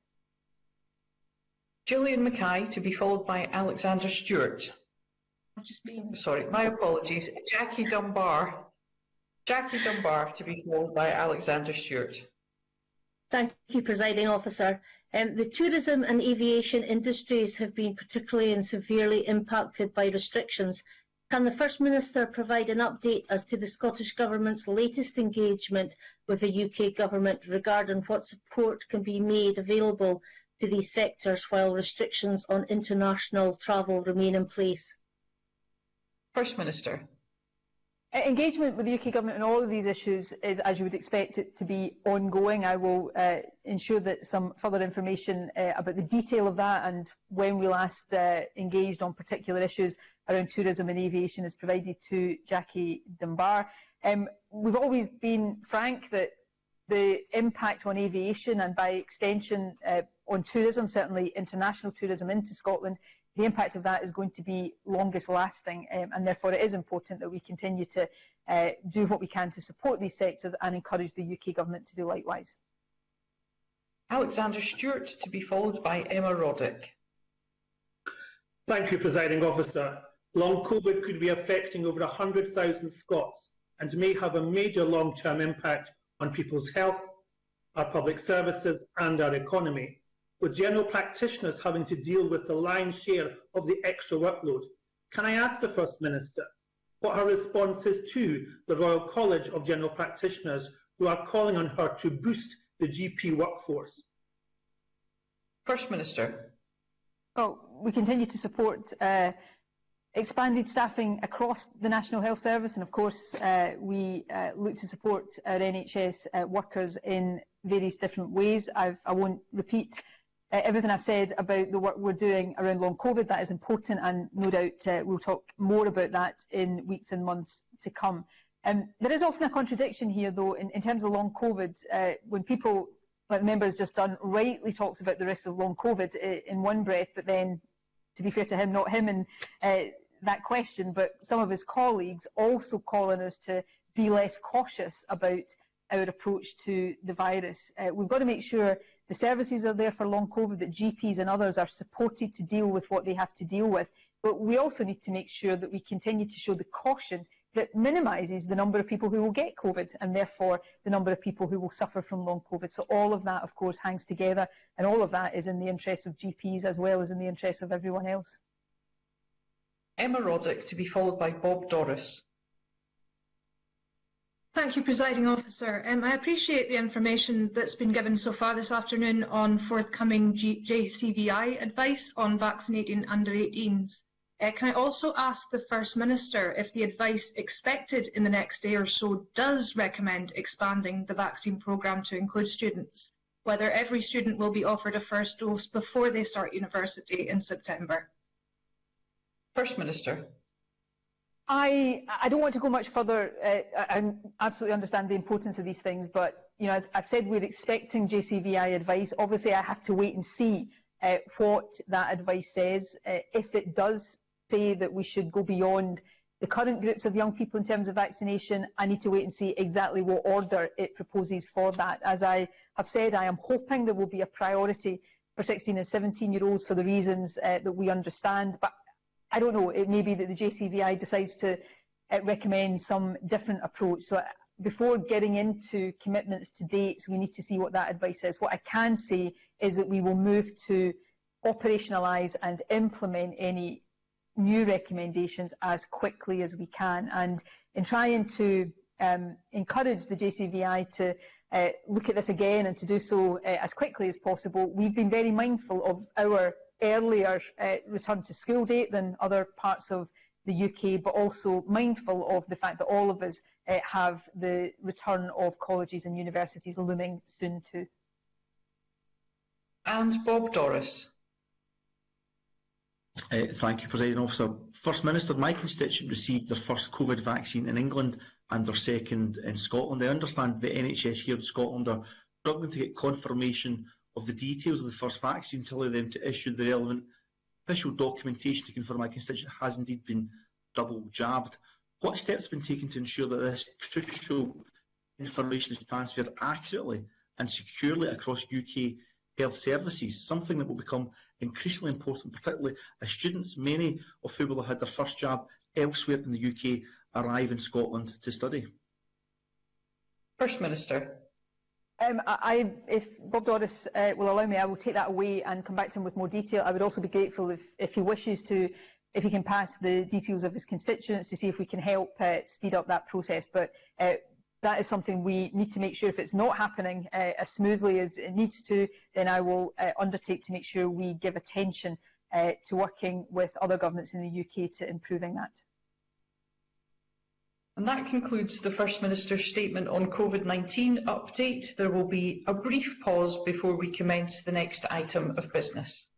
Gillian Mackay, to be followed by Alexander Stewart. Just being... Sorry, my apologies. Jackie Dunbar. Jackie Dunbar, to be followed by Alexander Stewart. Thank you, Presiding Officer. Um, the tourism and aviation industries have been particularly and severely impacted by restrictions. Can the First Minister provide an update as to the Scottish Government's latest engagement with the U K Government regarding what support can be made available to these sectors while restrictions on international travel remain in place? First Minister. Engagement with the U K Government on all of these issues is, as you would expect it to be, ongoing. I will uh, ensure that some further information uh, about the detail of that and when we last uh, engaged on particular issues around tourism and aviation is provided to Jackie Dunbar. Um, we've always been frank that the impact on aviation and by extension uh, on tourism, certainly international tourism into Scotland, the impact of that is going to be longest lasting, um, and therefore it is important that we continue to uh, do what we can to support these sectors and encourage the U K Government to do likewise. Alexander Stewart, to be followed by Emma Roddick. Thank you, Presiding Officer. Long COVID could be affecting over one hundred thousand Scots and may have a major long-term impact on people's health, our public services and our economy. with general practitioners having to deal with the lion's share of the extra workload. Can I ask the First Minister what her response is to the Royal College of General Practitioners, who are calling on her to boost the G P workforce? First Minister. Well, we continue to support uh, expanded staffing across the National Health Service, and of course uh, we uh, look to support our N H S uh, workers in various different ways. I've, I won't repeat uh, everything I've said about the work we're doing around long COVID. That is important, and no doubt uh, we'll talk more about that in weeks and months to come. Um, there is often a contradiction here, though, in, in terms of long COVID, uh, when people, like the member has just done, rightly talks about the risks of long COVID uh, in one breath, but then, to be fair to him, not him in uh, that question, but some of his colleagues also calling us to be less cautious about our approach to the virus. Uh, we've got to make sure the services are there for long COVID, that G Ps and others are supported to deal with what they have to deal with. But we also need to make sure that we continue to show the caution that minimises the number of people who will get COVID and therefore the number of people who will suffer from long COVID. So all of that, of course, hangs together, and all of that is in the interests of G Ps as well as in the interests of everyone else. Emma Roddick, to be followed by Bob Doris. Thank you, Presiding Officer. Um, I appreciate the information that's been given so far this afternoon on forthcoming G J C V I advice on vaccinating under eighteens. Uh, can I also ask the First Minister if the advice expected in the next day or so does recommend expanding the vaccine programme to include students, whether every student will be offered a first dose before they start university in September? First Minister. I, I don't want to go much further. Uh, I, I absolutely understand the importance of these things, but you know, as I've said, we're expecting J C V I advice. Obviously, I have to wait and see uh, what that advice says. Uh, if it does say that we should go beyond the current groups of young people in terms of vaccination, I need to wait and see exactly what order it proposes for that. As I have said, I am hoping there will be a priority for sixteen and seventeen year olds for the reasons uh, that we understand, but I don't know, it may be that the J C V I decides to uh, recommend some different approach. So before getting into commitments to dates, we need to see what that advice is. What I can say is that we will move to operationalise and implement any new recommendations as quickly as we can. And in trying to um, encourage the J C V I to uh, look at this again and to do so uh, as quickly as possible, we've been very mindful of our earlier uh, return to school date than other parts of the U K, but also mindful of the fact that all of us uh, have the return of colleges and universities looming soon too. And Bob Doris. Uh, thank you, Presiding Officer. First Minister, my constituent received their first COVID vaccine in England and their second in Scotland. I understand the N H S here in Scotland are struggling to get confirmation of the details of the first vaccine to allow them to issue the relevant official documentation to confirm my constituent has indeed been double jabbed. What steps have been taken to ensure that this crucial information is transferred accurately and securely across U K health services, something that will become increasingly important, particularly as students, many of whom will have had their first jab elsewhere in the U K, arrive in Scotland to study? First Minister. Um, I, if Bob Doris uh, will allow me, I will take that away and come back to him with more detail. I would also be grateful if, if he wishes to, if he can pass the details of his constituents to see if we can help uh, speed up that process. But uh, that is something we need to make sure, if it's not happening uh, as smoothly as it needs to, then I will uh, undertake to make sure we give attention uh, to working with other governments in the U K to improving that. And that concludes the First Minister's statement on COVID nineteen update. There will be a brief pause before we commence the next item of business.